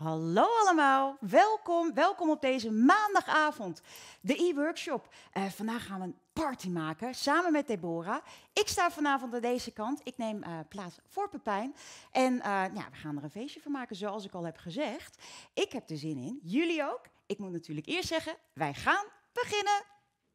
Hallo allemaal, welkom op deze maandagavond, de e-workshop. Vandaag gaan we een party maken, samen met Deborah. Ik sta vanavond aan deze kant, ik neem plaats voor Pepijn. En we gaan er een feestje van maken, zoals ik al heb gezegd. Ik heb er zin in, jullie ook. Ik moet natuurlijk eerst zeggen, wij gaan beginnen.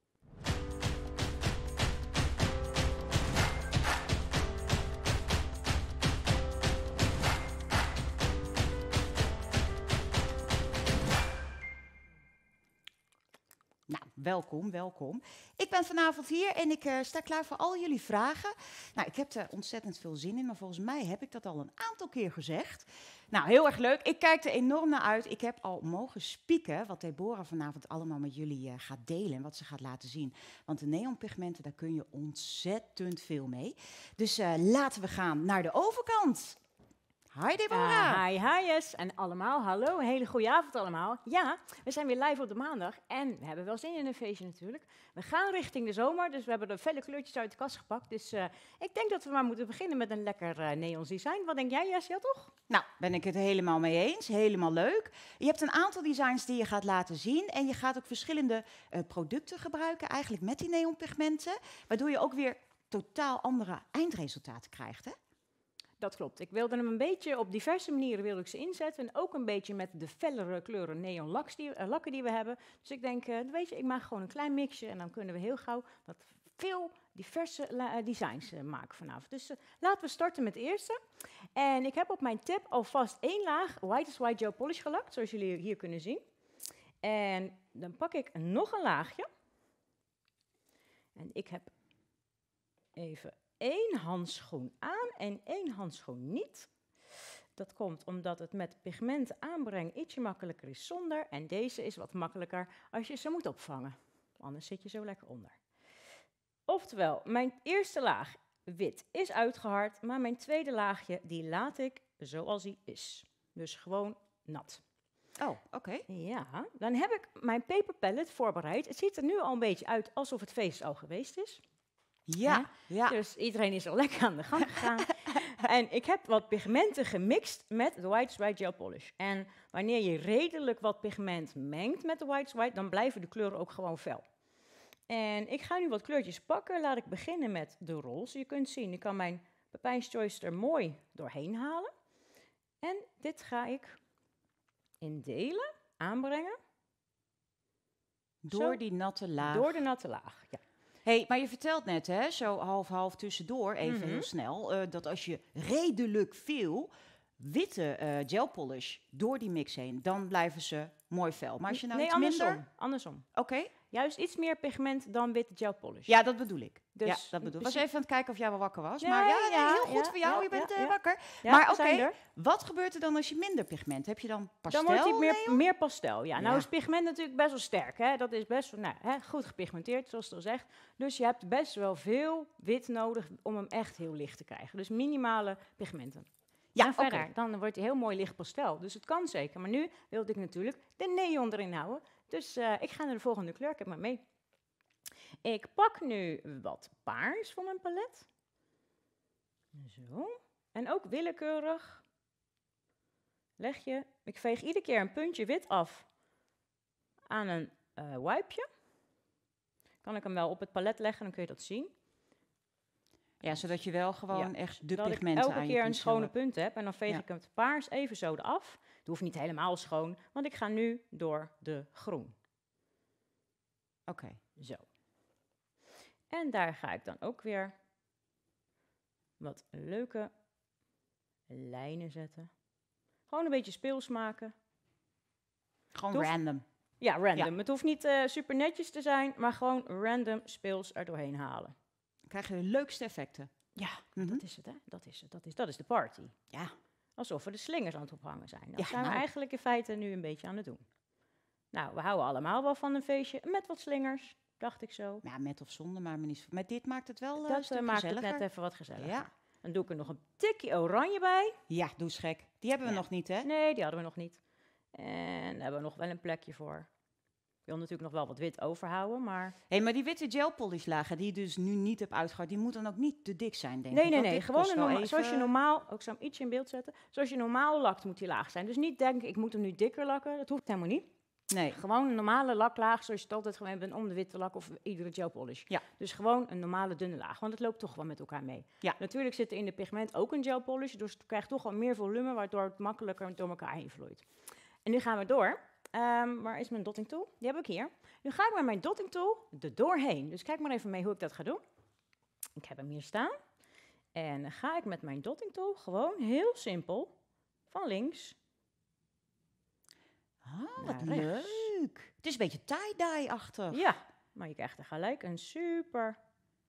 Nou, welkom. Ik ben vanavond hier en ik sta klaar voor al jullie vragen. Nou, ik heb er ontzettend veel zin in, maar volgens mij heb ik dat al een aantal keer gezegd. Nou, heel erg leuk. Ik kijk er enorm naar uit. Ik heb al mogen spieken wat Deborah vanavond allemaal met jullie gaat delen en wat ze gaat laten zien. Want de neonpigmenten, daar kun je ontzettend veel mee. Dus laten we gaan naar de overkant. Hi Deborah. Hi, yes. En allemaal, hallo, een hele goede avond allemaal. Ja, we zijn weer live op de maandag en we hebben wel zin in een feestje natuurlijk. We gaan richting de zomer, dus we hebben de felle kleurtjes uit de kast gepakt. Dus ik denk dat we maar moeten beginnen met een lekker neons design. Wat denk jij, Jess? Ja, toch? Nou, ben ik het helemaal mee eens. Helemaal leuk. Je hebt een aantal designs die je gaat laten zien en je gaat ook verschillende producten gebruiken, eigenlijk met die neonpigmenten, waardoor je ook weer totaal andere eindresultaten krijgt, hè? Dat klopt. Ik wilde hem een beetje op diverse manieren wilde ik ze inzetten. En ook een beetje met de fellere kleuren neon lakken die we hebben. Dus ik denk, weet je, ik maak gewoon een klein mixje. En dan kunnen we heel gauw wat veel diverse designs maken vanavond. Dus laten we starten met de eerste. En ik heb op mijn tip alvast 1 laag White is White Gel Polish gelakt. Zoals jullie hier kunnen zien. En dan pak ik nog een laagje. En ik heb even 1 handschoen aan en 1 handschoen niet. Dat komt omdat het met pigment aanbrengen ietsje makkelijker is zonder. En deze is wat makkelijker als je ze moet opvangen. Anders zit je zo lekker onder. Oftewel, mijn eerste laag wit is uitgehard, maar mijn tweede laagje die laat ik zoals hij is. Dus gewoon nat. Oh, oké. Ja, dan heb ik mijn paper palette voorbereid. Het ziet er nu al een beetje uit alsof het feest al geweest is. Ja. Dus iedereen is al lekker aan de gang gegaan. En ik heb wat pigmenten gemixt met de White is White Gel Polish. En wanneer je redelijk wat pigment mengt met de White is White, dan blijven de kleuren ook gewoon fel. En ik ga nu wat kleurtjes pakken. Laat ik beginnen met de roze. Je kunt zien, ik kan mijn Pepijn's Choice er mooi doorheen halen. En dit ga ik in delen aanbrengen. Door die natte laag. Door de natte laag, ja. Hey, maar je vertelt net, hè, zo half tussendoor, even heel snel, dat als je redelijk veel witte gel polish door die mix heen, dan blijven ze mooi fel. Maar als je nou iets minder... andersom. Oké. Juist iets meer pigment dan witte gel polish. Ja, dat bedoel ik. Dus, ja, dat bedoel ik. Was even aan het kijken of jij wel wakker was. Ja, maar heel goed voor jou, je bent wakker. Ja, maar oké, wat gebeurt er dan als je minder pigment? Heb je dan pastel? Dan wordt hij meer pastel. Ja, nou is pigment natuurlijk best wel sterk. Hè? Dat is best wel, goed gepigmenteerd, zoals het al zegt. Dus je hebt best wel veel wit nodig om hem echt heel licht te krijgen. Dus minimale pigmenten. Ja, verder, dan wordt hij heel mooi licht pastel. Dus het kan zeker. Maar nu wilde ik natuurlijk de neon erin houden. Dus ik ga naar de volgende kleur. Ik heb maar mee. Ik pak nu wat paars van mijn palet. Zo. En ook willekeurig leg je... Ik veeg iedere keer een puntje wit af aan een wipeje. Kan ik hem wel op het palet leggen, dan kun je dat zien. Ja, zodat je wel gewoon echt de dat pigmenten aan je elke keer een schone punt heb. En dan veeg ik het paars even zo eraf. Het hoeft niet helemaal schoon, want ik ga nu door de groen. Oké. Zo. En daar ga ik dan ook weer wat leuke lijnen zetten. Gewoon een beetje speels maken. Gewoon random. Ja, random. Ja. Het hoeft niet super netjes te zijn, maar gewoon random speels er doorheen halen. Dan krijg je de leukste effecten. Ja, dat is het, hè. Dat is de party. Ja. Alsof we de slingers aan het ophangen zijn. Dat zijn we eigenlijk in feite nu een beetje aan het doen. Nou, we houden allemaal wel van een feestje met wat slingers. Dacht ik zo. Ja, met of zonder, maar met dit maakt het wel dat maakt het net even wat gezelliger. Ja. Dan doe ik er nog een tikje oranje bij. Ja, doe eens gek. Die hebben we nog niet, hè? Nee, die hadden we nog niet. En daar hebben we nog wel een plekje voor. Ik wil natuurlijk nog wel wat wit overhouden, maar... Hey, maar die witte gel polish lagen die je dus nu niet hebt uitgehaald, die moeten dan ook niet te dik zijn, denk Nee, ik. nee, Want nee. dit Gewoon kost wel even... zoals je normaal... Ook zo ietsje in beeld zetten. Zoals je normaal lakt, moet die laag zijn. Dus niet denken, ik moet hem nu dikker lakken. Dat hoeft helemaal niet. Nee. Gewoon een normale laklaag, zoals je het altijd gewend bent om de witte lak of iedere gel polish. Ja. Dus gewoon een normale dunne laag, want het loopt toch wel met elkaar mee. Ja. Natuurlijk zit er in de pigment ook een gel polish, dus het krijgt toch wel meer volume, waardoor het makkelijker door elkaar heen vloeit. En nu gaan we door. Waar is mijn dotting tool? Die heb ik hier. Nu ga ik met mijn dotting tool er doorheen. Dus kijk maar even mee hoe ik dat ga doen. Ik heb hem hier staan. En dan ga ik met mijn dotting tool gewoon heel simpel van links Ah, wat naar rechts. leuk. Het is een beetje tie-dye-achtig. Ja, maar je krijgt er gelijk een super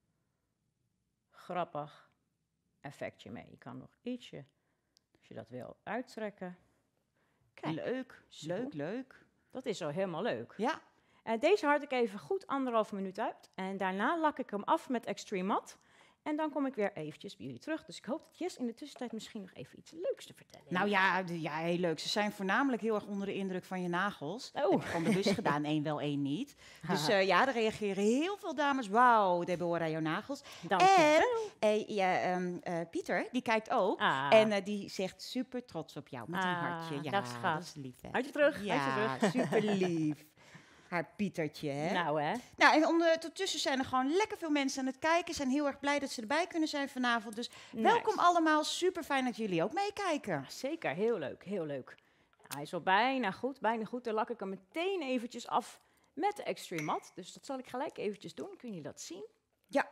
grappig effectje mee. Je kan nog ietsje, als je dat wil, uittrekken. Kijk, Leuk, zo. leuk. Dat is zo helemaal leuk. Ja, Deze hard ik even goed 1,5 minuut uit. En daarna lak ik hem af met Extreme Matte. En dan kom ik weer eventjes bij jullie terug. Dus ik hoop dat Jess in de tussentijd misschien nog even iets leuks te vertellen heeft. nou ja, heel leuk. Ze zijn voornamelijk heel erg onder de indruk van je nagels. Oh. Heb je van bewust gedaan, één wel, één niet. Dus ja, er reageren heel veel dames. Wauw, Deborah, jouw nagels. Dankjewel. Pieter, die kijkt ook. Ah. En die zegt super trots op jou met een Ah, hartje. Ja, dag, schat. dat is lief, hè? Hartje terug, Ja, hartje terug. super lief. Haar Pietertje, hè? Nou hè. Nou, en ondertussen zijn er gewoon lekker veel mensen aan het kijken. Zijn heel erg blij dat ze erbij kunnen zijn vanavond. Dus welkom Nice. allemaal. Super fijn dat jullie ook meekijken. Zeker, heel leuk, heel leuk. Nou, hij is al bijna goed, bijna goed. Dan lak ik hem meteen eventjes af met de Extreme Matte. Dus dat zal ik gelijk eventjes doen. Kunnen jullie dat zien? Ja.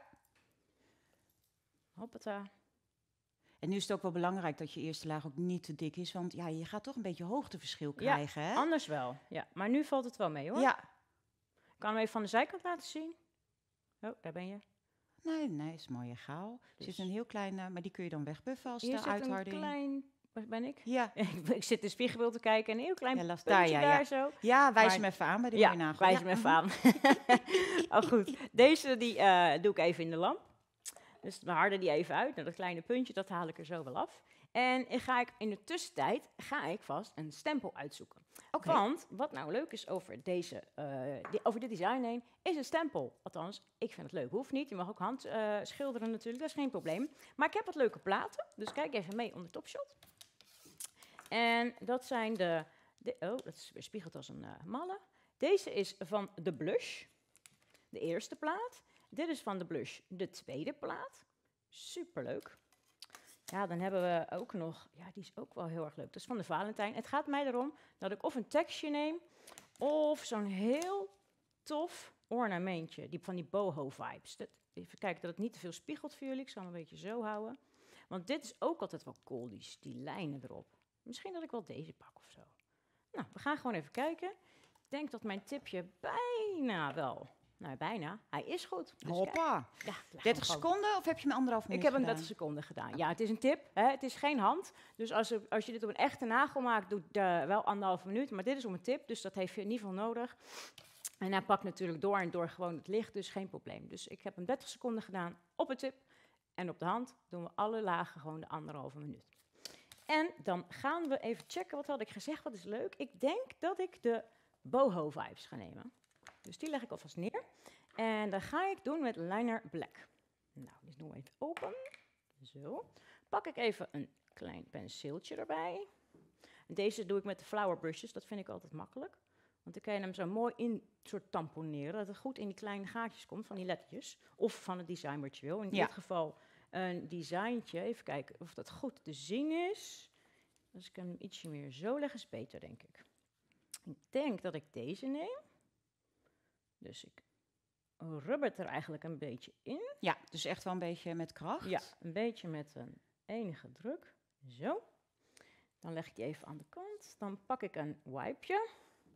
Hoppata. En nu is het ook wel belangrijk dat je eerste laag ook niet te dik is. Want ja, je gaat toch een beetje hoogteverschil krijgen, hè? Anders wel. Ja, maar nu valt het wel mee hoor. Ja. Ik kan hem even van de zijkant laten zien. Oh, daar ben je. Nee, is mooi en gauw. Er Dus- zit een heel klein, maar die kun je dan wegbuffen als Hier de zit een uitharding. klein... Waar ben ik? Ja. Ik zit in het spiegelbeeld te kijken en een heel klein Ja, las puntje daar, daar, ja. zo. Ja, wijs Maar- hem even aan bij de Ja, mooie nagel. wijs hem even aan. Oh goed, deze die, doe ik even in de lamp. Dus we harden die even uit. Nou, dat kleine puntje, dat haal ik er zo wel af. En in de tussentijd ga ik vast een stempel uitzoeken. Oké. Want wat nou leuk is over, over dit design heen, is een stempel. Althans, ik vind het leuk. Hoeft niet, je mag ook hand schilderen natuurlijk, dat is geen probleem. Maar ik heb wat leuke platen, dus kijk even mee onder Topshot. En dat zijn oh, dat is weerspiegeld als een malle. Deze is van de Blush, de eerste plaat. Dit is van de Blush, de tweede plaat. Superleuk. Ja, dan hebben we ook nog, ja, die is ook wel heel erg leuk. Dat is van de Valentijn. Het gaat mij erom dat ik of een tekstje neem, of zo'n heel tof ornamentje, die van die boho vibes. Even kijken dat het niet te veel spiegelt voor jullie. Ik zal hem een beetje zo houden. Want dit is ook altijd wel cool, die lijnen erop. Misschien dat ik wel deze pak of zo. Nou, we gaan gewoon even kijken. Ik denk dat mijn tipje bijna wel... Nou, bijna. Hij is goed. Dus Hoppa. kijk. Ja, leg hem 30 gewoon. seconden of heb je me 1,5 minuut Ik heb hem gedaan? 30 seconden gedaan. Ja, het is een tip. Hè? Het is geen hand. Dus als je dit op een echte nagel maakt, doe wel 1,5 minuut. Maar dit is om een tip, dus dat heeft je in ieder geval nodig. En hij pakt natuurlijk door en door gewoon het licht, dus geen probleem. Dus ik heb hem 30 seconden gedaan op een tip. En op de hand doen we alle lagen gewoon de 1,5 minuut. En dan gaan we even checken, wat had ik gezegd, wat is leuk. Ik denk dat ik de boho vibes ga nemen. Dus die leg ik alvast neer. En dan ga ik doen met Liner Black. Nou, dus doen we even open. Zo. Pak ik even een klein penseeltje erbij. En deze doe ik met de flower brushes, dat vind ik altijd makkelijk. Want dan kan je hem zo mooi in soort tamponeren, dat het goed in die kleine gaatjes komt van die lettertjes. Of van het design wat je wil. In dit geval een designtje. Even kijken of dat goed te zien is. Als ik hem ietsje meer zo leg, is beter, denk ik. Ik denk dat ik deze neem. Dus ik rubbert er eigenlijk een beetje in. Ja, dus echt wel een beetje met kracht. Ja, een beetje met een enige druk. Zo. Dan leg ik die even aan de kant. Dan pak ik een wipeje.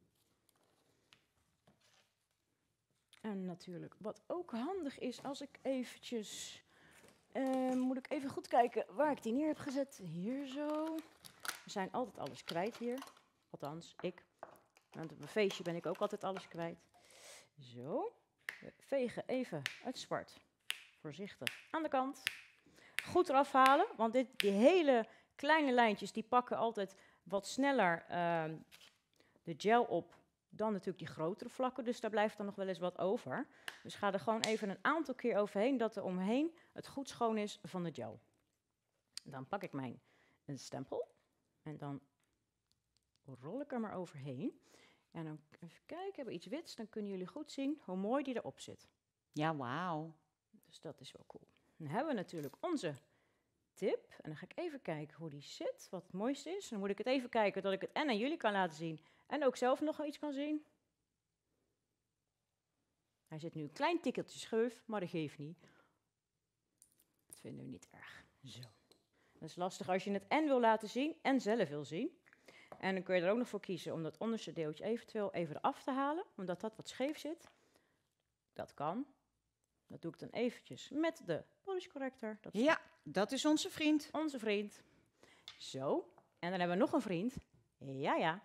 En natuurlijk, wat ook handig is, als ik eventjes... moet ik even goed kijken waar ik die neer heb gezet. Hier zo. We zijn altijd alles kwijt hier. Althans, ik. Want op een feestje ben ik ook altijd alles kwijt. Zo. We vegen even het zwart voorzichtig aan de kant. Goed eraf halen, want die hele kleine lijntjes die pakken altijd wat sneller de gel op dan natuurlijk die grotere vlakken, dus daar blijft dan nog wel eens wat over. Dus ga er gewoon even een aantal keer overheen, dat er omheen het goed schoon is van de gel. Dan pak ik mijn stempel en dan rol ik er maar overheen. En dan even kijken, hebben we iets wits, dan kunnen jullie goed zien hoe mooi die erop zit. Ja, wauw. Dus dat is wel cool. Dan hebben we natuurlijk onze tip. En dan ga ik even kijken hoe die zit, wat het mooiste is. Dan moet ik het even kijken dat ik het en aan jullie kan laten zien en ook zelf nog iets kan zien. Hij zit nu een klein tikkeltje scheef, maar dat geeft niet. Dat vinden we niet erg. Zo. Dat is lastig als je het en wil laten zien en zelf wil zien. En dan kun je er ook nog voor kiezen om dat onderste deeltje eventueel even eraf te halen, omdat dat wat scheef zit. Dat kan. Dat doe ik dan eventjes met de polish corrector. Dat is Ja, dat is onze vriend. onze vriend. Zo. En dan hebben we nog een vriend. Ja, ja.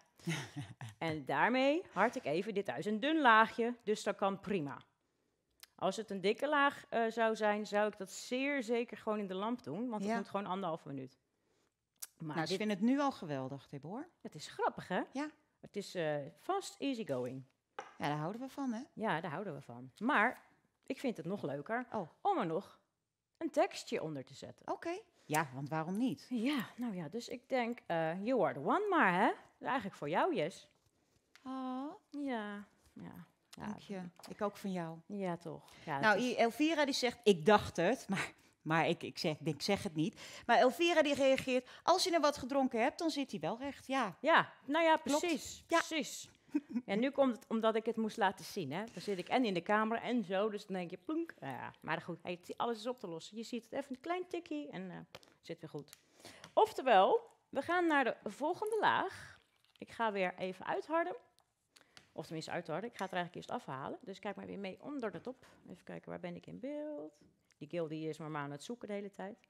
En daarmee hard ik even dit uit. Een dun laagje, dus dat kan prima. Als het een dikke laag zou zijn, zou ik dat zeer zeker gewoon in de lamp doen. Want het Ja. moet gewoon 1,5 minuut. Maar Nou, ze vinden het nu al geweldig, Deborah. het is grappig, hè? Ja. Het is fast easy going. Ja, daar houden we van, hè? Ja, daar houden we van. Maar ik vind het nog leuker Oh, om er nog een tekstje onder te zetten. oké. Ja, want waarom niet? Ja, nou ja, dus ik denk, you are the one maar, hè? Eigenlijk voor jou, Jess. Oh, Ja, ja. dank je. Ik ook van jou. Ja, toch. Ja, Nou, het is- Elvira die zegt, ik dacht het, maar ik zeg het niet. Maar Elvira die reageert, als je er wat gedronken hebt, dan zit hij wel recht. Ja, ja, nou ja, Klopt. precies. Ja. Precies. En nu komt het omdat ik het moest laten zien, hè. Dan zit ik en in de kamer en zo, dus dan denk je, plonk. Ja, maar goed, hey, alles is op te lossen. Je ziet het even een klein tikkie en zit weer goed. Oftewel, we gaan naar de volgende laag. Ik ga weer even uitharden. Of tenminste uitharden. Ik ga het er eigenlijk eerst afhalen. Dus kijk maar weer mee onder de top. Even kijken, waar ben ik in beeld? Die Gil die is maar aan het zoeken de hele tijd.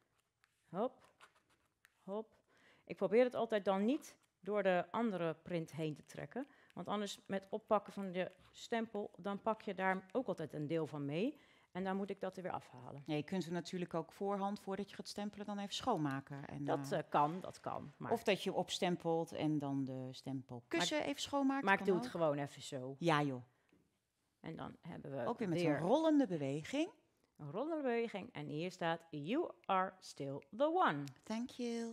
Hop, hop. Ik probeer het altijd dan niet door de andere print heen te trekken. Want anders met oppakken van de stempel, dan pak je daar ook altijd een deel van mee. En dan moet ik dat er weer afhalen. Ja, je kunt er natuurlijk ook voorhand, voordat je gaat stempelen, dan even schoonmaken. En, Dat kan. Maar, of dat je opstempelt en dan de stempelkussen even schoonmaakt. maar ik kan doe het ook. gewoon even zo. Ja joh, En dan hebben we ook weer met een rollende beweging. een rollenbeweging. En hier staat, you are still the one. Thank you.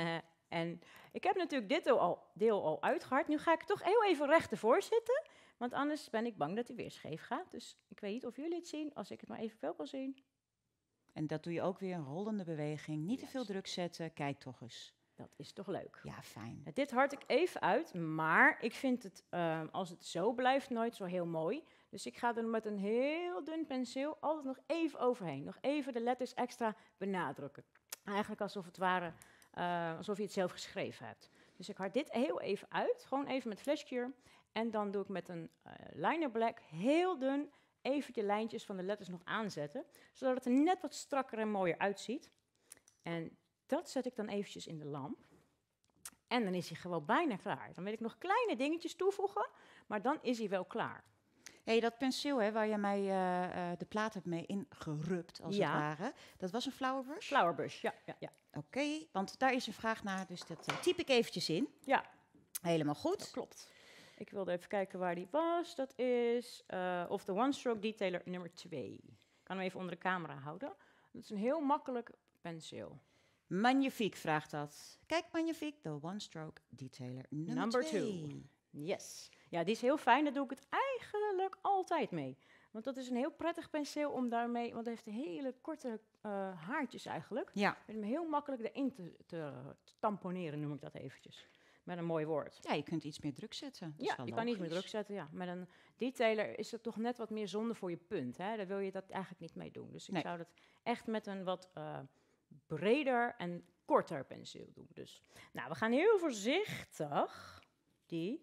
En ik heb natuurlijk dit deel al uitgehard. Nu ga ik toch heel even recht ervoor zitten. Want anders ben ik bang dat hij weer scheef gaat. Dus ik weet niet of jullie het zien. Als ik het maar even wel kan zien. En dat doe je ook weer een rollende beweging. Niet te veel Juist. druk zetten. Kijk toch eens. Dat is toch leuk. Ja, fijn. Dit hard ik even uit. Maar ik vind het, als het zo blijft, nooit zo heel mooi. Dus ik ga er met een heel dun penseel altijd nog even overheen. Nog even de letters extra benadrukken. Eigenlijk alsof het ware, alsof je het zelf geschreven hebt. Dus ik hard dit heel even uit. Gewoon even met flashcure. En dan doe ik met een liner black heel dun even de lijntjes van de letters nog aanzetten. Zodat het er net wat strakker en mooier uitziet. En dat zet ik dan eventjes in de lamp. En dan is hij gewoon bijna klaar. Dan wil ik nog kleine dingetjes toevoegen, maar dan is hij wel klaar. Hey, dat penseel hè, waar je mij de plaat hebt mee ingerupt, als Ja. het ware. Dat was een flower brush? Flower brush, ja. Oké, want daar is een vraag naar, dus dat typ ik eventjes in. Ja, Helemaal dat goed. klopt. Ik wilde even kijken waar die was. Dat is of de One Stroke Detailer nummer 2. Ik kan hem even onder de camera houden. Dat is een heel makkelijk penseel. Magnifiek vraagt dat. Kijk, Magnifiek, de One Stroke Detailer nummer 2. Yes. Ja, die is heel fijn. Daar doe ik het eigenlijk altijd mee. Want dat is een heel prettig penseel om daarmee... Want het heeft hele korte haartjes eigenlijk. Ja. Met hem heel makkelijk erin te tamponeren, noem ik dat eventjes. Met een mooi woord. Ja, je kunt iets meer druk zetten. Dat is Ja, wel je kan iets meer logisch. druk zetten. Ja. Met een detailer is het toch net wat meer zonde voor je punt. Hè? Daar wil je dat eigenlijk niet mee doen. Dus ik Nee. zou dat echt met een wat breder en korter penseel doen. Dus, nou, we gaan heel voorzichtig die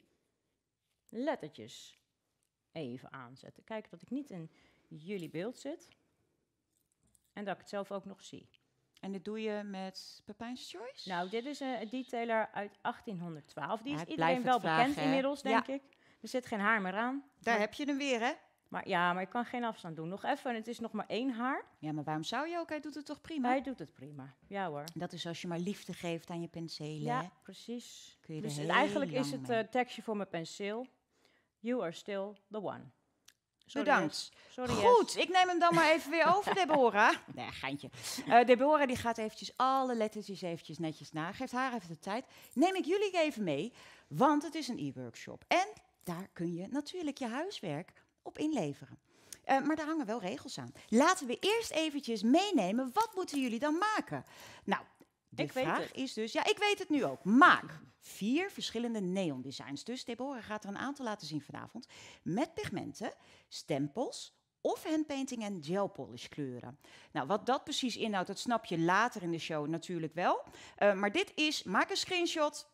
lettertjes even aanzetten. Kijk dat ik niet in jullie beeld zit. En dat ik het zelf ook nog zie. En dit doe je met Pepijn's Choice? Nou, dit is een detailer uit 1812. Die Ja, is ik iedereen blijf wel het vragen, bekend hè? inmiddels, denk ik. Er zit geen haar meer aan. Daar Maar- heb je hem weer, hè? maar ik kan geen afstand doen. Nog even, en het is nog maar 1 haar. Ja, maar waarom zou je ook? Hij doet het toch prima? Hij doet het prima. Ja hoor. Dat is als je maar liefde geeft aan je penselen. hè? Ja, precies. Kun je er Dus heel eigenlijk is lang het mee. tekstje voor mijn penseel. You are still the one. Sorry, Bedankt. Jess. Sorry, Goed, Jess. ik neem hem dan maar even weer over, Deborah. Nee, geintje. Deborah die gaat eventjes alle lettertjes eventjes netjes na. Geeft haar even de tijd. Neem ik jullie even mee, want het is een e-workshop. En daar kun je natuurlijk je huiswerk op inleveren. Maar daar hangen wel regels aan. Laten we eerst eventjes meenemen, wat moeten jullie dan maken? Nou, de Ik weet vraag het. is dus, ja, ik weet het nu ook. Maak 4 verschillende neon designs. Dus Deborah gaat er een aantal laten zien vanavond. Met pigmenten, stempels of handpainting en gel polish kleuren. Nou, wat dat precies inhoudt, dat snap je later in de show natuurlijk wel. Maar dit is, maak een screenshot.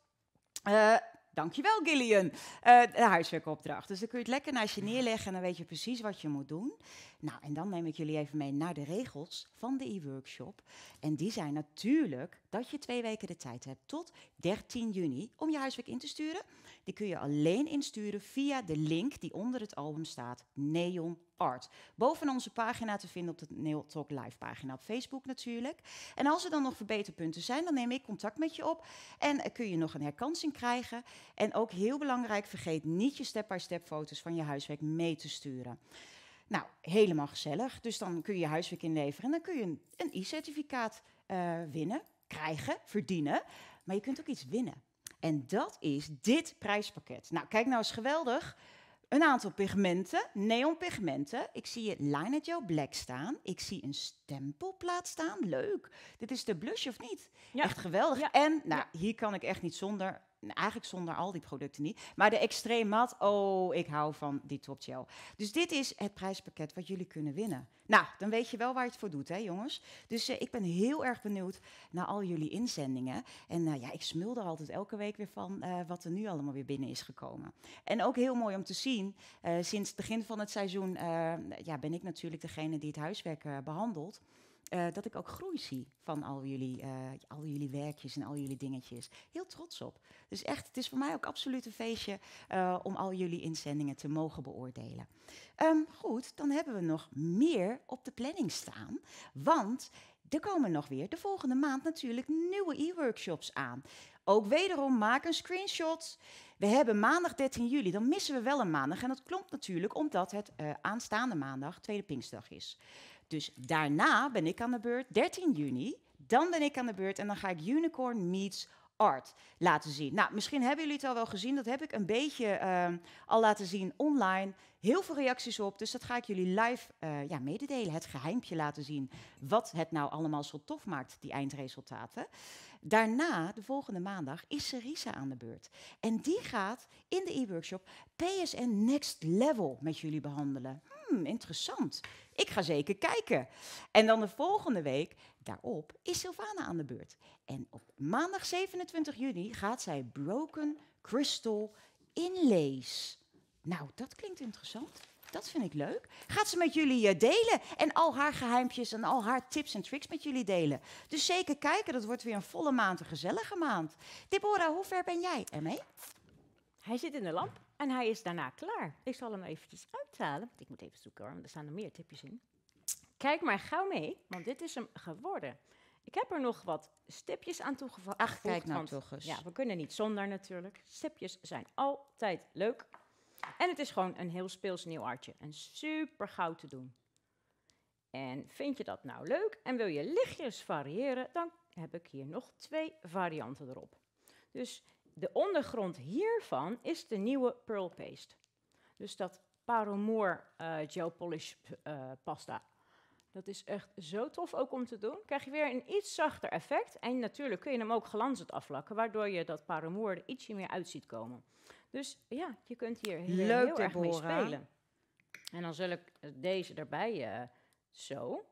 Dankjewel, Gillian. De huiswerkopdracht. Dus dan kun je het lekker naast je neerleggen en dan weet je precies wat je moet doen. Nou, en dan neem ik jullie even mee naar de regels van de e-workshop. En die zijn natuurlijk dat je 2 weken de tijd hebt tot 13 juni om je huiswerk in te sturen. Die kun je alleen insturen via de link die onder het album staat, Neon Art. Boven onze pagina te vinden op de Neon Talk Live pagina op Facebook natuurlijk. En als er dan nog verbeterpunten zijn, dan neem ik contact met je op. En kun je nog een herkansing krijgen. En ook heel belangrijk, vergeet niet je step-by-step foto's van je huiswerk mee te sturen. Nou, helemaal gezellig. Dus dan kun je je huiswerk inleveren en dan kun je een e-certificaat winnen, krijgen, verdienen. Maar je kunt ook iets winnen. En dat is dit prijspakket. Nou, kijk nou eens geweldig. Een aantal pigmenten, neonpigmenten. Ik zie je Line Gel Black staan. Ik zie een stempelplaat staan. Leuk. Dit is de blush of niet? Ja. Echt geweldig. Ja. En nou, hier kan ik echt niet zonder, eigenlijk zonder al die producten niet. Maar de Extreme Mat, oh, ik hou van die Top Gel. Dus dit is het prijspakket wat jullie kunnen winnen. Nou, dan weet je wel waar je het voor doet, hè jongens. Dus ik ben heel erg benieuwd naar al jullie inzendingen. En ja, ik smul er altijd elke week weer van wat er nu allemaal weer binnen is gekomen. En ook heel mooi om te zien, sinds het begin van het seizoen ja, ben ik natuurlijk degene die het huiswerk behandelt. Dat ik ook groei zie van al jullie werkjes en al jullie dingetjes. Heel trots op. Dus echt, het is voor mij ook absoluut een feestje om al jullie inzendingen te mogen beoordelen. Goed, dan hebben we nog meer op de planning staan. Want er komen nog weer de volgende maand natuurlijk nieuwe e-workshops aan. Ook wederom, maak een screenshot. We hebben maandag 13 juli, dan missen we wel een maandag. En dat klopt natuurlijk omdat het aanstaande maandag Tweede Pinksterdag is. Dus daarna ben ik aan de beurt, 13 juni. Dan ben ik aan de beurt en dan ga ik Unicorn Meets Art laten zien. Nou, misschien hebben jullie het al wel gezien. Dat heb ik een beetje al laten zien online. Heel veel reacties op, dus dat ga ik jullie live mededelen. Het geheimpje laten zien wat het nou allemaal zo tof maakt, die eindresultaten. Daarna, de volgende maandag, is Cerisa aan de beurt. En die gaat in de e-workshop PSN Next Level met jullie behandelen. Interessant. Ik ga zeker kijken. En dan de volgende week daarop is Sylvana aan de beurt. En op maandag 27 juni gaat zij Broken Crystal Inlays. Nou, dat klinkt interessant. Dat vind ik leuk. Gaat ze met jullie delen en al haar geheimpjes en al haar tips en tricks met jullie delen. Dus zeker kijken, dat wordt weer een volle maand, een gezellige maand. Deborah, hoe ver ben jij ermee? Hij zit in de lamp en hij is daarna klaar. Ik zal hem eventjes uithalen. Ik moet even zoeken hoor, want er staan er meer tipjes in. Kijk maar gauw mee, want dit is hem geworden. Ik heb er nog wat stipjes aan toegevoegd. Ach, kijk nou want, toch eens. Ja, we kunnen niet zonder natuurlijk. Stipjes zijn altijd leuk. En het is gewoon een heel speels nieuw artje. En super gauw te doen. En vind je dat nou leuk en wil je lichtjes variëren, dan heb ik hier nog 2 varianten erop. Dus de ondergrond hiervan is de nieuwe Pearl Paste. Dus dat Paramour Gel Polish pasta. Dat is echt zo tof ook om te doen. Krijg je weer een iets zachter effect. En natuurlijk kun je hem ook glanzend aflakken, waardoor je dat Paramour er ietsje meer uit ziet komen. Dus ja, je kunt hier heel erg mee spelen. En dan zal ik deze erbij zo.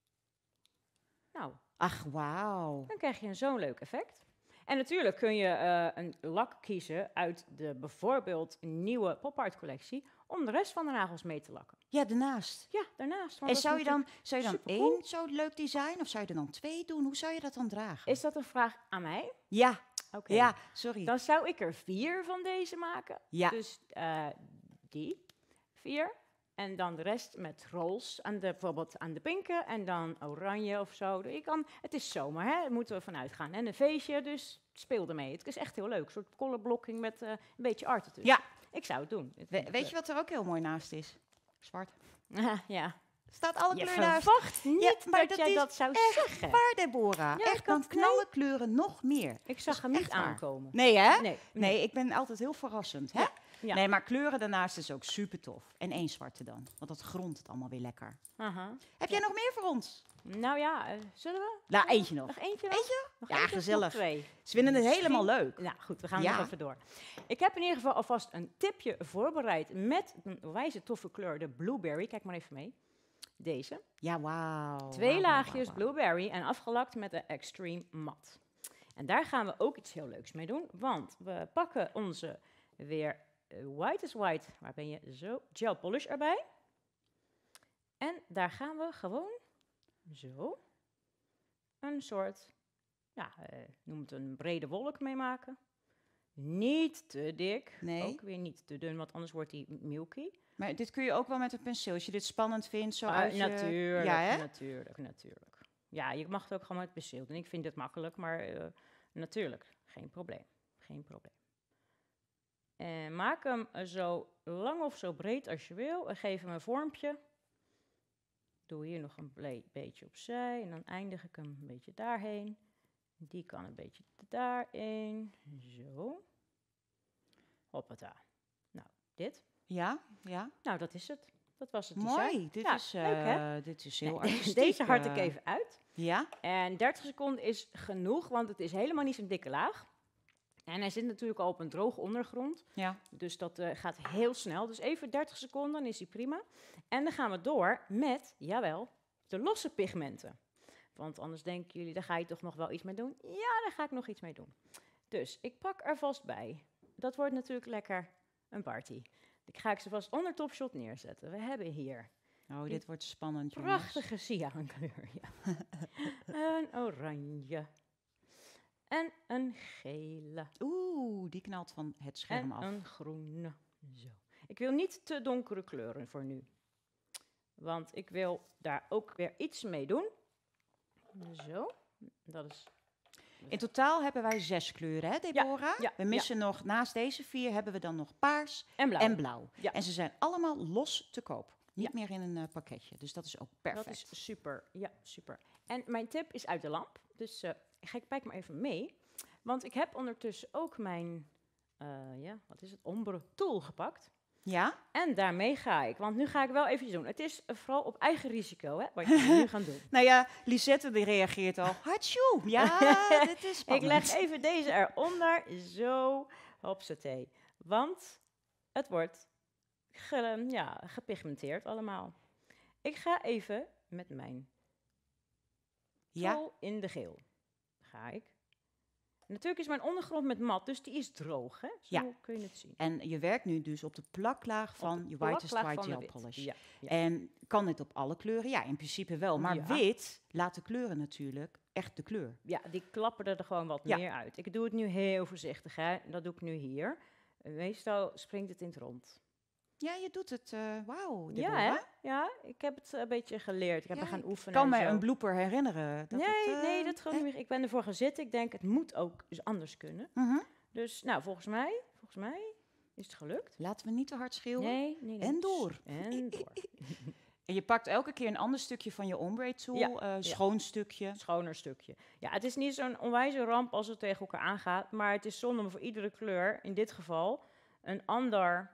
Nou. Ach, wauw. Dan krijg je zo'n leuk effect. En natuurlijk kun je een lak kiezen uit de bijvoorbeeld nieuwe pop art collectie om de rest van de nagels mee te lakken. Ja, daarnaast. Ja, daarnaast. En zou je dan supercool. 1 zo leuk design of zou je er dan 2 doen? Hoe zou je dat dan dragen? Is dat een vraag aan mij? Ja, Oké. ja, sorry. Dan zou ik er 4 van deze maken. Ja. Dus die 4. En dan de rest met roze, bijvoorbeeld aan de pinken en dan oranje of zo. Het is zomer, hè? Daar moeten we vanuit gaan. En een feestje, dus speel ermee. Het is echt heel leuk. Een soort colorblocking met een beetje art ertussen. Ja. Ik zou het doen. Weet je wat er ook heel mooi naast is? Zwart. Ja. Staat alle Je kleuren naast. verwacht niet maar dat jij is dat zou zeggen. Waar, Deborah? Ja, echt, dan knallen kleuren nog meer. Ik zag hem niet aankomen. Nee, hè? Nee. Nee, ik ben altijd heel verrassend. Hè? Ja. Nee, maar kleuren daarnaast is ook super tof. En 1 zwarte dan, want dat grondt het allemaal weer lekker. Aha. Heb jij nog meer voor ons? Nou ja, zullen we? Nou, eentje nog. Nog eentje? Nog Ja, eentje? gezellig. Nog 2. Ze vinden het helemaal leuk. Nou goed, we gaan nog even door. Ik heb in ieder geval alvast een tipje voorbereid met een wijze toffe kleur, de blueberry. Kijk maar even mee. Deze. Ja, wauw. 2 laagjes blueberry en afgelakt met de Extreme Matte. En daar gaan we ook iets heel leuks mee doen, want we pakken onze weer White is White, waar ben je zo, gel polish erbij. En daar gaan we gewoon zo een soort, noem het een brede wolk mee maken. Niet te dik, ook weer niet te dun, want anders wordt die milky. Maar dit kun je ook wel met een penseel, als je dit spannend vindt. Zo Natuurlijk, ja, hè? natuurlijk. Ja, je mag het ook gewoon met penseel doen. Ik vind het makkelijk, maar natuurlijk, geen probleem. En maak hem zo lang of zo breed als je wil. En geef hem een vormpje. Doe hier nog een beetje opzij. En dan eindig ik hem een beetje daarheen. Die kan een beetje daarin. Zo. Hoppata. Nou, dit. Ja. Nou, dat is het. Dat was het Mooi. design. Dit, ja, is, leuk, hè? dit is heel artistiek. Deze hard ik even uit. Ja. En 30 seconden is genoeg, want het is helemaal niet zo'n dikke laag. En hij zit natuurlijk al op een droge ondergrond. Ja. Dus dat gaat heel snel. Dus even 30 seconden, dan is hij prima. En dan gaan we door met, jawel, de losse pigmenten. Want anders denken jullie, daar ga je toch nog wel iets mee doen? Ja, daar ga ik nog iets mee doen. Dus ik pak er vast bij. Dat wordt natuurlijk lekker een party. Ik ga ze vast onder Topshot neerzetten. We hebben hier dit wordt spannend, prachtige cyankleur. Ja. Een oranje. En een gele. Oeh, die knalt van het scherm af. En een groene. Zo. Ik wil niet te donkere kleuren voor nu. Want ik wil daar ook weer iets mee doen. Zo. Dat is... In totaal hebben wij 6 kleuren, hè, Deborah? Ja, we missen nog, naast deze 4 hebben we dan nog paars en blauw. Ja. En ze zijn allemaal los te koop. Niet meer in een pakketje, dus dat is ook perfect. Dat is super, ja, super. En mijn tip is uit de lamp, dus kijk maar even mee. Want ik heb ondertussen ook mijn, ombre tool gepakt. Ja? En daarmee ga ik, want nu ga ik wel even doen. Het is vooral op eigen risico, hè, wat je nu gaan doen. Nou ja, Lisette die reageert al. Hatsjoe! Ja, dit is spannend. Ik leg even deze eronder, zo, hopsatee. Want het wordt gepigmenteerd allemaal. Ik ga even met mijn tool in de geel. Ga ik. Natuurlijk is mijn ondergrond met mat, dus die is droog, hè? Zo kun je het zien. En je werkt nu dus op de plaklaag van je White is White Gel Polish. Ja. En kan dit op alle kleuren? Ja, in principe wel. Maar wit laat de kleuren natuurlijk echt de kleur. Ja, die klappen er gewoon wat meer uit. Ik doe het nu heel voorzichtig, hè? Dat doe ik nu hier. Meestal springt het in het rond. Ja, je doet het. Wauw, Ja, ik heb het een beetje geleerd. Ik heb er gaan oefenen. Ik kan me een blooper herinneren. Nee, dat gewoon niet meer. Ik ben ervoor gaan zitten. Ik denk, het moet ook eens anders kunnen. Dus, nou, volgens mij is het gelukt. Laten we niet te hard schreeuwen. Nee. En door. En je pakt elke keer een ander stukje van je ombre tool. Schoon stukje. Schoner stukje. Ja, het is niet zo'n onwijze ramp als het tegen elkaar aangaat. Maar het is zonde om voor iedere kleur, in dit geval, een ander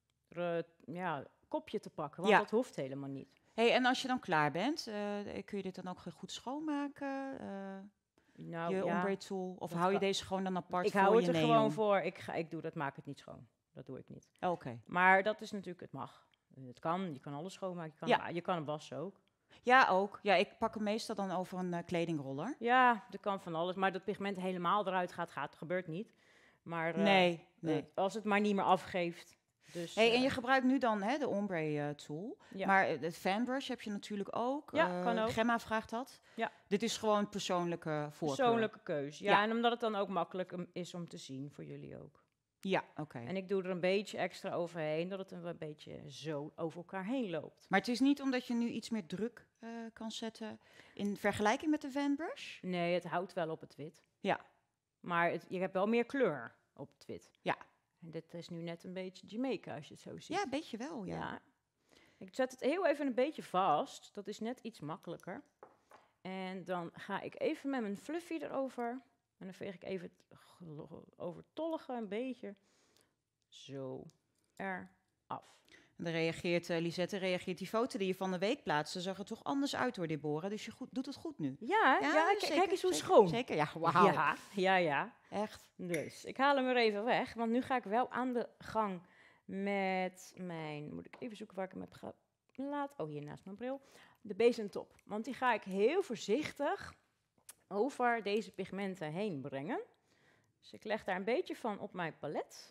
kopje te pakken, want dat hoeft helemaal niet. Hey, en als je dan klaar bent, kun je dit dan ook goed schoonmaken? Je ombre tool? Of hou je deze gewoon dan apart voor je neon? Ik hou het er gewoon voor. Ik maak het niet schoon. Dat doe ik niet. Oké. Maar dat is natuurlijk, het mag. Het kan, je kan alles schoonmaken. Je kan hem wassen ook. Ja, ook. Ja, ik pak hem meestal dan over een kledingroller. Ja, dat kan van alles. Maar dat pigment helemaal eruit gaat, gebeurt niet. Maar nee. Als het maar niet meer afgeeft. Dus, en je gebruikt nu dan de ombre tool. Ja. Maar de fanbrush heb je natuurlijk ook. Ja, kan ook. Gemma vraagt dat. Ja. Dit is gewoon persoonlijke voorkeur. Persoonlijke keuze. Ja, en omdat het dan ook makkelijk is om te zien voor jullie ook. Ja, oké. En ik doe er een beetje extra overheen, dat het een beetje zo over elkaar heen loopt. Maar het is niet omdat je nu iets meer druk kan zetten in vergelijking met de Van Brush? Nee, het houdt wel op het wit. Ja. Maar je hebt wel meer kleur op het wit. Ja. En dit is nu net een beetje Jamaica, als je het zo ziet. Ja, een beetje wel, ja. Ja. Ik zet het heel even een beetje vast. Dat is net iets makkelijker. En dan ga ik even met mijn fluffy erover. En dan veeg ik even het overtollige een beetje zo eraf. En dan Lisette reageert die foto die je van de week plaatste, zag er toch anders uit hoor, Deborah. Dus je doet het goed nu. Ja, zeker, kijk eens hoe zeker, schoon. Zeker, ja, wauw. Ja. Echt. Dus ik haal hem er even weg, want nu ga ik wel aan de gang met mijn... Moet ik even zoeken waar ik hem heb gelaten. Oh, hier naast mijn bril. De bezemtop. Want die ga ik heel voorzichtig over deze pigmenten heen brengen. Dus ik leg daar een beetje van op mijn palet.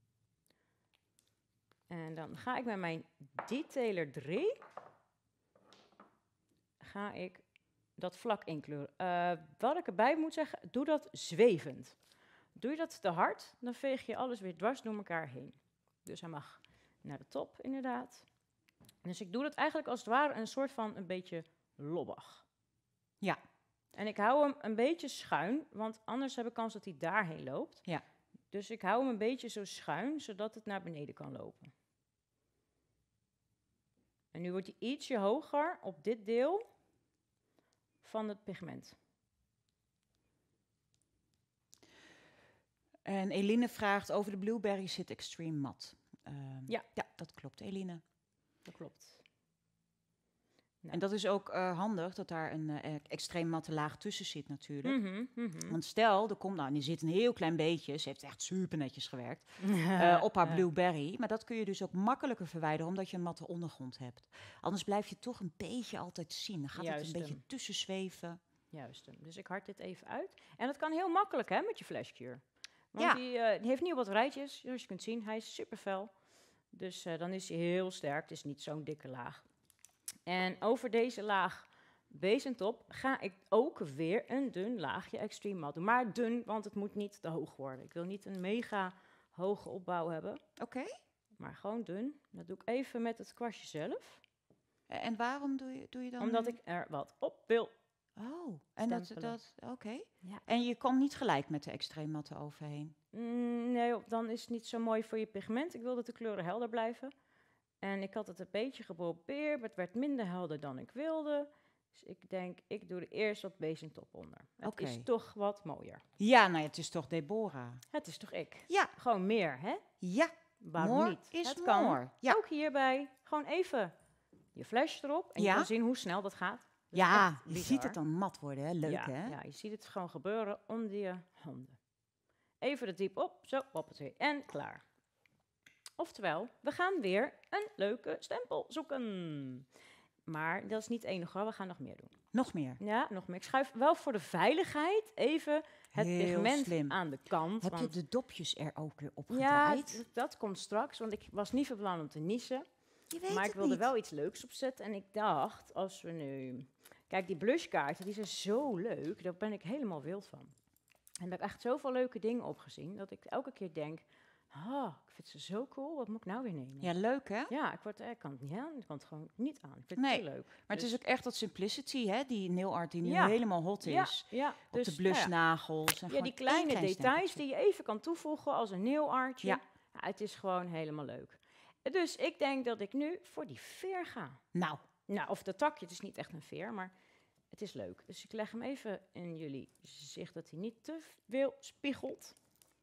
En dan ga ik met mijn Detailer 3... ga ik dat vlak inkleuren. Wat ik erbij moet zeggen, doe dat zwevend. Doe je dat te hard, dan veeg je alles weer dwars door elkaar heen. Dus hij mag naar de top, inderdaad. Dus ik doe dat eigenlijk als het ware een soort van een beetje lobbig. Ja. En ik hou hem een beetje schuin, want anders heb ik kans dat hij daarheen loopt. Ja. Dus ik hou hem een beetje zo schuin, zodat het naar beneden kan lopen. En nu wordt hij ietsje hoger op dit deel van het pigment. En Eline vraagt over de Blueberry zit extreme mat. Ja, dat klopt, Eline. Dat klopt. Nou. En dat is ook handig, dat daar een extreem matte laag tussen zit natuurlijk. Want stel, er zit een heel klein beetje, ze heeft echt super netjes gewerkt, op haar Blueberry. Maar dat kun je dus ook makkelijker verwijderen, omdat je een matte ondergrond hebt. Anders blijf je toch een beetje altijd zien. Dan gaat het een beetje tussen zweven. Juist. Dus ik hard dit even uit. En dat kan heel makkelijk hè, met je flashcure. Want die heeft niet wat rijtjes, zoals je kunt zien. Hij is super fel. Dus dan is hij heel sterk. Het is niet zo'n dikke laag. En over deze laag bezemtop ga ik ook weer een dun laagje extreme mat doen. Maar dun, want het moet niet te hoog worden. Ik wil niet een mega hoge opbouw hebben. Oké. Maar gewoon dun. Dat doe ik even met het kwastje zelf. En waarom doe je dan? Omdat ik er wat op wil. Oh, en oké. Ja. En je komt niet gelijk met de extreem matte overheen? Nee, dan is het niet zo mooi voor je pigment. Ik wil dat de kleuren helder blijven. En ik had het een beetje geprobeerd, maar het werd minder helder dan ik wilde. Dus ik denk, ik doe er eerst wat bezemtop onder. Het is toch wat mooier. Ja, nou ja, het is toch Deborah? Het is toch ik? Ja. Gewoon meer, hè? Ja. Waarom niet? Het kan. Ja. Ook hierbij gewoon even je flash erop. En je kan zien hoe snel dat gaat. Dat ja, je ziet het dan mat worden, hè? Leuk, hè? Ja, je ziet het gewoon gebeuren onder je handen. Even de diep op, zo, hoppatee, en klaar. Oftewel, we gaan weer een leuke stempel zoeken. Maar dat is niet het enige hoor, we gaan nog meer doen. Nog meer? Ja, nog meer. Ik schuif wel voor de veiligheid even het pigment aan de kant. Heb je de dopjes er ook weer opgedraaid? Ja, dat komt straks, want ik was niet van plan om te niezen. Maar ik wilde niet. wel iets leuks opzetten en ik dacht, als we nu... Kijk, die blushkaarten, die zijn zo leuk, daar ben ik helemaal wild van. En daar heb ik echt zoveel leuke dingen opgezien, dat ik elke keer denk... ik vind ze zo cool, wat moet ik nou weer nemen? Ja, leuk hè? Ja, ik kan het niet aan, ik kan het gewoon niet aan. Ik vind het heel leuk. Maar het is ook echt dat simplicity, hè? Die nail art die nu helemaal hot is. Ja, op dus, de blusnagels. En die kleine details die je even kan toevoegen als een nail artje. Ja, het is gewoon helemaal leuk. Dus ik denk dat ik nu voor die veer ga. Nou, of dat takje, het is niet echt een veer, maar het is leuk. Dus ik leg hem even in jullie zicht dat hij niet te veel spiegelt.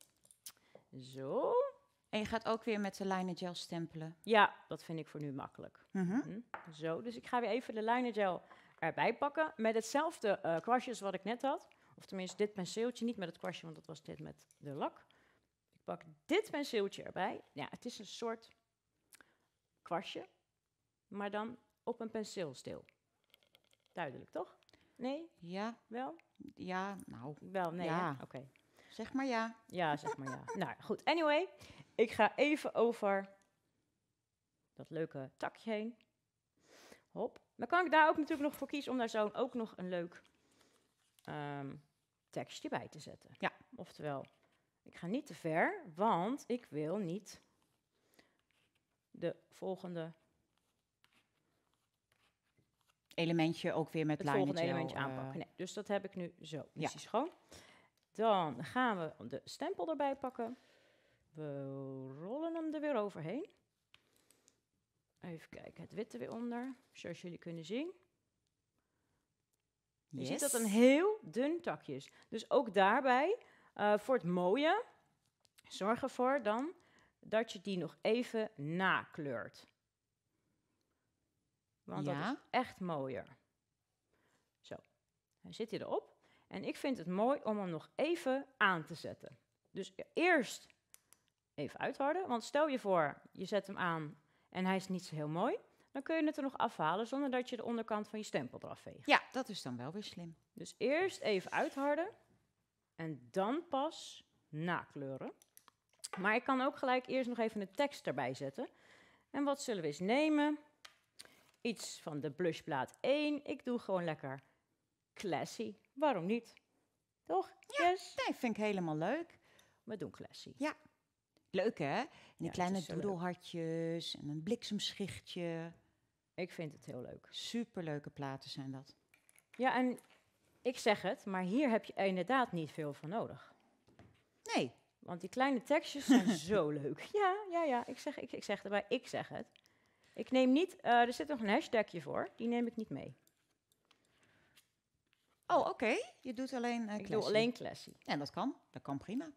Zo. En je gaat ook weer met de liner gel stempelen? Ja, dat vind ik voor nu makkelijk. Zo, dus ik ga weer even de liner gel erbij pakken. Met hetzelfde kwastje als wat ik net had. Of tenminste dit penseeltje, niet met het kwastje, want dat was dit met de lak. Ik pak dit penseeltje erbij. Ja, het is een soort kwastje, maar dan op een penseelsteel. Duidelijk, toch? Nee? Ja. Wel? Ja, nou. Wel, nee, ja. Oké. Zeg maar ja. Ja, zeg maar ja. Nou, goed. Anyway, ik ga even over dat leuke takje heen. Hop. Dan kan ik daar ook natuurlijk nog voor kiezen om daar zo ook nog een leuk tekstje bij te zetten. Ja. Oftewel, Ik ga niet te ver, want ik wil niet de volgende, Elementje ook weer met het liner volgende gel, elementje aanpakken. Nee, dus dat heb ik nu zo. Nu is die schoon. Dan gaan we de stempel erbij pakken. We rollen hem er weer overheen. Even kijken, het witte weer onder, zoals jullie kunnen zien. Je ziet dat het een heel dun takje is. Dus ook daarbij, voor het mooie, zorg ervoor dan dat je die nog even nakleurt. Want dat is echt mooier. Zo, dan zit hij erop. En ik vind het mooi om hem nog even aan te zetten. Dus eerst even uitharden. Want stel je voor, je zet hem aan en hij is niet zo heel mooi. Dan kun je het er nog afhalen zonder dat je de onderkant van je stempel eraf veegt. Ja, dat is dan wel weer slim. Dus eerst even uitharden en dan pas nakleuren. Maar ik kan ook gelijk eerst nog even de tekst erbij zetten. En wat zullen we eens nemen? Iets van de blushplaat 1. Ik doe gewoon lekker classy. Waarom niet? Toch? Ja, Yes. nee, vind ik helemaal leuk. We doen classy. Ja. Leuk hè? En die Ja, kleine het is zo leuk. doedelhartjes en een bliksemschichtje. Ik vind het heel leuk. Superleuke platen zijn dat. Ja, en ik zeg het, maar hier heb je inderdaad niet veel van nodig. Nee. Want die kleine tekstjes zijn zo leuk. Ja. Ik zeg erbij, ik zeg het. Ik neem niet, er zit nog een hashtagje voor, die neem ik niet mee. Oh, oké. Je doet alleen Ik doe alleen classy. En dat kan. Dat kan prima.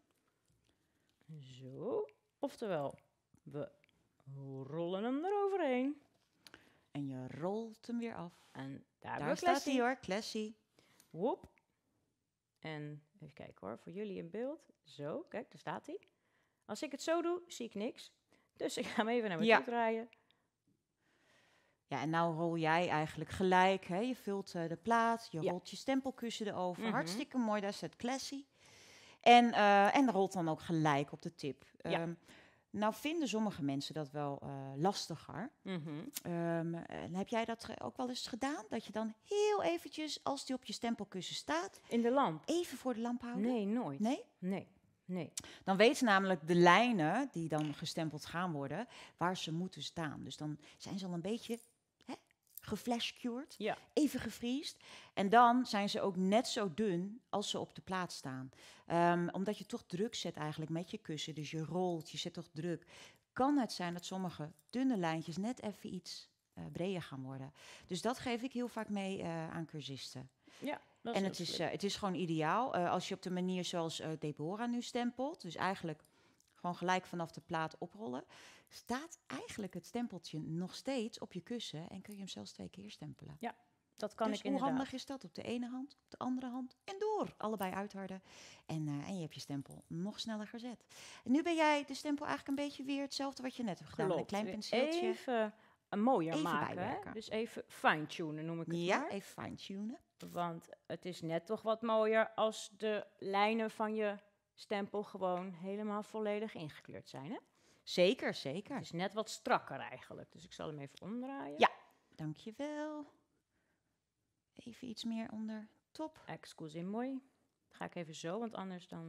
Zo, oftewel, we rollen hem eroverheen. En je rolt hem weer af. En daar Daar staat hij hoor, classy. Woep. En even kijken hoor, voor jullie in beeld. Zo, kijk, daar staat hij. Als ik het zo doe, zie ik niks. Dus ik ga hem even naar me toe draaien. Ja, en nou rol jij eigenlijk gelijk. Hè? Je vult de plaat, je rolt je stempelkussen erover. Hartstikke mooi, daar staat classy. En rolt dan ook gelijk op de tip. Nou vinden sommige mensen dat wel lastiger. En heb jij dat ook wel eens gedaan? Dat je dan heel eventjes, als die op je stempelkussen staat... In de lamp? Even voor de lamp houden? Nee, nooit. Nee? Nee. Dan weten namelijk de lijnen die dan gestempeld gaan worden, waar ze moeten staan. Dus dan zijn ze al een beetje geflashcured, even gevriesd. En dan zijn ze ook net zo dun als ze op de plaat staan. Omdat je toch druk zet eigenlijk met je kussen. Dus je rolt, je zet toch druk. Kan het zijn dat sommige dunne lijntjes net even iets breder gaan worden. Dus dat geef ik heel vaak mee aan cursisten. Ja. En het is gewoon ideaal als je op de manier zoals Deborah nu stempelt, dus eigenlijk gewoon gelijk vanaf de plaat oprollen, staat eigenlijk het stempeltje nog steeds op je kussen en kun je hem zelfs 2 keer stempelen. Ja, dat kan dus ik inderdaad. Hoe handig is dat? Op de ene hand, op de andere hand en door. Allebei uitharden. En je hebt je stempel nog sneller gezet. En nu ben jij de stempel eigenlijk een beetje weer hetzelfde wat je net hebt gedaan. Klopt. Een klein penseeltje. Even mooier even maken. bijwerken. Hè? Dus even fine-tunen noem ik het Ja, maar. even fine-tunen. Want het is net toch wat mooier als de lijnen van je stempel gewoon helemaal volledig ingekleurd zijn. Hè? Zeker, zeker. Het is net wat strakker eigenlijk. Dus ik zal hem even omdraaien. Ja, dankjewel. Even iets meer onder. Top. Excuseer mooi. Ga ik even zo, want anders dan...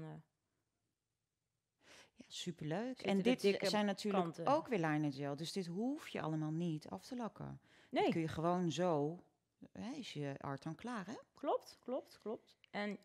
Ja, superleuk. Zitten En de dit dikke zijn natuurlijk kanten. ook weer liner gel. Dus dit hoef je allemaal niet af te lakken. Nee. Dat kun je gewoon zo... is je art dan klaar, hè? Klopt. En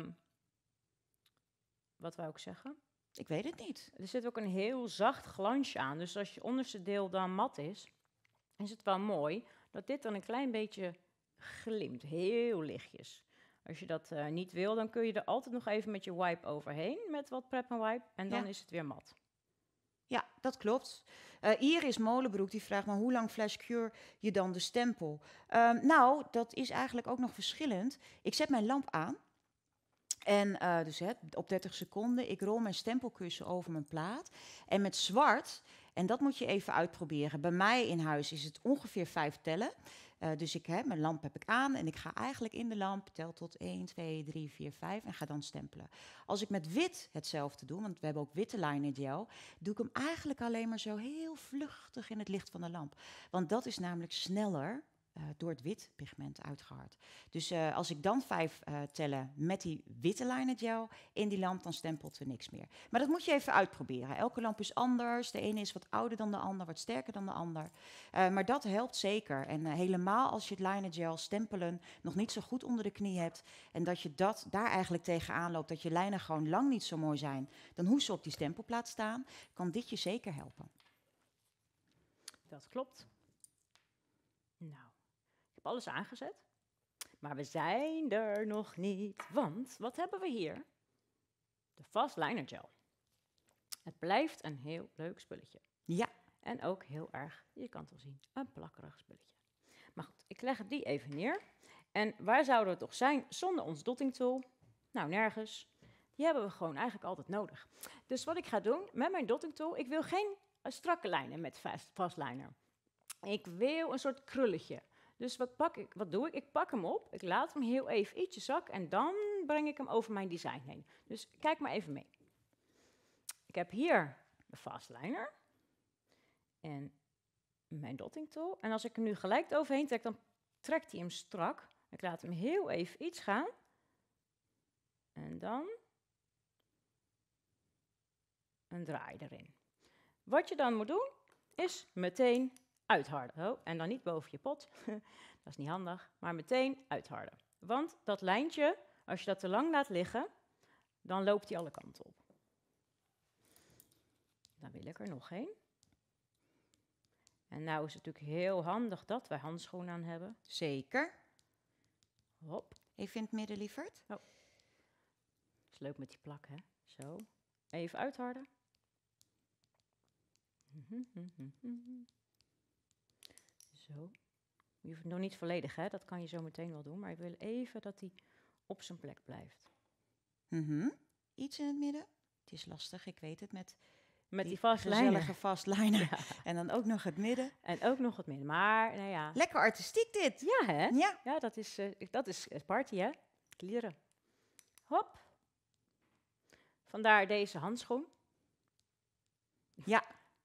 wat wou ik zeggen? Ik weet het niet. Er zit ook een heel zacht glansje aan. Dus als je onderste deel dan mat is het wel mooi dat dit dan een klein beetje glimt. Heel lichtjes. Als je dat niet wil, dan kun je er altijd nog even met je wipe overheen. Met wat Prep and Wipe. En dan is het weer mat. Ja, dat klopt. Iris Molenbroek die vraagt, maar hoe lang flashcure je dan de stempel? Nou, dat is eigenlijk ook nog verschillend. Ik zet mijn lamp aan. En dus op 30 seconden, ik rol mijn stempelkussen over mijn plaat. En met zwart, en dat moet je even uitproberen. Bij mij in huis is het ongeveer 5 tellen. Dus mijn lamp heb ik aan en ik ga eigenlijk in de lamp, tel tot 1, 2, 3, 4, 5 en ga dan stempelen. Als ik met wit hetzelfde doe, want we hebben ook witte liner gel, doe ik hem eigenlijk alleen maar zo heel vluchtig in het licht van de lamp. Want dat is namelijk sneller door het wit pigment uitgehard. Dus als ik dan 5 tellen met die witte liner gel in die lamp, dan stempelt er niks meer. Maar dat moet je even uitproberen. Elke lamp is anders. De ene is wat ouder dan de ander, wat sterker dan de ander. Maar dat helpt zeker. En helemaal als je het liner gel stempelen nog niet zo goed onder de knie hebt en dat je daar eigenlijk tegenaan loopt, dat je lijnen gewoon lang niet zo mooi zijn, dan hoe ze op die stempelplaat staan, kan dit je zeker helpen. Dat klopt. Nou, ik heb alles aangezet. Maar we zijn er nog niet. Want, wat hebben we hier? De Fast Liner Gel. Het blijft een heel leuk spulletje. Ja. En ook heel erg, je kan het wel zien, een plakkerig spulletje. Maar goed, ik leg die even neer. En waar zouden we toch zijn zonder ons dotting tool? Nou, nergens. Die hebben we gewoon eigenlijk altijd nodig. Dus wat ik ga doen met mijn dotting tool, ik wil geen strakke lijnen met Fast Liner. Ik wil een soort krulletje. Dus wat doe ik? Ik pak hem op, ik laat hem heel even ietsje zakken en dan breng ik hem over mijn design heen. Dus kijk maar even mee. Ik heb hier de Fast Liner en mijn dotting tool. En als ik hem nu gelijk overheen trek, dan trekt hij hem strak. Ik laat hem heel even iets gaan. En dan een draai erin. Wat je dan moet doen, is meteen uitharden. Oh, en dan niet boven je pot, dat is niet handig, maar meteen uitharden. Want dat lijntje, als je dat te lang laat liggen, dan loopt hij alle kanten op. Dan wil ik er nog één. En nou is het natuurlijk heel handig dat wij handschoenen aan hebben. Zeker. Hop. Even in het midden, lieverd. Oh. Is leuk met die plak, hè? Zo. Even uitharden. Zo. Je hoeft het nog niet volledig, hè? Dat kan je zo meteen wel doen. Maar ik wil even dat hij op zijn plek blijft. Iets in het midden. Het is lastig, ik weet het, met die gezellige Fast Liner. Ja. En dan ook nog het midden. En ook nog het midden. Maar, nou ja. Lekker artistiek dit. Ja, hè? Ja. Ja, dat is party, hè? Klieren. Hop. Vandaar deze handschoen. Ja.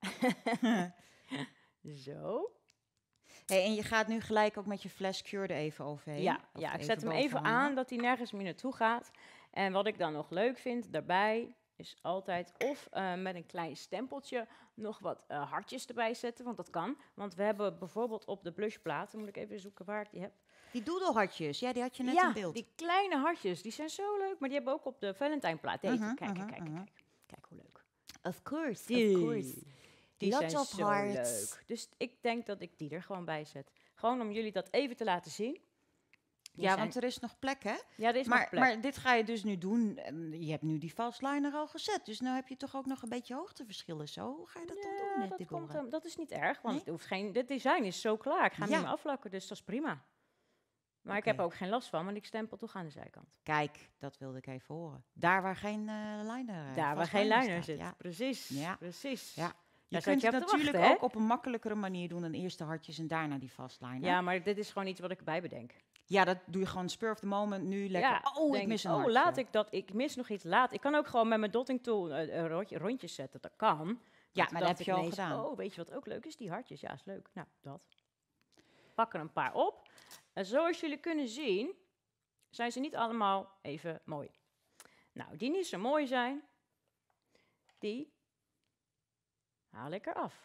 Zo. Hey, en je gaat nu gelijk ook met je flash cure er even overheen. Ja, ik zet hem even aan dat hij nergens meer naartoe gaat. En wat ik dan nog leuk vind daarbij is altijd of met een klein stempeltje nog wat hartjes erbij zetten, want dat kan. Want we hebben bijvoorbeeld op de blushplaten, moet ik even zoeken waar ik die heb. Die doedelhartjes, ja, die had je net in beeld. Die kleine hartjes, die zijn zo leuk, maar die hebben we ook op de Valentineplaat. Kijk. Kijk hoe leuk. Of course, Die Lots zijn of zo hearts. leuk. Dus ik denk dat ik die er gewoon bij zet. Gewoon om jullie dat even te laten zien. Want er is nog plek, hè? Ja, er is nog plek. Maar dit ga je dus nu doen. Je hebt nu die Fast Liner al gezet. Dus nu heb je toch ook nog een beetje hoogteverschillen. Zo, hoe ga je dat dan doen, Deborah? Dat is niet erg, want het hoeft dit design is zo klaar. Ik ga hem niet meer aflakken, dus dat is prima. Maar ik heb er ook geen last van, want ik stempel toch aan de zijkant. Kijk, dat wilde ik even horen. Daar waar geen liner Daar waar geen liner zit, ja. Precies. Ja. Precies. Ja. Je kunt het natuurlijk ook op een makkelijkere manier doen dan eerst de hartjes en daarna die Fast Liner. Ja, maar dit is gewoon iets wat ik erbij bedenk. Ja, dat doe je gewoon spur of the moment nu lekker. Ja, Ik mis een hartje. Ik mis nog iets, laat. Ik kan ook gewoon met mijn dotting tool rondjes zetten, dat kan. Ja, maar dat heb je al gedaan. Oh, weet je wat ook leuk is? Die hartjes, ja, is leuk. Nou, dat. Pak er een paar op. En zoals jullie kunnen zien, zijn ze niet allemaal even mooi. Nou, die niet zo mooi zijn, die haal ik eraf.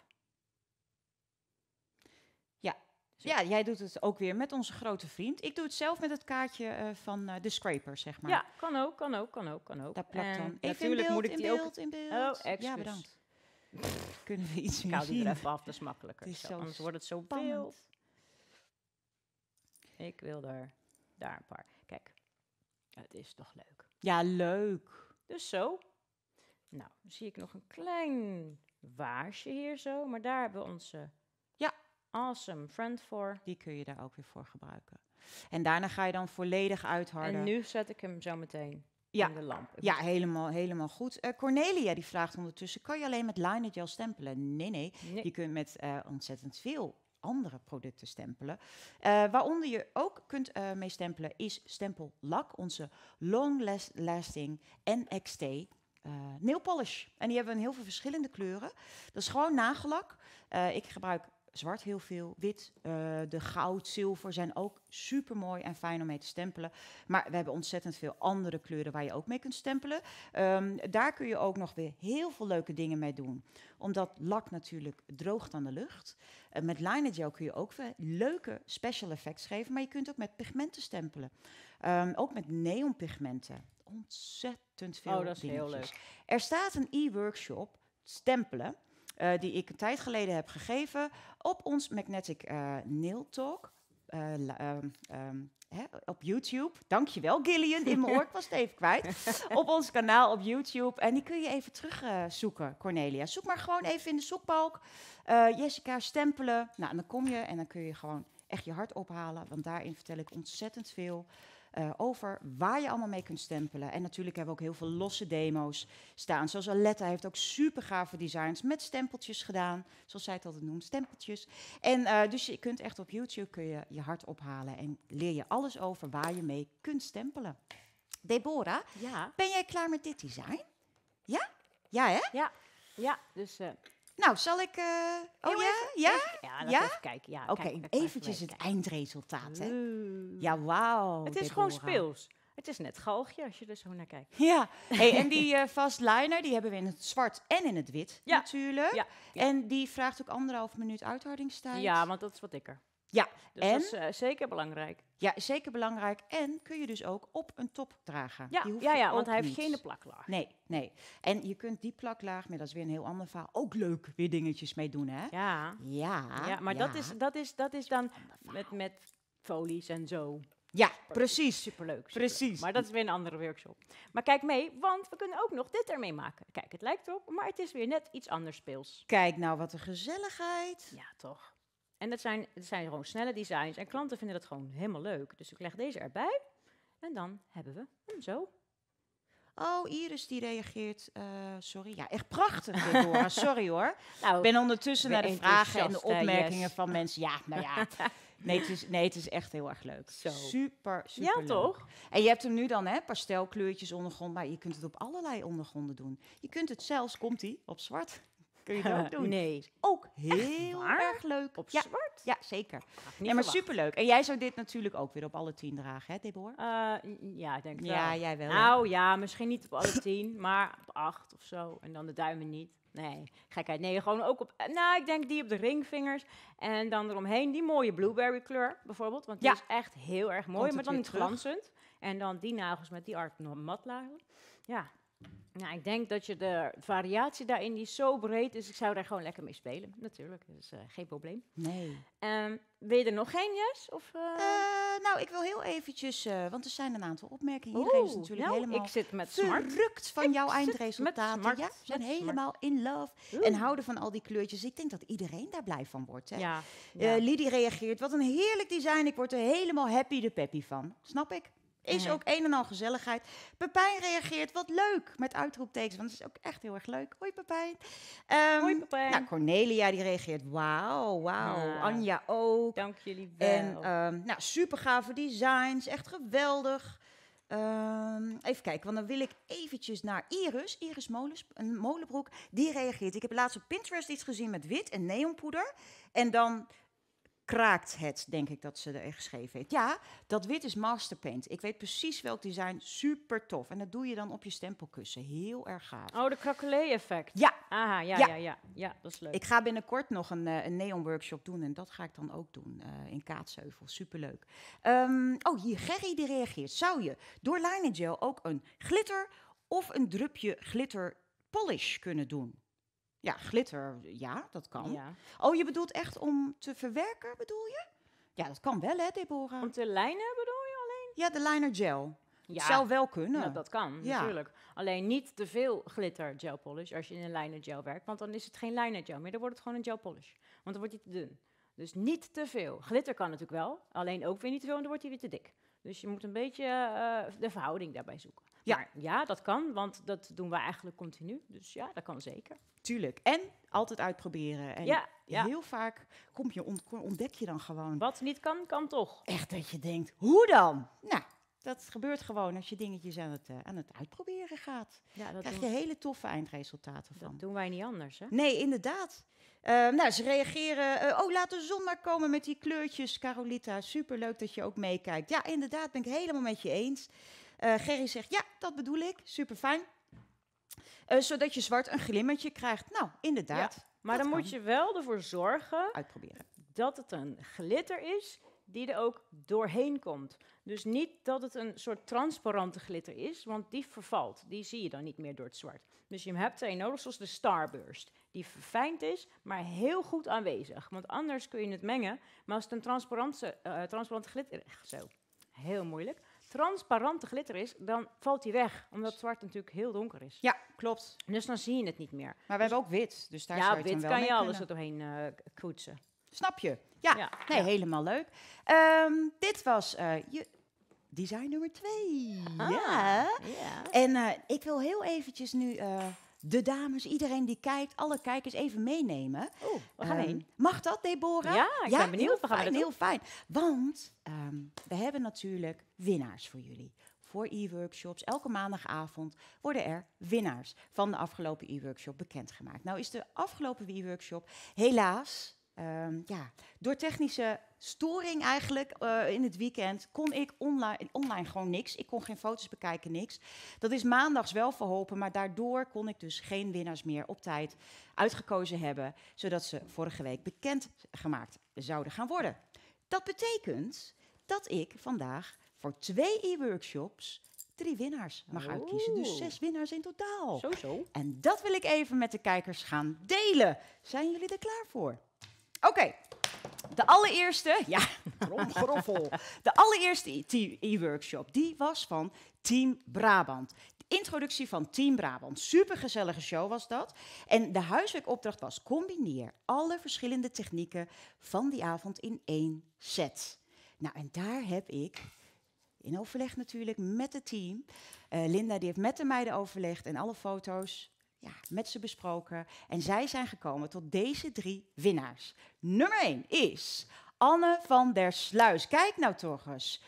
Ja, jij doet het ook weer met onze grote vriend. Ik doe het zelf met het kaartje van de scraper, zeg maar. Ja, kan ook. Daar plakt dan. Natuurlijk moet ik die ook... in beeld. Oh, excuus. Ja, bedankt. Kunnen we iets meer ik hou die zien? er even af, dat is makkelijker. Het is Zo, anders wordt het zo spannend. wild. Ik wil daar een paar. Kijk, het is toch leuk. Ja, leuk. Dus zo. Nou, dan zie ik nog een klein waarsje hier zo. Maar daar hebben we onze awesome friend voor. Die kun je daar ook weer voor gebruiken. En daarna ga je dan volledig uitharden. En nu zet ik hem zo meteen in de lamp. Ja, helemaal goed. Cornelia die vraagt ondertussen, kan je alleen met liner gel stempelen? Nee. Je kunt met ontzettend veel andere producten stempelen. Waaronder je ook kunt mee stempelen is stempellak, onze Long Lasting NXT nail polish. En die hebben we in heel veel verschillende kleuren. Dat is gewoon nagellak. Ik gebruik zwart heel veel, wit, de goud, zilver zijn ook super mooi en fijn om mee te stempelen. Maar we hebben ontzettend veel andere kleuren waar je ook mee kunt stempelen. Daar kun je ook nog weer heel veel leuke dingen mee doen. Omdat lak natuurlijk droogt aan de lucht. Met liner gel kun je ook weer leuke special effects geven, maar je kunt ook met pigmenten stempelen. Ook met neonpigmenten. Ontzettend veel dat is heel dingetjes. leuk. Er staat een e-workshop, stempelen, die ik een tijd geleden heb gegeven op ons Magnetic Nail Talk. Op YouTube. Dankjewel, Gillian. In mijn oor, ik was het even kwijt. Op ons kanaal op YouTube. En die kun je even terugzoeken, Cornelia. Zoek maar gewoon even in de zoekbalk. Jessica, stempelen. Nou, en dan kom je en dan kun je gewoon echt je hart ophalen. Want daarin vertel ik ontzettend veel over waar je allemaal mee kunt stempelen. En natuurlijk hebben we ook heel veel losse demo's staan. Zoals Aletta heeft ook super gave designs met stempeltjes gedaan. Zoals zij het altijd noemt, stempeltjes. En dus je kunt echt op YouTube kun je je hart ophalen. En leer je alles over waar je mee kunt stempelen. Deborah, Ja. ben jij klaar met dit design? Ja? Ja, hè? Ja, dus... Nou, zal ik... Heel oh ja? even- Ja? ja, laten Ja? we even kijken. Ja, Oké, kijk, even eventjes kijken. het eindresultaat, hè? Oeh. Ja, wauw. Het is gewoon Deborah. speels. Het is net galgje als je er zo naar kijkt. Ja, hey, en die vast liner, die hebben we in het zwart en in het wit Ja. natuurlijk. Ja. En die vraagt ook 1,5 minuut uithardingstijd. Ja, want dat is wat dikker. Ja, Dus en? dat is zeker belangrijk. Ja, zeker belangrijk. En kun je dus ook op een top dragen. Ja, Die hoef ja, je ja, want ook hij heeft niet. geen plaklaag. Nee, nee. En je kunt die plaklaag, maar dat is weer een heel ander verhaal, ook leuk weer dingetjes mee doen, hè? Ja, Ja, maar ja. dat is dan met folies en zo. Ja, precies. Superleuk. Precies. Maar dat is weer een andere workshop. Maar kijk mee, want we kunnen ook nog dit ermee maken. Kijk, het lijkt erop, maar het is weer net iets anders speels. Kijk nou, wat een gezelligheid. Ja, toch. En het zijn gewoon snelle designs en klanten vinden dat gewoon helemaal leuk. Dus ik leg deze erbij en dan hebben we hem zo. Oh, Iris die reageert. Sorry. Ja, echt prachtig, Deborah. Sorry hoor. Nou, Ik ben ondertussen ben naar de vragen en de enthousiast, hè, opmerkingen Jess. van mensen. Ja, nou ja. Nee, het is echt heel erg leuk. Zo. Super ja, leuk. toch? En je hebt hem nu dan, hè, pastelkleurtjes ondergrond, maar je kunt het op allerlei ondergronden doen. Je kunt het zelfs, komt-ie, op zwart. Kun je het ook doen. Nee, Ook heel waar? erg leuk. op Ja, zwart? ja, zeker. Had ik niet Ja, maar verwacht. superleuk. En jij zou dit natuurlijk ook weer op alle 10 dragen, hè, Deborah? Ja, ik denk het Ja, wel. jij wel. hè? Nou ja, misschien niet op alle 10, maar op 8 of zo. En dan de duimen niet. Nee, gekheid. Nee, gewoon ook op... Nou, ik denk die op de ringvingers. En dan eromheen die mooie blueberry kleur bijvoorbeeld. Want die Ja. is echt heel erg mooi, Komt maar het dan weer niet glanzend. En dan die nagels met die art matlagen. Ja. Nou, ik denk dat je de variatie daarin, die is zo breed. Dus ik zou daar gewoon lekker mee spelen. Natuurlijk, dat is geen probleem. Nee. Wil je er nog geen, Jess? Of, Nou, ik wil heel eventjes, want er zijn een aantal opmerkingen. Iedereen is natuurlijk nou, helemaal ik zit met smart. verrukt van jouw zit eindresultaten. met smart, Ja, ze zijn met helemaal in love en houden van al die kleurtjes. Ik denk dat iedereen daar blij van wordt. Hè? Ja. Lidie reageert, wat een heerlijk design. Ik word er helemaal happy de peppy van. Snap ik? Is Mhm. ook een en al gezelligheid. Pepijn reageert, wat leuk, met uitroeptekens. Want het is ook echt heel erg leuk. Hoi Pepijn. Hoi, Pepijn. Nou, Cornelia die reageert, wauw. Ja. Anja ook. Dank jullie wel. En nou, super gave designs, echt geweldig. Even kijken, want dan wil ik eventjes naar Iris Molenbroek. Die reageert. Ik heb laatst op Pinterest iets gezien met wit en neonpoeder. En dan kraakt het, denk ik dat ze er geschreven heeft. Ja, dat wit is Masterpaint. Ik weet precies welk design, super tof. En dat doe je dan op je stempelkussen. Heel erg gaaf. Oh, de krakelee-effect. Ja, Aha, Ja. ja, dat is leuk. ik ga binnenkort nog een neon-workshop doen en dat ga ik dan ook doen in Kaatsheuvel. Superleuk. Oh, hier, Gerry die reageert. Zou je door liner gel ook een glitter of een drupje glitter polish kunnen doen? Ja, glitter, ja, dat kan. Ja. Oh, je bedoelt echt om te verwerken, bedoel je? Ja, dat kan wel, hè, Deborah? Om te lijnen bedoel je alleen? Ja, de liner gel. Ja, Het zou wel kunnen. nou, dat kan, Ja. natuurlijk. Alleen niet te veel glitter gel polish als je in een liner gel werkt. Want dan is het geen liner gel meer, dan wordt het gewoon een gel polish. Want dan wordt hij te dun. Dus niet te veel. Glitter kan natuurlijk wel, alleen ook weer niet te veel, en dan wordt hij weer te dik. Dus je moet een beetje de verhouding daarbij zoeken. Ja. Maar ja, dat kan, want dat doen we eigenlijk continu. Dus ja, dat kan zeker. Tuurlijk. En altijd uitproberen. En Ja. heel vaak ontdek je dan gewoon Wat niet kan, kan toch. echt dat je denkt, hoe dan? Nou, dat gebeurt gewoon als je dingetjes aan het uitproberen gaat. Ja, Daar dat krijg je doen, hele toffe eindresultaten van. dat doen wij niet anders, hè? Nee, inderdaad. Nou, ze reageren. Laat de zon maar komen met die kleurtjes, Carolita. Superleuk dat je ook meekijkt. Ja, inderdaad, ben ik helemaal met je eens. Gerry zegt, ja, dat bedoel ik. Super fijn. Zodat je zwart een glimmertje krijgt. Nou, inderdaad. Ja, maar dan moet je wel ervoor zorgen uitproberen dat het een glitter is die er ook doorheen komt. Dus niet dat het een soort transparante glitter is, want die vervalt. Die zie je dan niet meer door het zwart. Dus je hebt er een nodig, zoals de Starburst. Die verfijnd is, maar heel goed aanwezig. Want anders kun je het mengen. Maar als het een transparante glitter is, zo, heel moeilijk. Transparante glitter is, dan valt die weg. Omdat het zwart natuurlijk heel donker is. Ja, klopt. Dus dan zie je het niet meer. Maar we hebben ook wit, dus daar zou je het wit dan wel kan je mee alles er kunnen. doorheen koetsen. Snap je? Ja, nee, helemaal leuk. Dit was design nummer 2. Ja. En ik wil heel eventjes nu de dames, iedereen die kijkt, alle kijkers even meenemen. We gaan heen. Mag dat, Deborah? Ja, ik ben benieuwd. Heel fijn, heel fijn. Want we hebben natuurlijk winnaars voor jullie. Voor e-workshops. Elke maandagavond worden er winnaars van de afgelopen e-workshop bekendgemaakt. Nou is de afgelopen e-workshop helaas... door technische storing eigenlijk in het weekend kon ik online gewoon niks. Ik kon geen foto's bekijken, niks. Dat is maandags wel verholpen, maar daardoor kon ik dus geen winnaars meer op tijd uitgekozen hebben, zodat ze vorige week bekendgemaakt zouden gaan worden. Dat betekent dat ik vandaag voor 2 e-workshops 3 winnaars mag uitkiezen. Dus 6 winnaars in totaal. Zo. En dat wil ik even met de kijkers gaan delen. Zijn jullie er klaar voor? Oké, de allereerste, groffel. De allereerste e-workshop, die was van Team Brabant. De introductie van Team Brabant. Supergezellige show was dat. En de huiswerkopdracht was: combineer alle verschillende technieken van die avond in 1 set. Nou, en daar heb ik, in overleg natuurlijk met het team, Linda die heeft met de meiden overlegd en alle foto's met ze besproken. En zij zijn gekomen tot deze 3 winnaars. Nummer 1 is Anne van der Sluis. Kijk nou toch eens.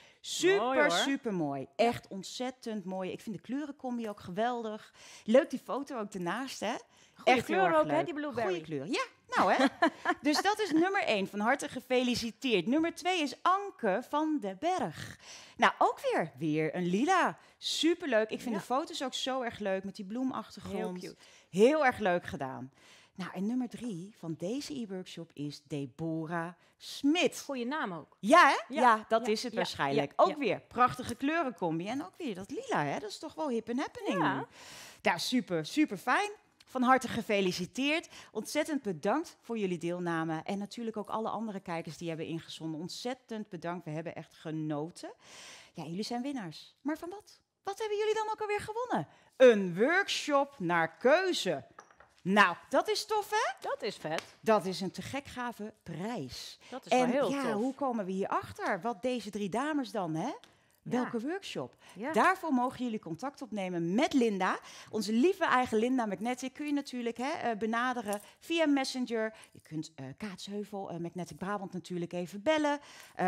Super mooi. Echt ontzettend mooi. Ik vind de kleurencombi ook geweldig. Leuk die foto ook ernaast, hè? Goeie kleur ook, hè, die blueberry. Goeie kleur. Ja, nou hè. Dus dat is nummer 1. Van harte gefeliciteerd. Nummer 2 is Anke van den Berg. Nou, ook weer een lila. Superleuk. Ik vind de foto's ook zo erg leuk met die bloemachtergrond. Heel cute. Heel erg leuk gedaan. Nou, en nummer 3 van deze e-workshop is Deborah Smit. Goeie naam ook. Ja, hè? Ja, dat is het waarschijnlijk. Ja. Ook weer prachtige kleurencombi. En ook weer dat lila, hè? Dat is toch wel hip en happening. Ja. Ja, super fijn. Van harte gefeliciteerd. Ontzettend bedankt voor jullie deelname. En natuurlijk ook alle andere kijkers die hebben ingezonden. Ontzettend bedankt. We hebben echt genoten. Ja, jullie zijn winnaars. Maar van wat? Wat hebben jullie dan ook alweer gewonnen? Een workshop naar keuze. Nou, dat is tof, hè? Dat is vet. Dat is een te gek gave prijs. Dat is wel heel tof. tof. Hoe komen we hierachter? Wat deze 3 dames dan, hè? Welke workshop? Ja. Daarvoor mogen jullie contact opnemen met Linda. Onze lieve eigen Linda Magnetic kun je natuurlijk benaderen via Messenger. Je kunt Kaatsheuvel, Magnetic Brabant natuurlijk even bellen.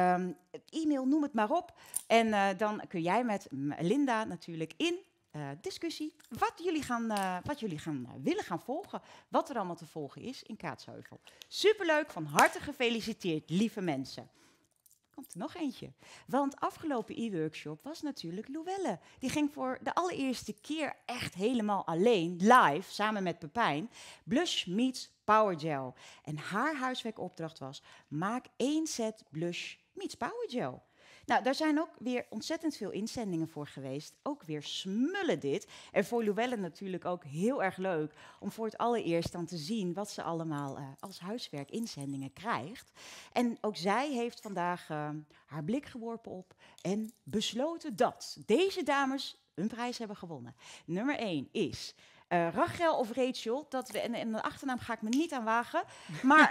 E-mail, noem het maar op. En dan kun jij met Linda natuurlijk in discussie wat jullie willen gaan volgen. Wat er allemaal te volgen is in Kaatsheuvel. Superleuk, van harte gefeliciteerd, lieve mensen. Komt er nog eentje. Want afgelopen e-workshop was natuurlijk Louelle. Die ging voor de allereerste keer echt helemaal alleen, live, samen met Pepijn, Blush meets Power Gel. En haar huiswerkopdracht was: maak 1 set Blush meets Power Gel. Nou, daar zijn ook weer ontzettend veel inzendingen voor geweest. Ook weer smullen dit. En voor Louelle natuurlijk ook heel erg leuk om voor het allereerst dan te zien wat ze allemaal als huiswerk inzendingen krijgt. En ook zij heeft vandaag haar blik geworpen op en besloten dat deze dames een prijs hebben gewonnen. Nummer 1 is Rachel of Rachel, en de achternaam ga ik me niet aan wagen. Maar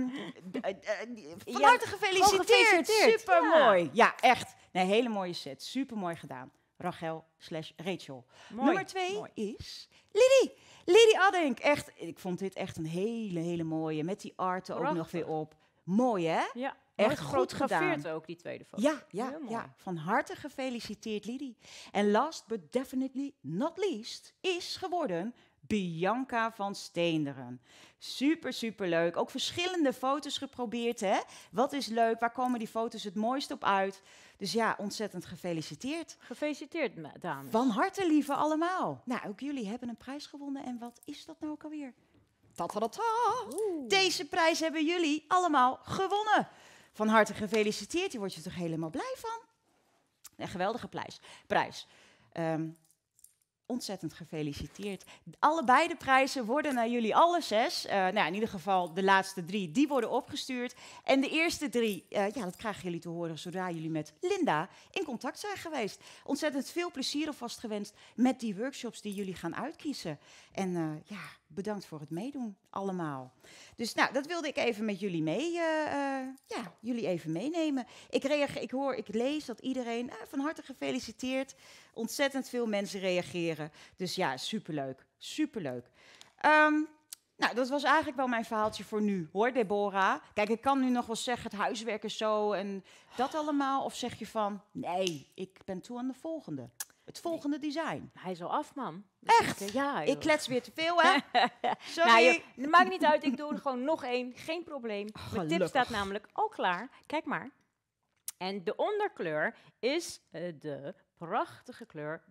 van harte gefeliciteerd. Super mooi. Ja, echt. Nee, hele mooie set. Super mooi gedaan. Rachel/Rachel. Nummer 2 is Lidie. Lidie Addink. Echt, ik vond dit echt een hele mooie. Met die arten ook nog weer op. Mooi, hè? Ja. Echt goed gedaan. Ook die tweede foto. Ja. Van harte gefeliciteerd, Lidie. En last but definitely not least is geworden Bianca van Steenderen. Super, super leuk. Ook verschillende foto's geprobeerd, hè? Wat is leuk? Waar komen die foto's het mooist op uit? Dus ja, ontzettend gefeliciteerd. Gefeliciteerd, dames. Van harte, lieve allemaal. Nou, ook jullie hebben een prijs gewonnen. En wat is dat nou ook alweer? Ta-ta-ta-ta! Deze prijs hebben jullie allemaal gewonnen. Van harte gefeliciteerd. Hier word je toch helemaal blij van? Een geweldige prijs. Ontzettend gefeliciteerd. Allebei de prijzen worden naar jullie alle 6. Nou, in ieder geval de laatste 3, die worden opgestuurd. En de eerste 3, dat krijgen jullie te horen zodra jullie met Linda in contact zijn geweest. Ontzettend veel plezier alvast gewenst met die workshops die jullie gaan uitkiezen. En bedankt voor het meedoen allemaal. Dus nou, dat wilde ik even met jullie jullie even meenemen. Ik lees dat iedereen van harte gefeliciteerd. Ontzettend veel mensen reageren. Dus ja, superleuk. Superleuk. Nou, dat was eigenlijk wel mijn verhaaltje voor nu, hoor, Deborah. Kijk, ik kan nu nog wel zeggen, het huiswerk is zo en dat allemaal. Of zeg je van, nee, ik ben toe aan de volgende. Het volgende design. Hij is al af, man. Echt? Ja, Ik klets weer te veel, hè? Sorry. Nou, het maakt niet uit, ik doe er gewoon nog 1. Geen probleem. Mijn tip Gelukkig. staat namelijk al klaar. Kijk maar. En de onderkleur is de prachtige kleur.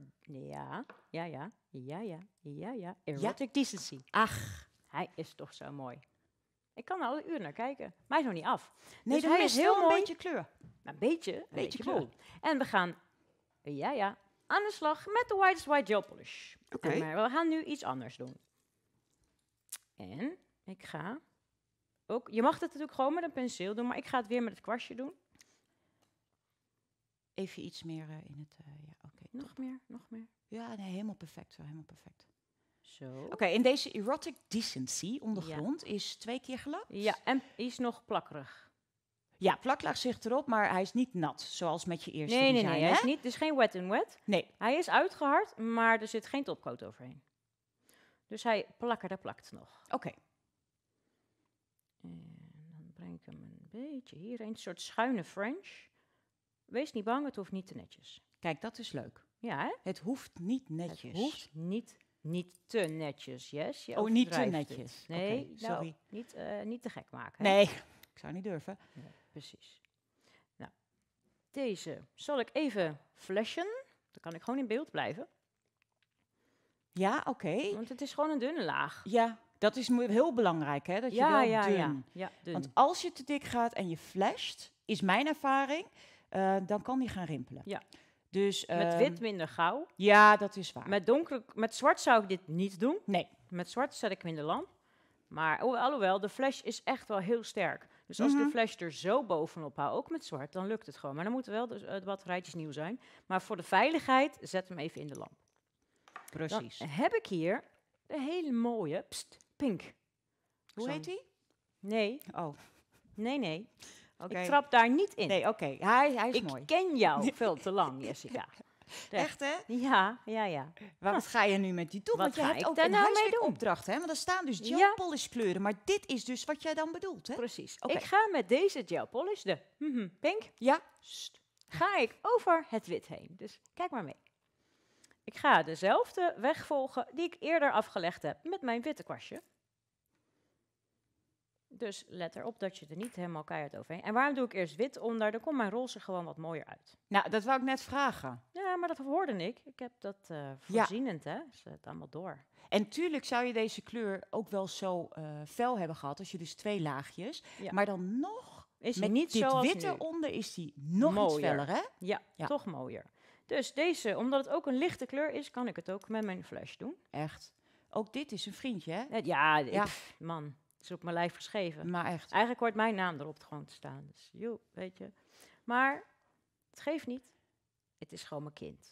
Erotic Decency. Ach, Hij is toch zo mooi. Ik kan er al een uur naar kijken. Maar hij is nog niet af. nee, Dus dat hij is is heel heel mooi. een beetje kleur. Een beetje kleur. boel. En we gaan, aan de slag met de White is White Gel Polish. Oké. Maar we gaan nu iets anders doen. En ik ga ook, je mag het natuurlijk gewoon met een penseel doen, maar ik ga het weer met het kwastje doen. Even iets meer in het... oké. Nog meer. Ja, nee, helemaal perfect. Zo, helemaal perfect. Zo. Oké, en deze Erotic Decency ondergrond is 2 keer gelakt? Ja, en die is nog plakkerig. Ja, plaklaag zit erop, maar hij is niet nat, zoals met je eerste Nee, design, hij hè? is niet, het is geen wet and wet. Nee. Hij is uitgehard, maar er zit geen topcoat overheen. Dus hij plakt nog. Oké. En dan breng ik hem een beetje hierheen, een soort schuine French. Wees niet bang, het hoeft niet te netjes. Kijk, dat is leuk. Ja, hè? Het hoeft niet netjes. Het hoeft niet te netjes, yes? Je Oh, niet te overdrijft het. netjes. Nee, Oké, sorry. niet te gek maken. Hè? Nee, ik zou niet durven. Nee, precies. Nou, deze zal ik even flashen. Dan kan ik gewoon in beeld blijven. Ja, oké. Want het is gewoon een dunne laag. Ja, dat is heel belangrijk, hè? Dat je wel dun. Ja, dun. Want als je te dik gaat en je flasht, is mijn ervaring, dan kan die gaan rimpelen. Ja. Dus, met wit minder gauw. Ja, dat is waar. Met zwart zou ik dit niet doen. Nee. Met zwart zet ik hem in de lamp. Maar alhoewel, de flash is echt wel heel sterk. Dus als ik de flash er zo bovenop hou, ook met zwart, dan lukt het gewoon. Maar dan moeten wel de batterijtjes nieuw zijn. Maar voor de veiligheid, zet hem even in de lamp. Precies. Dan heb ik hier de hele mooie pink. Hoe heet die? Nee, Oh, nee. oké. Ik trap daar niet in. Nee, oké. Hij is Ik mooi. ken jou veel te lang, Jessica. Echt, hè? Ja. Wat ga je nu met die doen? Wat Want je ga hebt ik ook daar een nou mee huiswerkopdracht, hè? Want er staan dus gel Ja. polish kleuren. Maar dit is dus wat jij dan bedoelt, hè? Precies. Oké. Ik ga met deze gel polish, de pink, Ja. ga ik over het wit heen. Dus kijk maar mee. Ik ga dezelfde weg volgen die ik eerder afgelegd heb met mijn witte kwastje. Dus let erop dat je er niet helemaal keihard overheen. En waarom doe ik eerst wit onder? Dan komt mijn roze gewoon wat mooier uit. Nou, dat wou ik net vragen. Ja, maar dat hoorde ik. Ik heb dat voorzienend, hè. Zet allemaal door. En tuurlijk zou je deze kleur ook wel zo fel hebben gehad, als je dus 2 laagjes. Ja. Maar dan nog, Is hij met niet dit zoals witte nu? onder is die nog iets Mooier. feller, hè? Ja, Ja. toch mooier. Dus deze, omdat het ook een lichte kleur is, kan ik het ook met mijn flash doen. Echt. Ook dit is een vriendje, hè? Ja, Ja. Man, het is op mijn lijf geschreven. Maar echt. Eigenlijk hoort mijn naam erop gewoon te staan. Dus joh, weet je. Maar het geeft niet. Het is gewoon mijn kind.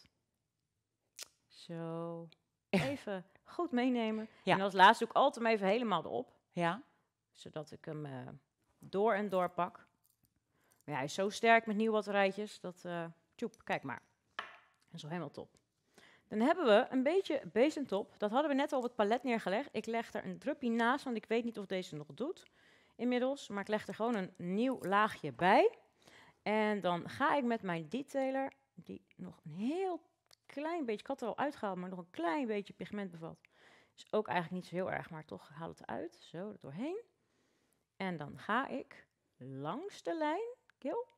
Zo. Even goed meenemen. Ja. En als laatste doe ik altijd hem even helemaal erop. Ja. Zodat ik hem door en door pak. Maar ja, hij is zo sterk met nieuwe batterijtjes. Dat, tjoep, kijk maar. En zo helemaal top. Dan hebben we een beetje base en top. Dat hadden we net al op het palet neergelegd. Ik leg er een druppie naast, want ik weet niet of deze nog doet inmiddels. Maar ik leg er gewoon een nieuw laagje bij. En dan ga ik met mijn detailer, die nog een heel klein beetje, ik had er al uitgehaald, maar nog een klein beetje pigment bevat, Is ook eigenlijk niet zo heel erg, maar toch haal het uit. Zo, er doorheen. En dan ga ik langs de lijn, Gil.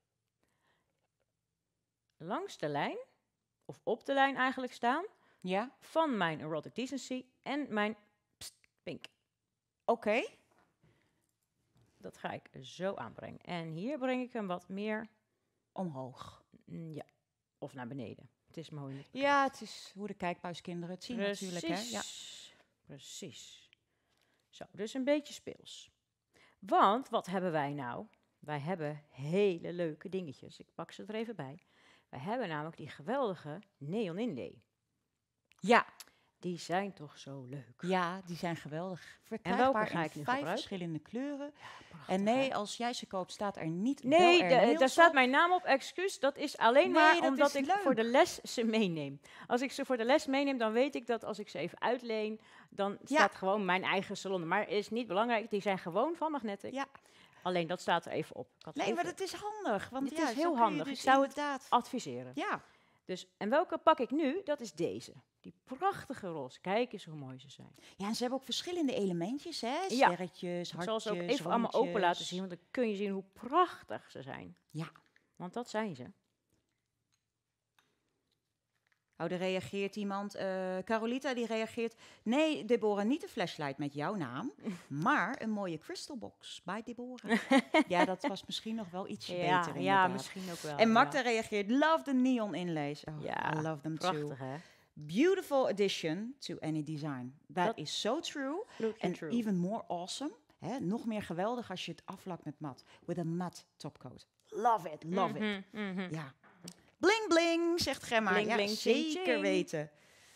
Langs de lijn, of op de lijn eigenlijk staan, Ja, van mijn erotic decency en mijn pink. oké. Dat ga ik zo aanbrengen. En hier breng ik hem wat meer, Omhoog. ja, of naar beneden. Het is mooi. Niet Ja, het is hoe de kijkbuiskinderen het zien natuurlijk. Hè? Ja. Precies. Zo, dus een beetje speels. Want, wat hebben wij nou? Wij hebben hele leuke dingetjes. Ik pak ze er even bij. Wij hebben namelijk die geweldige neon inlay. Ja. Die zijn toch zo leuk. Ja, die zijn geweldig. welke Verkrijgbaar ga in ik nu 5 gebruiken? verschillende kleuren. Prachtig, En nee, hè? als jij ze koopt, staat er niet Nee, Bel Air Nails daar staat op. mijn naam op, excuus. Dat is alleen Nee, maar dat omdat is ik leuk. voor de les ze meeneem. Als ik ze voor de les meeneem, dan weet ik dat als ik ze even uitleen, dan Ja. staat gewoon mijn eigen salon. Maar is niet belangrijk, die zijn gewoon van Magnetic. Ja. Alleen dat staat er even op. Ik had Nee, even maar dat is handig. Want Het ja, is zo heel kun je handig. dus Ik zou het inderdaad. adviseren. Ja. Dus, en welke pak ik nu? Dat is deze. Die prachtige roze. Kijk eens hoe mooi ze zijn. Ja, en ze hebben ook verschillende elementjes, hè? Ja. Sterretjes, Ik hartjes, zal ze ook even allemaal open laten rondjes. zien, want dan kun je zien hoe prachtig ze zijn. Ja. Want dat zijn ze. Oh, er reageert iemand. Carolita die reageert. Nee, Deborah, niet een flashlight met jouw naam, maar een mooie crystal box bij Deborah. Ja, dat was misschien nog wel ietsje beter Ja, inderdaad. misschien ook wel. En Magda ja. reageert. Love the neon inlays. Oh, Ja, I love them too. Prachtig, hè? Beautiful addition to any design. That Dat- is so true. Absolutely And true. even more awesome. Hè? Nog meer geweldig als je het aflakt met mat. With a matte topcoat. Love it, love it. Mhm, mhm. Ja. Bling bling, zegt Gemma. Bling, ja, bling, ching, zeker ching. weten.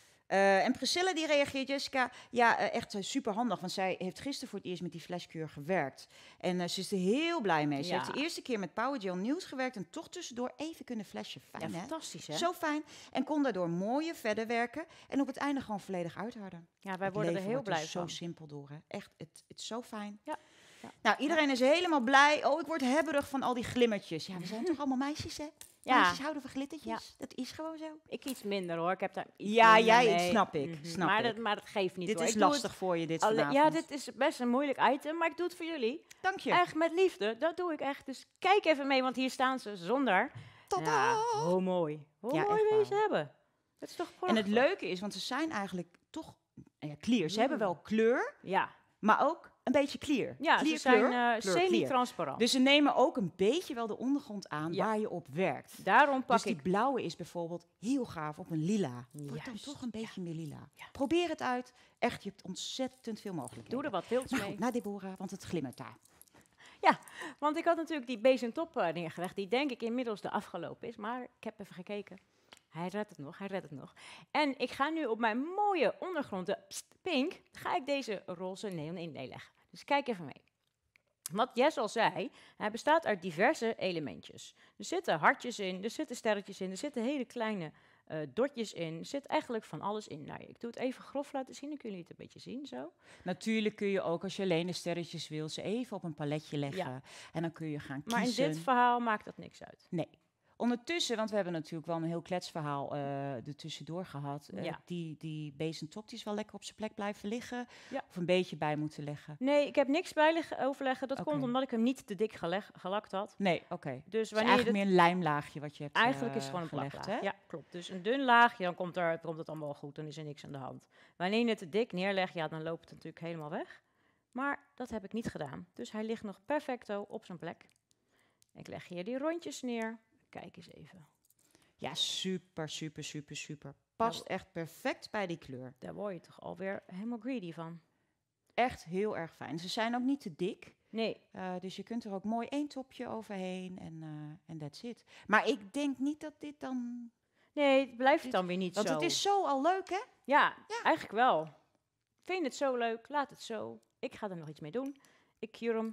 En Priscilla die reageert, Jessica, ja, echt super handig. Want zij heeft gisteren voor het eerst met die flashcure gewerkt. En ze is er heel blij mee. Ze Ja. heeft de eerste keer met Power Gel News gewerkt en toch tussendoor even kunnen flashen. Ja, Fijn, hè? fantastisch, hè? Zo fijn. En kon daardoor mooier verder werken en op het einde gewoon volledig uitharden. Ja, wij Het worden er leven heel wordt blij zo van. simpel door, hè? Echt, het is zo fijn. Ja. Ja. Nou, iedereen is helemaal blij. Oh, ik word hebberig van al die glimmertjes. Ja, we zijn toch allemaal meisjes, hè? Ja. Meisjes houden van glittertjes. Dat is gewoon zo. Ik iets minder, hoor. Ik heb daar iets Ja, minder jij, mee. snap ik, Mhm. snap maar, ik. maar dat geeft niet, Dit hoor. is Ik doe lastig voor je, dit het vanavond. ja, dit is best een moeilijk item, maar ik doe het voor jullie. Dank je. Echt met liefde, dat doe ik echt. Dus kijk even mee, want hier staan ze zonder. Tada! Ja, hoe mooi. Hoe Ja, mooi echt wil je ze waar. hebben? Het is toch En prachtig? het leuke is, want ze zijn eigenlijk toch clear. Ze hebben wel kleur, Ja, maar ook een beetje clear. ja clear, ze zijn kleur, clear. semi-transparant. Dus ze nemen ook een beetje wel de ondergrond aan Ja. waar je op werkt. Daarom pak Dus die ik... blauwe is bijvoorbeeld heel gaaf op een lila. Wordt dan Juist, toch een beetje meer lila. Ja. Probeer het uit. Echt, je hebt ontzettend veel mogelijkheden. Doe er wat wils Maar mee. goed, naar Deborah, want het glimmert daar. Want ik had natuurlijk die base en top neergelegd, die denk ik inmiddels de afgelopen is. Maar ik heb even gekeken. Hij redt het nog, hij redt het nog. En ik ga nu op mijn mooie ondergrond, de pink, ga ik deze roze neon inlay leggen. Dus kijk even mee. Wat Jess al zei, hij bestaat uit diverse elementjes. Er zitten hartjes in, er zitten sterretjes in, er zitten hele kleine dotjes in. Er zit eigenlijk van alles in. Nou, ik doe het even grof laten zien, dan kunnen jullie het een beetje zien zo. Natuurlijk kun je ook, als je alleen de sterretjes wil, ze even op een paletje leggen. En dan kun je gaan kiezen. Maar in dit verhaal maakt dat niks uit. Nee. Ondertussen, want we hebben natuurlijk wel een heel kletsverhaal er tussendoor gehad. Ja. Die base en top die is wel lekker op zijn plek blijven liggen. Ja. Of een beetje bij moeten leggen. Nee, ik heb niks bij overleggen. Dat Oké. komt omdat ik hem niet te dik gelakt had. Nee, oké. Dus Dus wanneer je eigenlijk dit- meer een lijmlaagje wat je hebt Eigenlijk is het gewoon een gelegd, plaklaag. hè? Ja, klopt. Dus een dun laagje, dan komt het allemaal wel goed. Dan is er niks aan de hand. Wanneer je het te dik neerlegt, ja, dan loopt het natuurlijk helemaal weg. Maar dat heb ik niet gedaan. Dus hij ligt nog perfecto op zijn plek. Ik leg hier die rondjes neer. Kijk eens even. Ja, super, super, super, super. Past echt perfect bij die kleur. Daar word je toch alweer helemaal greedy van. Echt heel erg fijn. Ze zijn ook niet te dik. Nee, Dus je kunt er ook mooi één topje overheen en that's it. Maar ik denk niet dat dit dan... nee, het blijft Dit- dan weer niet Want zo. het is zo al leuk, hè? Ja, eigenlijk wel. Vind je het zo leuk? Laat het zo. Ik ga er nog iets mee doen. Ik cure hem.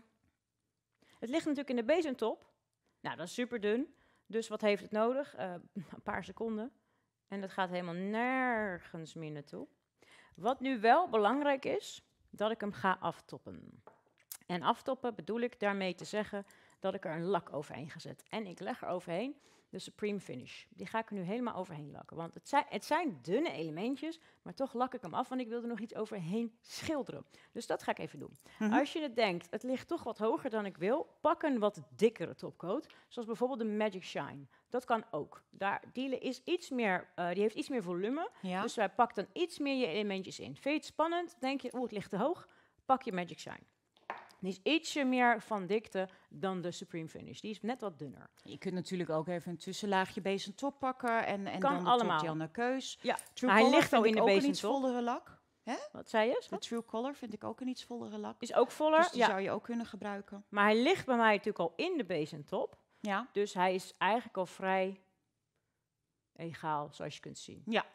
Het ligt natuurlijk in de bezemtop. Nou, dat is super dun. Dus wat heeft het nodig? Een paar seconden. En dat gaat helemaal nergens meer naartoe. Wat nu wel belangrijk is, dat ik hem ga aftoppen. En aftoppen bedoel ik daarmee te zeggen dat ik er een lak overheen gezet. En ik leg er overheen de Supreme Finish. Die ga ik er nu helemaal overheen lakken. Want het zijn dunne elementjes, maar toch lak ik hem af, want ik wil er nog iets overheen schilderen. Dus dat ga ik even doen. Als je het denkt, het ligt toch wat hoger dan ik wil, pak een wat dikkere topcoat, zoals bijvoorbeeld de Magic Shine. Dat kan ook. Die heeft iets meer volume, Ja. dus wij pakken dan iets meer je elementjes in. Vind je het spannend? Denk je, het ligt te hoog? Pak je Magic Shine. Die is ietsje meer van dikte dan de Supreme Finish. Die is net wat dunner. Je kunt natuurlijk ook even een tussenlaagje base en top pakken en Kan dan de allemaal. top naar keus. Ja, True hij Color ligt al vind in ik de ook base een en iets top. vollere lak. Wat zei je? De True Color vind ik ook een iets vollere lak. Is ook voller, Dus die ja. zou je ook kunnen gebruiken. Maar hij ligt bij mij natuurlijk al in de base en top. Ja. Dus hij is eigenlijk al vrij egaal, zoals je kunt zien. Ja.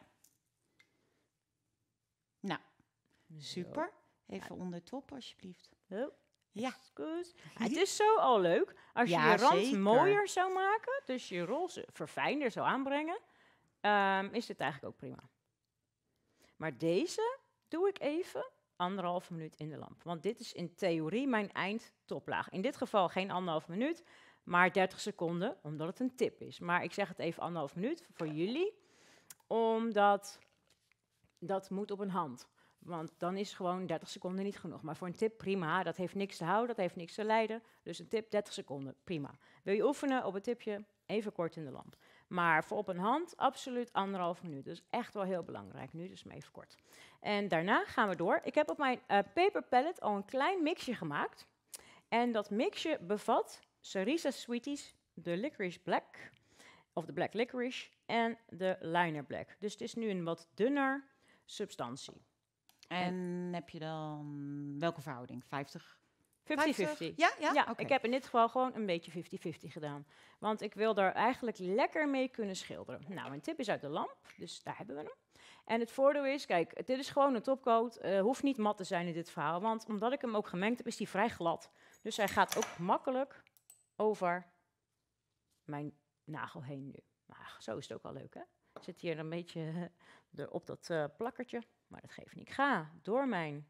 Nou, Zo. super. Even onder top, alsjeblieft. Zo. Ja. Excuus. Het is zo al leuk als je Ja, je rand zeker. mooier zou maken, dus je roze verfijnder zou aanbrengen, is dit eigenlijk ook prima. Maar deze doe ik even 1,5 minuut in de lamp. Want dit is in theorie mijn eindtoplaag. In dit geval geen 1,5 minuut, maar 30 seconden, omdat het een tip is. Maar ik zeg het even 1,5 minuut voor jullie, omdat dat moet op een hand. Want dan is gewoon 30 seconden niet genoeg. Maar voor een tip prima, dat heeft niks te houden, dat heeft niks te lijden. Dus een tip 30 seconden, prima. Wil je oefenen op een tipje, even kort in de lamp. Maar voor op een hand, absoluut 1,5 minuut. Dus echt wel heel belangrijk nu, dus maar even kort. En daarna gaan we door. Ik heb op mijn paper palette al een klein mixje gemaakt. En dat mixje bevat Sarisa Sweeties, de Licorice Black, of de Black Licorice, en de Liner Black. Dus het is nu een wat dunner substantie. En heb je dan welke verhouding? 50? 50-50. Ja, ja? Ja, Oké. ik heb in dit geval gewoon een beetje 50-50 gedaan. Want ik wil daar eigenlijk lekker mee kunnen schilderen. Nou, mijn tip is uit de lamp, dus daar hebben we hem. En het voordeel is, kijk, dit is gewoon een topcoat. Hoeft niet mat te zijn in dit verhaal, want omdat ik hem ook gemengd heb, is hij vrij glad. Dus hij gaat ook makkelijk over mijn nagel heen nu. Maar zo is het ook al leuk, hè? Zit hier een beetje op dat plakkertje, maar dat geeft niet. Ik ga door mijn...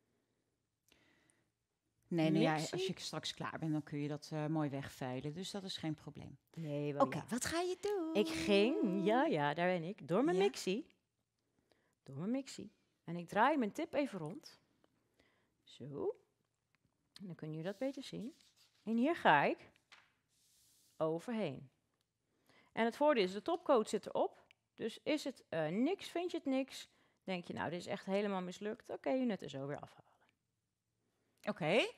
Nee, ja, mixie. als je straks klaar bent, dan kun je dat mooi wegveilen. Dus dat is geen probleem. Nee, wel Oké, ja. wat ga je doen? Ik ging, ja, daar ben ik, door mijn Ja. mixie. Door mijn mixie. En ik draai mijn tip even rond. Zo. En dan kun je dat beter zien. En hier ga ik overheen. En het voordeel is, de topcoat zit erop. Dus is het niks, vind je het niks, denk je, nou, dit is echt helemaal mislukt. Oké, je net er zo weer afhalen. Oké.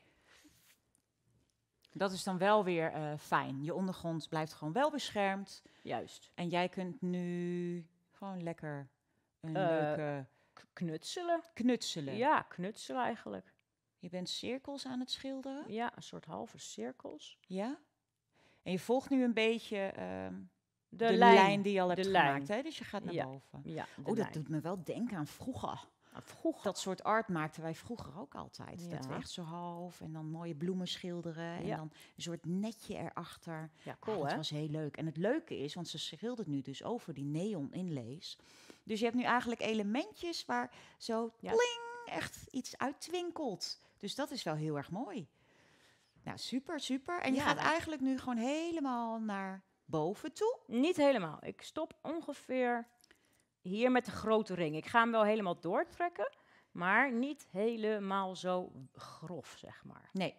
Dat is dan wel weer fijn. Je ondergrond blijft gewoon wel beschermd. Juist. En jij kunt nu gewoon lekker een leuke Knutselen. knutselen. Ja, knutselen eigenlijk. Je bent cirkels aan het schilderen. Ja, een soort halve cirkels. Ja. En je volgt nu een beetje De lijn die je al hebt de gemaakt. lijn. Hè? Dus je gaat naar Ja. boven. Ja, de Oh, dat lijn. doet me wel denken aan vroeger. Vroeger. Dat soort art maakten wij vroeger ook altijd. Dat we Ja. echt zo half en dan mooie bloemen schilderen. En Ja. dan een soort netje erachter. Ja, Ah, cool, dat hè? was heel leuk. En het leuke is, want ze schildert nu dus over die neon inlays. Dus je hebt nu eigenlijk elementjes waar zo Ja. pling echt iets uittwinkelt. Dus dat is wel heel erg mooi. Nou, super, super. En je Ja. gaat eigenlijk nu gewoon helemaal naar boven toe. Niet helemaal. Ik stop ongeveer hier met de grote ring. Ik ga hem wel helemaal doortrekken, maar niet helemaal zo grof, zeg maar. Nee.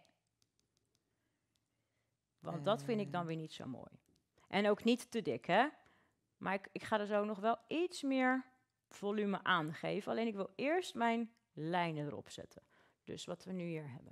Want dat vind ik dan weer niet zo mooi. En ook niet te dik, hè? Maar ik ga er zo nog wel iets meer volume aangeven. Alleen ik wil eerst mijn lijnen erop zetten. Dus wat we nu hier hebben.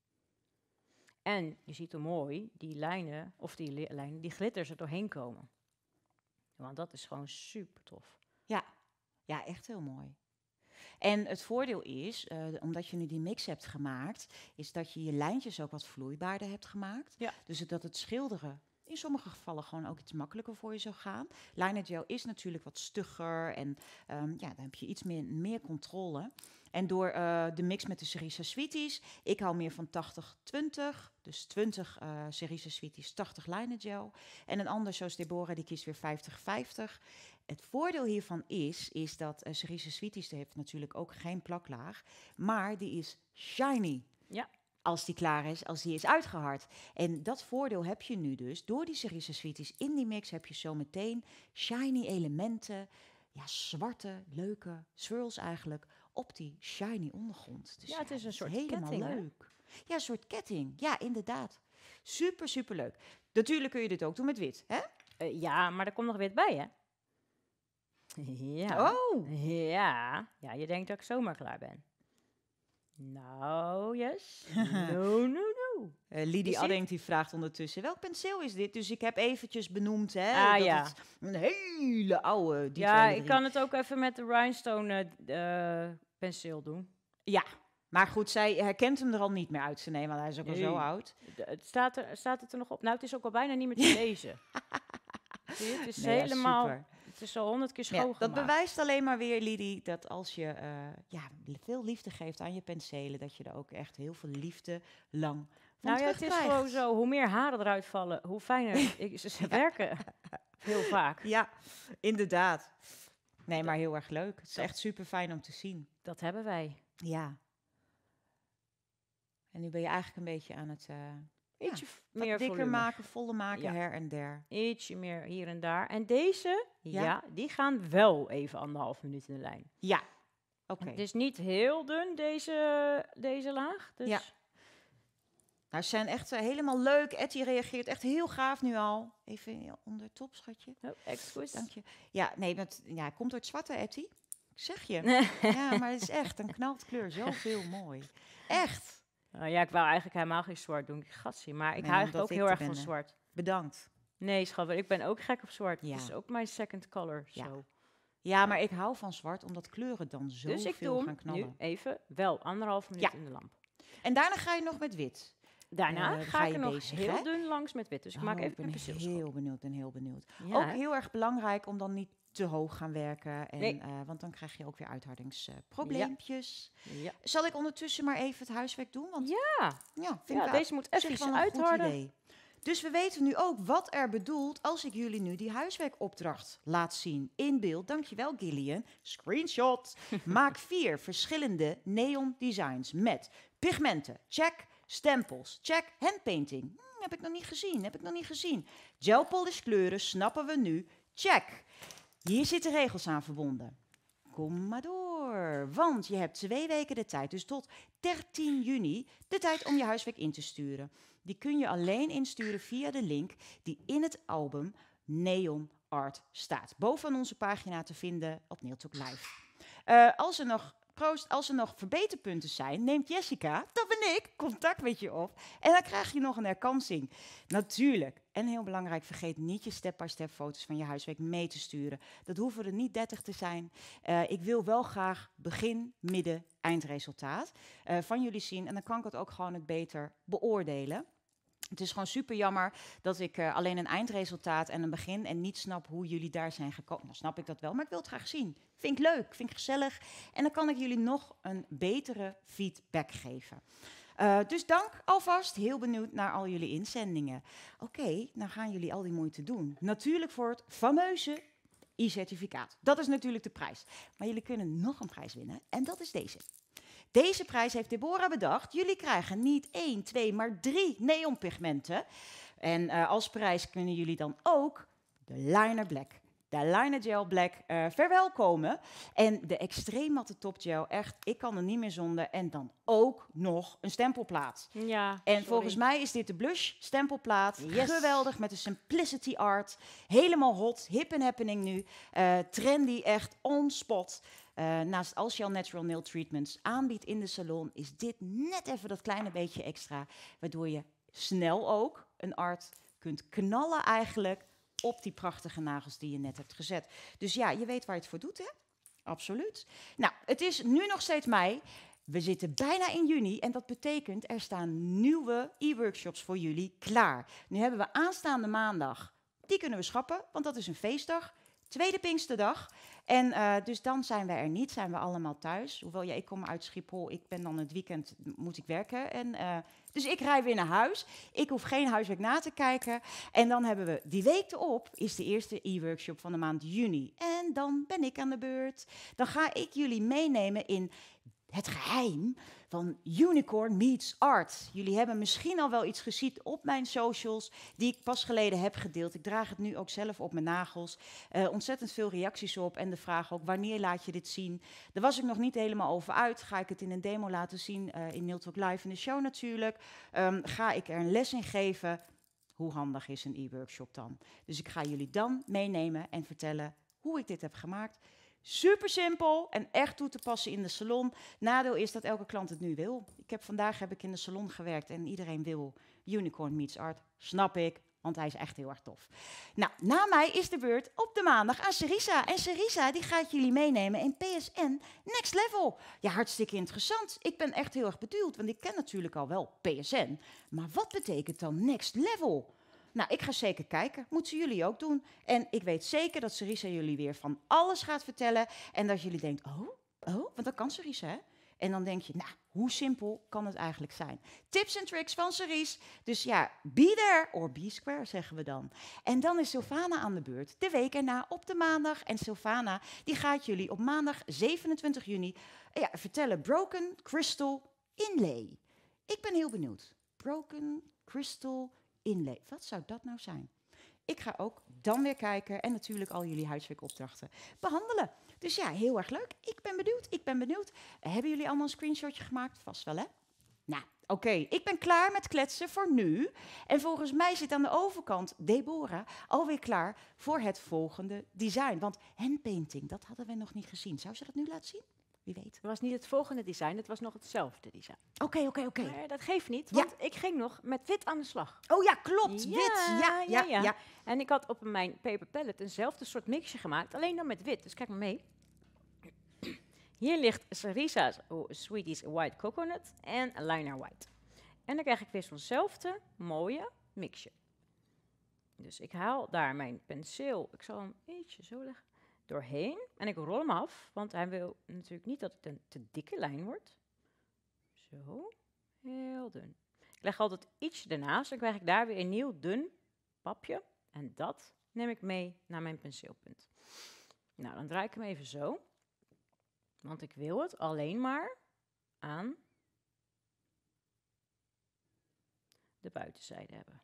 En je ziet hoe mooi die lijnen, of die lijnen, die glitters er doorheen komen. Want dat is gewoon super tof. Ja, echt heel mooi. En het voordeel is, omdat je nu die mix hebt gemaakt, is dat je je lijntjes ook wat vloeibaarder hebt gemaakt. Ja. Dus dat het schilderen in sommige gevallen gewoon ook iets makkelijker voor je zou gaan. Liner gel is natuurlijk wat stugger en ja, dan heb je iets meer controle. En door de mix met de Sarisa Sweeties, ik hou meer van 80-20, dus 20 Sarisa Sweeties, 80 liner gel. En een ander, zoals Deborah, die kiest weer 50-50. Het voordeel hiervan is dat Sarisa Sweeties die heeft natuurlijk ook geen plaklaag, maar die is shiny. Ja. als die klaar is, als die is uitgehard. En dat voordeel heb je nu dus. Door die Cerise Sweeties in die mix heb je zo meteen shiny elementen. Ja, zwarte, leuke swirls eigenlijk op die shiny ondergrond. Dus Ja, het is een soort helemaal ketting, hè? leuk. Ja, een soort ketting. Ja, inderdaad. Super, super leuk. Natuurlijk kun je dit ook doen met wit, hè? Ja, maar er komt nog wit bij, hè? Ja. Oh! Ja. Ja, je denkt dat ik zomaar klaar ben. Nou, yes. No, no, no. Lidie Is Addink die vraagt ondertussen, welk penseel is dit? Dus ik heb eventjes benoemd, hè, Ah, dat ja. het een hele oude Ja, Defender ik kan het ook even met de rhinestone penseel doen. Ja, maar goed, zij herkent hem er al niet meer uit te nemen, want hij is ook al zo Nee. oud. Staat het er nog op? Nou, het is ook al bijna niet meer te lezen. Zie je, het is Nee, ja, helemaal... super. Het is al 100 keer Ja, schoongemaakt. dat bewijst alleen maar weer, Lidie, dat als je veel liefde geeft aan je penselen, dat je er ook echt heel veel liefde lang van Nou ja, het is terugkrijgt. gewoon zo. Hoe meer haren eruit vallen, hoe fijner ze werken. Heel vaak. Ja, inderdaad. Nee, maar heel erg leuk. Het is echt super fijn om te zien. Dat hebben wij. Ja. En nu ben je eigenlijk een beetje aan het Ietsje wat meer dikker volume. maken, voller maken, Ja. her en der. Ietsje meer hier en daar. En deze, Ja. ja, die gaan wel even 1,5 minuut in de lijn. Ja, oké. Het is niet heel dun, deze laag. Dus Ja. Nou, ze zijn echt helemaal leuk. Etty reageert echt heel gaaf nu al. Even onder top, schatje. Oh, excuus. Dank je. Ja, nee, het komt door het zwarte, Etty. Ik zeg je. Ja, maar het is echt een knalkleur. Zoveel mooi. Echt. Ja, ik wou eigenlijk helemaal geen zwart doen. Gatsie, maar ik Nee, hou eigenlijk omdat ook ik heel er erg van ben, zwart. Bedankt. Nee, schat, ik ben ook gek op zwart. Ja. Het is ook mijn second color. Ja. Zo. Ja, maar ik hou van zwart, omdat kleuren dan Dus ik zoveel doe gaan hem knallen. nu even wel 1,5 minuut Ja. in de lamp. En daarna ga je nog met wit. Daarna dan ga ga ik je er nog bezig, heel hè? dun langs met wit. Dus ik maak Oh, even ik ben mijn penseelschap. heel benieuwd en heel benieuwd. Ja, Ook hè? heel erg belangrijk om dan niet te hoog gaan werken. En, Nee. want dan krijg je ook weer uithardingsprobleempjes. Ja. Zal ik ondertussen maar even het huiswerk doen? Want Ja, vind ik wel deze moet op zich even wel een goed uitharden. idee. Dus we weten nu ook wat er bedoelt als ik jullie nu die huiswerkopdracht laat zien in beeld. Dankjewel, Gillian. Screenshot. Maak 4 verschillende neon designs met pigmenten. Check. Stempels. Check. Handpainting. Heb ik nog niet gezien. Gel polish kleuren snappen we nu. Check. Hier zitten regels aan verbonden. Kom maar door, want je hebt 2 weken de tijd, dus tot 13 juni, de tijd om je huiswerk in te sturen. Die kun je alleen insturen via de link die in het album Neon Art staat. Bovenaan onze pagina te vinden op Neeltalk Live. Als er nog verbeterpunten zijn, neemt Jessica, dat ben ik, contact met je op. En dan krijg je nog een herkansing. Natuurlijk. En heel belangrijk, vergeet niet je step-by-step foto's van je huiswerk mee te sturen. Dat hoeven er niet 30 te zijn. Ik wil wel graag begin, midden, eindresultaat van jullie zien. En dan kan ik het ook gewoon het beter beoordelen. Het is gewoon super jammer dat ik alleen een eindresultaat en een begin en niet snap hoe jullie daar zijn gekomen. Dan snap ik dat wel, maar ik wil het graag zien. Vind ik leuk, vind ik gezellig. En dan kan ik jullie nog een betere feedback geven. Dus dank alvast. Heel benieuwd naar al jullie inzendingen. Oké, dan gaan jullie al die moeite doen. Natuurlijk voor het fameuze e-certificaat. Dat is natuurlijk de prijs. Maar jullie kunnen nog een prijs winnen en dat is deze. Deze prijs heeft Deborah bedacht. Jullie krijgen niet 1, 2, maar 3 neonpigmenten. En als prijs kunnen jullie dan ook de Liner Black, de Liner Gel Black verwelkomen. En de extreem matte topgel, echt, ik kan er niet meer zonder. En dan ook nog een stempelplaat. Ja, En volgens mij is dit de blush stempelplaat. Yes. Geweldig, met de simplicity art. Helemaal hot, hip en happening nu. Trendy, echt on spot. Naast als je al natural nail treatments aanbiedt in de salon, is dit net even dat kleine beetje extra. Waardoor je snel ook een art kunt knallen eigenlijk op die prachtige nagels die je net hebt gezet. Dus ja, je weet waar je het voor doet, hè? Absoluut. Nou, het is nu nog steeds mei. We zitten bijna in juni en dat betekent er staan nieuwe e-workshops voor jullie klaar. Nu hebben we aanstaande maandag, die kunnen we schrappen, want dat is een feestdag. Tweede Pinksterdag. En dus dan zijn we er niet, zijn we allemaal thuis. Hoewel, ja, ik kom uit Schiphol, ik ben dan het weekend, moet ik werken. En, dus ik rij weer naar huis. Ik hoef geen huiswerk na te kijken. En dan hebben we die week erop, is de eerste e-workshop van de maand juni. En dan ben ik aan de beurt. Dan ga ik jullie meenemen in het geheim van Unicorn Meets Art. Jullie hebben misschien al wel iets gezien op mijn socials die ik pas geleden heb gedeeld. Ik draag het nu ook zelf op mijn nagels. Ontzettend veel reacties op en de vraag ook, wanneer laat je dit zien? Daar was ik nog niet helemaal over uit. Ga ik het in een demo laten zien in Nail Talk Live in de show natuurlijk? Ga ik er een les in geven? Hoe handig is een e-workshop dan? Dus ik ga jullie dan meenemen en vertellen hoe ik dit heb gemaakt. Super simpel en echt toe te passen in de salon. Nadeel is dat elke klant het nu wil. Vandaag heb ik in de salon gewerkt en iedereen wil Unicorn Meets Art. Snap ik, want hij is echt heel erg tof. Nou, na mij is de beurt op de maandag aan Cerisa. En Cerisa die gaat jullie meenemen in PSN Next Level. Ja, hartstikke interessant. Ik ben echt heel erg bedoeld, want ik ken natuurlijk al wel PSN. Maar wat betekent dan Next Level? Nou, ik ga zeker kijken. Moeten jullie ook doen. En ik weet zeker dat Cerisa jullie weer van alles gaat vertellen. En dat jullie denken, want dat kan Cerisa, hè? En dan denk je, nou, hoe simpel kan het eigenlijk zijn? Tips en tricks van Cerise. Dus ja, be there, or be square, zeggen we dan. En dan is Sylvana aan de beurt, de week erna op de maandag. En Sylvana, die gaat jullie op maandag 27 juni vertellen Broken Crystal Inlay. Ik ben heel benieuwd. Broken Crystal Inlay. Wat zou dat nou zijn? Ik ga ook dan weer kijken en natuurlijk al jullie huiswerkopdrachten behandelen. Dus ja, heel erg leuk. Ik ben benieuwd. Hebben jullie allemaal een screenshotje gemaakt? Vast wel, hè? Nou, oké. Ik ben klaar met kletsen voor nu. En volgens mij zit aan de overkant Deborah alweer klaar voor het volgende design. Want handpainting, dat hadden we nog niet gezien. Zou ze dat nu laten zien? Wie weet. Het was niet het volgende design, het was nog hetzelfde design. Oké. Maar dat geeft niet, want ik ging nog met wit aan de slag. Oh ja, klopt. Ja, wit. Ja. En ik had op mijn paper palette eenzelfde soort mixje gemaakt, alleen dan met wit. Dus kijk maar mee. Hier ligt Cerisa's Sweeties White Coconut en Liner White. En dan krijg ik weer zo'nzelfde mooie mixje. Dus ik haal daar mijn penseel, ik zal hem ietsje zo leggen, doorheen. En ik rol hem af, want hij wil natuurlijk niet dat het een te dikke lijn wordt. Zo, heel dun. Ik leg altijd ietsje ernaast, dan krijg ik daar weer een nieuw dun papje. En dat neem ik mee naar mijn penseelpunt. Nou, dan draai ik hem even zo. Want ik wil het alleen maar aan de buitenzijde hebben.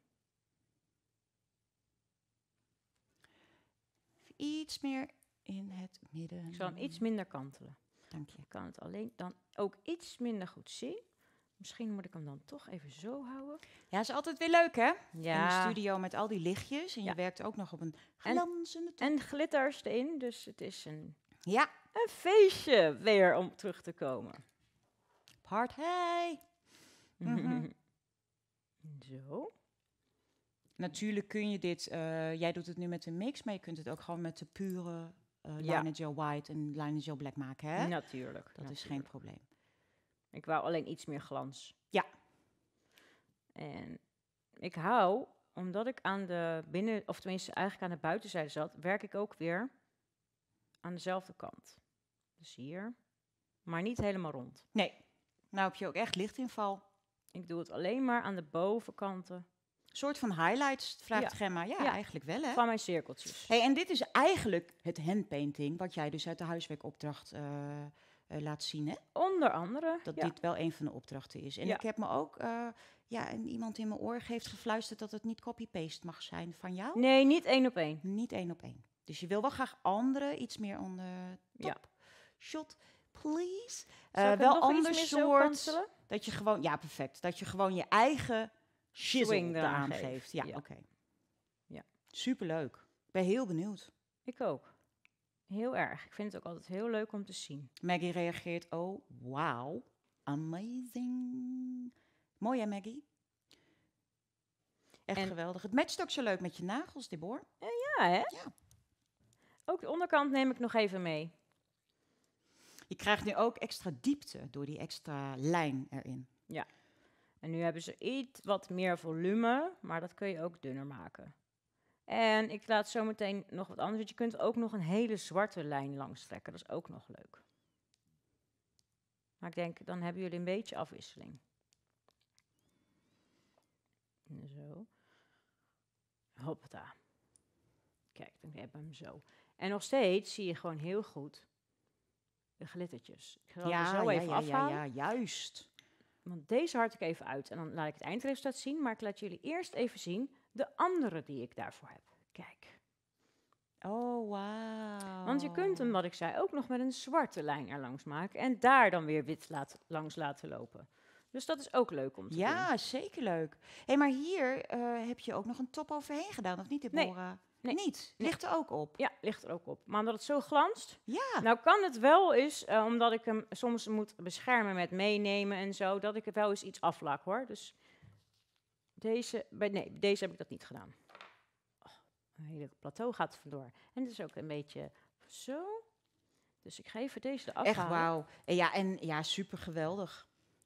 Iets meer in het midden. Ik zal hem iets minder kantelen. Dank je. Ik kan het alleen dan ook iets minder goed zien. Misschien moet ik hem dan toch even zo houden. Ja, is altijd weer leuk, hè? Ja. In de studio met al die lichtjes. En je werkt ook nog op een glanzende top. En glitters erin, dus het is een feestje weer om terug te komen. Party! Zo. Natuurlijk kun je dit, jij doet het nu met een mix, maar je kunt het ook gewoon met de pure Liner Gel White en Liner Gel Black maken, hè? Natuurlijk. Dat is geen probleem. Ik wou alleen iets meer glans. Ja. En ik hou, omdat ik aan de binnen, of tenminste eigenlijk aan de buitenzijde zat, werk ik ook weer aan dezelfde kant. Dus hier, maar niet helemaal rond. Nee, nou heb je ook echt lichtinval. Ik doe het alleen maar aan de bovenkanten. Een soort van highlights, vraagt Gemma. Ja, eigenlijk wel, hè? Van mijn cirkeltjes. Hey, en dit is eigenlijk het handpainting, wat jij dus uit de huiswerkopdracht laat zien, hè? Onder andere. Dat dit wel een van de opdrachten is. En ik heb me ook, en iemand in mijn oor heeft gefluisterd dat het niet copy-paste mag zijn van jou. Nee, niet 1 op 1. Niet 1 op 1. Dus je wil wel graag andere, iets meer on the top shot, please. Wel ander soort. Dat je gewoon, perfect. Dat je gewoon je eigen shizzle eraan geeft. Ja, oké. Ja. Superleuk. Ik ben heel benieuwd. Ik ook. Heel erg. Ik vind het ook altijd heel leuk om te zien. Maggie reageert, oh, wow, amazing. Mooi hè, Maggie? Echt geweldig. Het matcht ook zo leuk met je nagels, Deborah. Ja, hè? Ja. Ook de onderkant neem ik nog even mee. Je krijgt nu ook extra diepte door die extra lijn erin. Ja. En nu hebben ze iets wat meer volume, maar dat kun je ook dunner maken. En ik laat zo meteen nog wat anders. Want je kunt ook nog een hele zwarte lijn langs trekken. Dat is ook nog leuk. Maar ik denk, dan hebben jullie een beetje afwisseling. Zo. Hoppata. Kijk, dan hebben we hem zo. En nog steeds zie je gewoon heel goed glittertjes. Ik zal ze zo even afhalen. Ja, juist. Want deze hard ik even uit. En dan laat ik het eindresultaat zien. Maar ik laat jullie eerst even zien de andere die ik daarvoor heb. Kijk. Oh, wauw. Want je kunt hem, wat ik zei, ook nog met een zwarte lijn erlangs maken. En daar dan weer wit langs laten lopen. Dus dat is ook leuk om te doen. Ja, zeker leuk. Hé, maar hier heb je ook nog een top overheen gedaan, of niet, Deborah? Nee. Niet? Ligt er ook op? Ja, ligt er ook op. Maar omdat het zo glanst, Ja. nou kan het wel eens, omdat ik hem soms moet beschermen met meenemen en zo, dat ik het wel eens iets aflak hoor. Dus deze heb ik dat niet gedaan. Oh, een hele plateau gaat er vandoor. En het is ook een beetje zo. Dus ik ga even deze eraf Echt halen. wauw. En ja, super geweldig.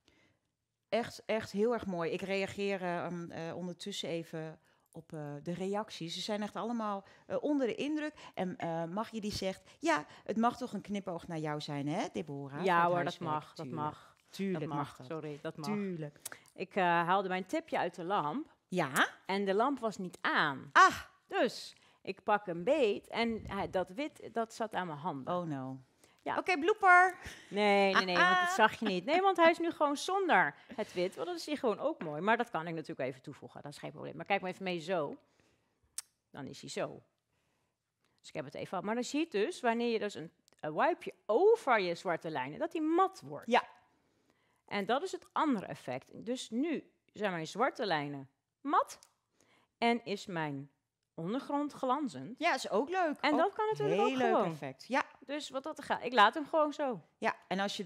Echt heel erg mooi. Ik reageer ondertussen even op de reacties. Ze zijn echt allemaal onder de indruk. En Maggie die zegt, ja, het mag toch een knipoog naar jou zijn, hè, Deborah? Ja Voor hoor, het dat huiswerk. mag. Tuurlijk Dat mag dat. Sorry, dat mag. Tuurlijk. Ik haalde mijn tipje uit de lamp Ja? en de lamp was niet aan. Ah! Dus ik pak een beet en dat wit, dat zat aan mijn handen. Oh no. Ja. Oké, blooper. Nee, want dat zag je niet. Nee, want hij is nu gewoon zonder het wit. Want dat is hier gewoon ook mooi. Maar dat kan ik natuurlijk even toevoegen, dat is geen probleem. Maar kijk maar even mee zo. Dan is hij zo. Dus ik heb het even af. Maar dan zie je dus, wanneer je dus een wipeje over je zwarte lijnen, dat die mat wordt. Ja. En dat is het andere effect. Dus nu zijn mijn zwarte lijnen mat en is mijn ondergrond glanzend. Ja, is ook leuk. En Ook dat kan natuurlijk ook heel leuk gewoon. effect. Ja. Dus wat dat gaat, ik laat hem gewoon zo. Ja, en als je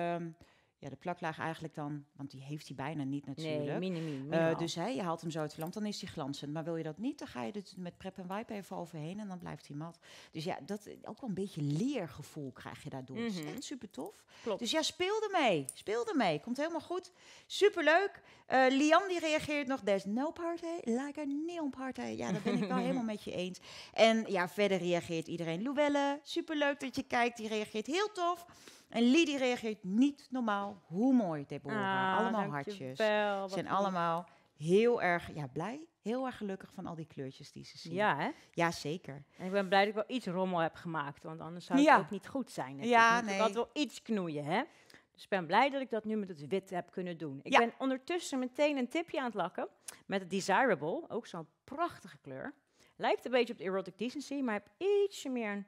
de plaklaag eigenlijk dan, want die heeft hij bijna niet natuurlijk. Nee, minimaal. Dus je haalt hem zo uit de lamp, dan is hij glanzend. Maar wil je dat niet, dan ga je het met prep en wipe even overheen en dan blijft hij mat. Dus ja, dat ook wel een beetje leergevoel krijg je daardoor. Dat is echt super tof. Klopt. Dus ja, speel ermee. Komt helemaal goed. Superleuk. Lian die reageert nog, there's no party like a neon party. Ja, dat ben ik wel helemaal met je eens. En ja, verder reageert iedereen. Louelle, superleuk dat je kijkt. Die reageert heel tof. En Lee die reageert niet normaal. Hoe mooi, Deborah. Allemaal hartjes. Ze zijn allemaal heel erg blij. Heel erg gelukkig van al die kleurtjes die ze zien. Ja, hè? Ja, zeker. En ik ben blij dat ik wel iets rommel heb gemaakt, want anders zou het ook niet goed zijn. Ja, Ik had wel iets knoeien, hè? Dus ik ben blij dat ik dat nu met het wit heb kunnen doen. Ik ben ondertussen meteen een tipje aan het lakken met het Desirable. Ook zo'n prachtige kleur. Lijkt een beetje op de Erotic Decency, maar heb ietsje meer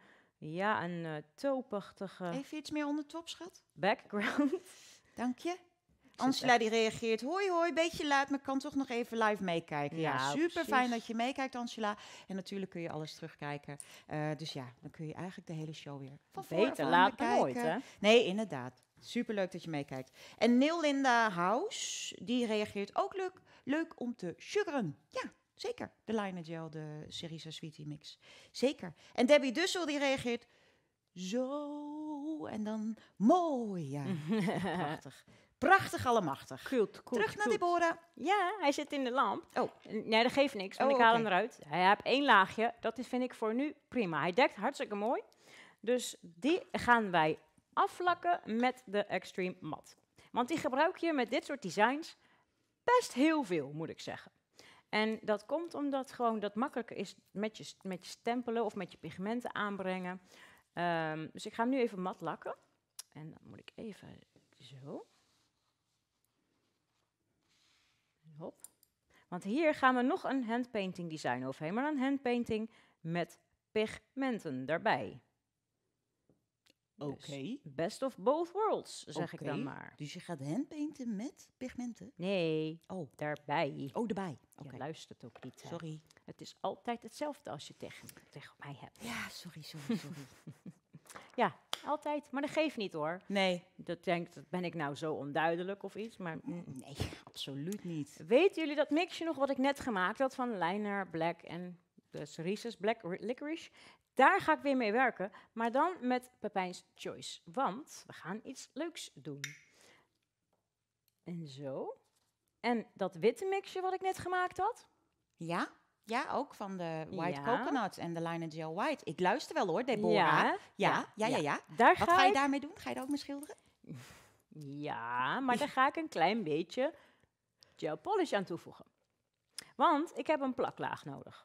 een taupachtige Even iets meer onder top, schat. background. Dank je. Angela die reageert, hoi, beetje laat, maar kan toch nog even live meekijken. Ja, super fijn dat je meekijkt, Angela. En natuurlijk kun je alles terugkijken. Dus ja, dan kun je eigenlijk de hele show weer van Beter laat dan nooit, hè? Nee, inderdaad. Superleuk dat je meekijkt. En Neil-Linda House, die reageert ook leuk om te sugaren. Ja, zeker. De Liner Gel, de Cerisa Sweetie Mix. Zeker. En Debbie Dussel, die reageert zo en dan mooi. Ja, prachtig. Prachtig allemachtig. Goed. Terug naar Deborah. Ja, hij zit in de lamp. Oh. Nee, dat geeft niks, want ik haal hem eruit. Hij heeft 1 laagje, dat vind ik voor nu prima. Hij dekt hartstikke mooi. Dus die gaan wij aflakken met de Extreme Matte. Want die gebruik je met dit soort designs best heel veel, moet ik zeggen. En dat komt omdat gewoon dat makkelijker is met je stempelen of met je pigmenten aanbrengen. Dus ik ga hem nu even mat lakken. En dan moet ik even zo. Hop. Want hier gaan we nog een handpainting design overheen, maar een handpainting met pigmenten daarbij. Oké. Dus best of both worlds, zeg ik dan maar. Dus je gaat handpainten met pigmenten? Nee, daarbij. Oh, erbij. Je luistert ook niet. Sorry. Het is altijd hetzelfde als je tegen mij hebt. Ja, sorry. Ja, altijd. Maar dat geeft niet hoor. Nee. Dat ben ik nou zo onduidelijk of iets, maar... Nee, absoluut niet. Weten jullie dat mixje nog wat ik net gemaakt had van Liner Black en de Cerisa's Black Licorice? Daar ga ik weer mee werken, maar dan met Pepijn's Choice. Want we gaan iets leuks doen. En zo. En dat witte mixje wat ik net gemaakt had. Ja, ook van de White Coconut en de Liner Gel White. Ik luister wel hoor, Deborah. Ja. Wat ga je daarmee doen? Ga je daar ook mee schilderen? Ja, maar daar ga ik een klein beetje gel polish aan toevoegen. Want ik heb een plaklaag nodig.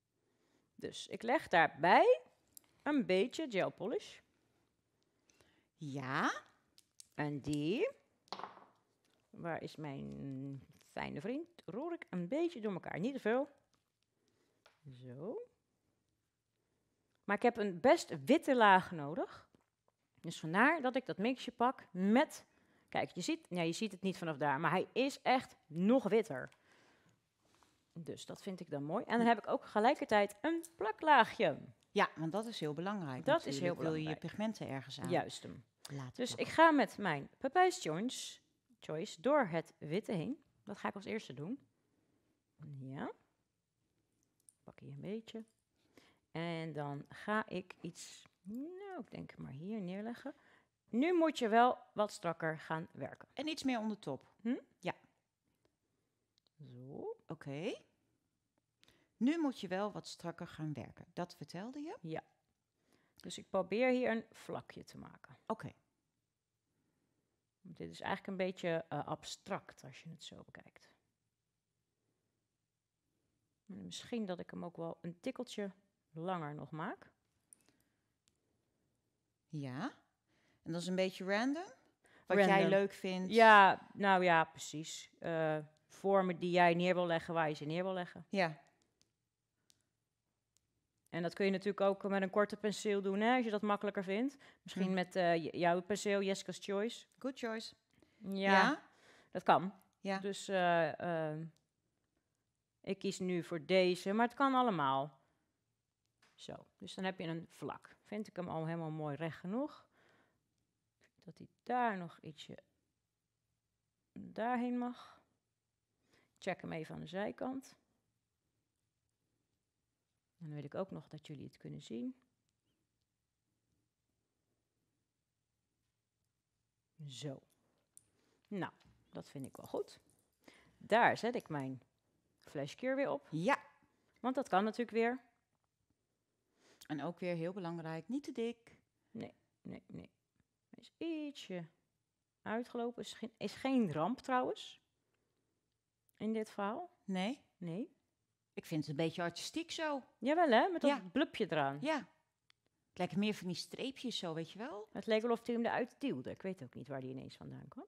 Dus ik leg daarbij een beetje gel polish. Ja. En die, waar is mijn fijne vriend, roer ik een beetje door elkaar. Niet te veel. Zo. Maar ik heb een best witte laag nodig. Dus vandaar dat ik dat mixje pak met... Kijk, je ziet het niet vanaf daar, maar hij is echt nog witter. Dus dat vind ik dan mooi. En dan heb ik ook gelijkertijd een plaklaagje. Ja, want dat is heel belangrijk. Dat is heel Wil je je belangrijk. pigmenten ergens aan Juist hem. laten Dus ik plakken. ga met mijn Papay's Choice door het witte heen. Dat ga ik als eerste doen. Ja. Pak hier een beetje. En dan ga ik iets, nou, ik denk maar hier neerleggen. Nu moet je wel wat strakker gaan werken. En iets meer onder top. Ja. Zo. Oké. Nu moet je wel wat strakker gaan werken. Dat vertelde je? Ja. Dus ik probeer hier een vlakje te maken. Oké. Dit is eigenlijk een beetje abstract als je het zo bekijkt. En misschien dat ik hem ook wel een tikkeltje langer nog maak. Ja. En dat is een beetje random? Wat jij Random. leuk vindt? Ja, nou ja, precies. Vormen die jij neer wil leggen, waar je ze neer wil leggen. Ja. En dat kun je natuurlijk ook met een korte penseel doen, hè, als je dat makkelijker vindt. Misschien met jouw penseel, Jessica's Choice. Good choice. Ja, dat kan. Ja. Dus ik kies nu voor deze, maar het kan allemaal. Zo, dus dan heb je een vlak. Vind ik hem al helemaal mooi recht genoeg. Dat hij daar nog ietsje daarheen mag. Check hem even aan de zijkant. En dan weet ik ook nog dat jullie het kunnen zien. Zo. Nou, dat vind ik wel goed. Daar zet ik mijn flashcure weer op. Ja. Want dat kan natuurlijk weer. En ook weer heel belangrijk, niet te dik. Nee. Hij is ietsje uitgelopen. Is geen ramp trouwens. In dit verhaal. Nee. Nee. Ik vind het een beetje artistiek zo. Jawel hè, met dat Ja. blubje eraan. Ja. Het lijkt meer van die streepjes zo, weet je wel? Het leek wel of hij hem eruit duwde. Ik weet ook niet waar die ineens vandaan kwam.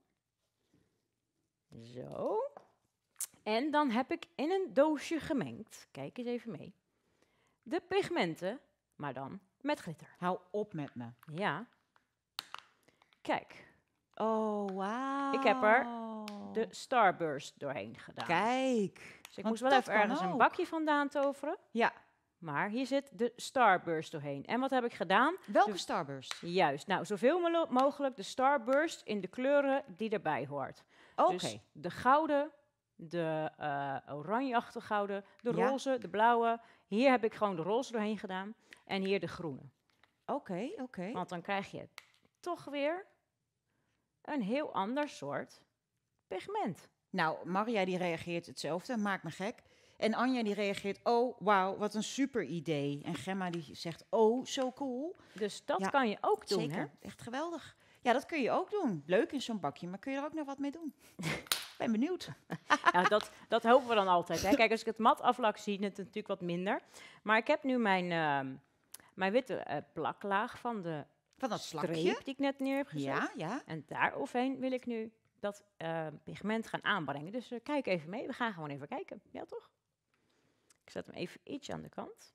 Zo. En dan heb ik in een doosje gemengd, kijk eens even mee, de pigmenten, maar dan met glitter. Hou op met me. Ja. Kijk, Oh, wauw. Ik heb er de Starburst doorheen gedaan. Kijk. Dus ik want moest wel dat even kan ergens een ook. bakje vandaan toveren. Ja. Maar hier zit de Starburst doorheen. En wat heb ik gedaan? Welke Starburst? Juist, nou zoveel mogelijk de Starburst in de kleuren die erbij hoort. Oké. Dus de gouden, de oranjeachtige gouden, de Ja. roze, de blauwe. Hier heb ik gewoon de roze doorheen gedaan. En hier de groene. Oké. Want dan krijg je toch weer een heel ander soort pigment. Nou, Maria die reageert hetzelfde, maakt me gek. En Anja die reageert, oh, wauw, wat een super idee. En Gemma die zegt, oh, zo cool. Dus dat Ja, kan je ook doen, Zeker, hè? echt geweldig. Ja, dat kun je ook doen. Leuk in zo'n bakje, maar kun je er ook nog wat mee doen? Ben benieuwd. Ja, dat hopen we dan altijd. Hè. Kijk, als ik het mat aflak zie je het natuurlijk wat minder. Maar ik heb nu mijn witte plaklaag van de Van dat slakje. streep die ik net neer heb gezet. Ja. En daar overheen wil ik nu dat pigment gaan aanbrengen. Dus kijk even mee. We gaan gewoon even kijken. Ja, toch? Ik zet hem even ietsje aan de kant.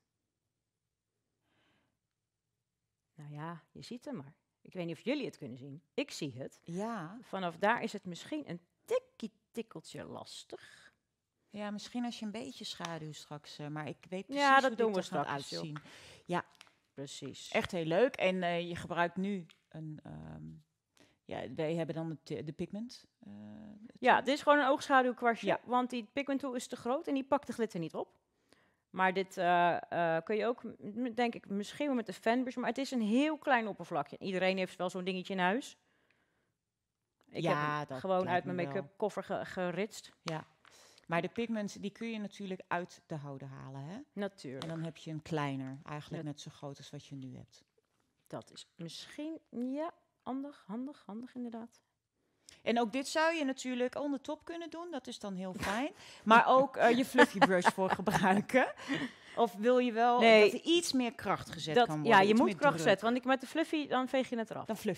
Nou ja, je ziet hem maar. Ik weet niet of jullie het kunnen zien. Ik zie het. Ja. Vanaf daar is het misschien een tikkeltje lastig. Ja, misschien als je een beetje schaduw straks, maar ik weet precies Ja, dat hoe dit doen we er gaat straks, joh. uitzien. Precies. Echt heel leuk. En je gebruikt nu een... wij hebben dan de pigment. Ja, dit is gewoon een oogschaduwkwastje, Ja. want die pigment tool is te groot en die pakt de glitter niet op. Maar dit kun je ook, denk ik, misschien wel met de fanbrush, maar het is een heel klein oppervlakje. Iedereen heeft wel zo'n dingetje in huis. Ik Ja, heb dat hem gewoon lijkt uit mijn me wel. make-up koffer geritst. Maar de pigment, die kun je natuurlijk uit de houden halen, hè? Natuurlijk. En dan heb je een kleiner, eigenlijk Ja. net zo groot als wat je nu hebt. Dat is misschien, ja, handig inderdaad. En ook dit zou je natuurlijk onder top kunnen doen, dat is dan heel fijn. Maar ook je fluffy brush voor gebruiken. Of wil je wel Nee. dat er iets meer kracht gezet kan worden? Ja, je iets moet meer kracht druk? zetten, want met de fluffy, dan veeg je het eraf. Dan fluff je.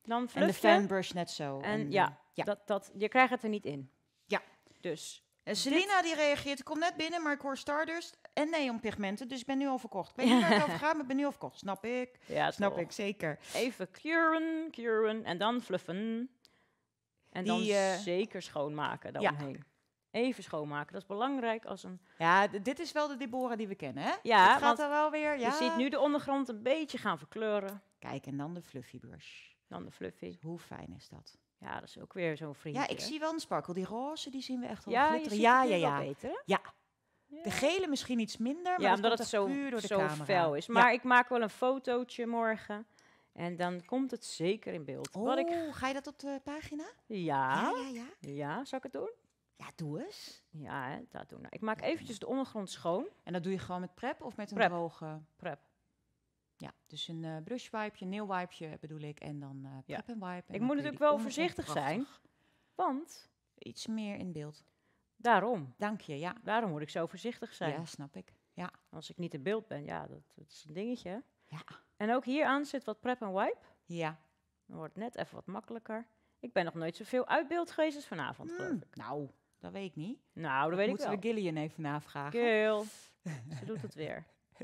Dan En de fluff je. fanbrush net zo. En ja. je krijgt het er niet in. Ja. Dus En Selina die reageert, ik kom net binnen, maar ik hoor Stardust en neonpigmenten, dus ik ben nu al verkocht. Ik weet niet waar het over gaat, maar ik ben nu al verkocht. Snap ik. ja, Snap toch. ik, zeker. Even curen en dan fluffen. En dan zeker schoonmaken daaromheen. Even schoonmaken, dat is belangrijk als een... Ja, dit is wel de Deborah die we kennen, hè? Ja, het gaat er wel weer, ja. Je ziet nu de ondergrond een beetje gaan verkleuren. Kijk, en dan de fluffy brush. Dan de fluffy. Hoe fijn is dat? Ja, dat is ook weer zo'n vriendje. Ja, ik zie wel een sparkle. Die roze, die zien we echt wel ja, glitteren. je ziet het wel beter, hè? Ja. De gele misschien iets minder, maar ja, dat omdat komt het echt zo, puur door de zo camera. fel is. Maar ik maak wel een fotootje morgen. En dan komt het zeker in beeld. Oh, ga je dat op de pagina? Ja. Ja. Ja, zal ik het doen? Ja, doe eens. Ja, hè, dat doen. Nou, ik maak eventjes de ondergrond schoon. En dat doe je gewoon met prep of met een Prep. droge? Prep. Ja, dus een brush wipeje, nail wipeje bedoel ik. En dan prep en wipe. En Ik dan moet kun je natuurlijk die wel ondergrond voorzichtig zijn. prachtig- Want, Iets meer in beeld. daarom. Dank je, ja. Daarom moet ik zo voorzichtig zijn. Ja, snap ik. Ja. Als ik niet in beeld ben, ja, dat is een dingetje. Hè. Ja. En ook hier aan zit wat prep en wipe. Ja. Dan wordt het net even wat makkelijker. Ik ben nog nooit zoveel uit beeld geweest als vanavond, geloof ik. Nou, dat weet ik niet. Nou, dat weet ik Moeten wel. we Gillian even navragen. Gil, ze doet het weer.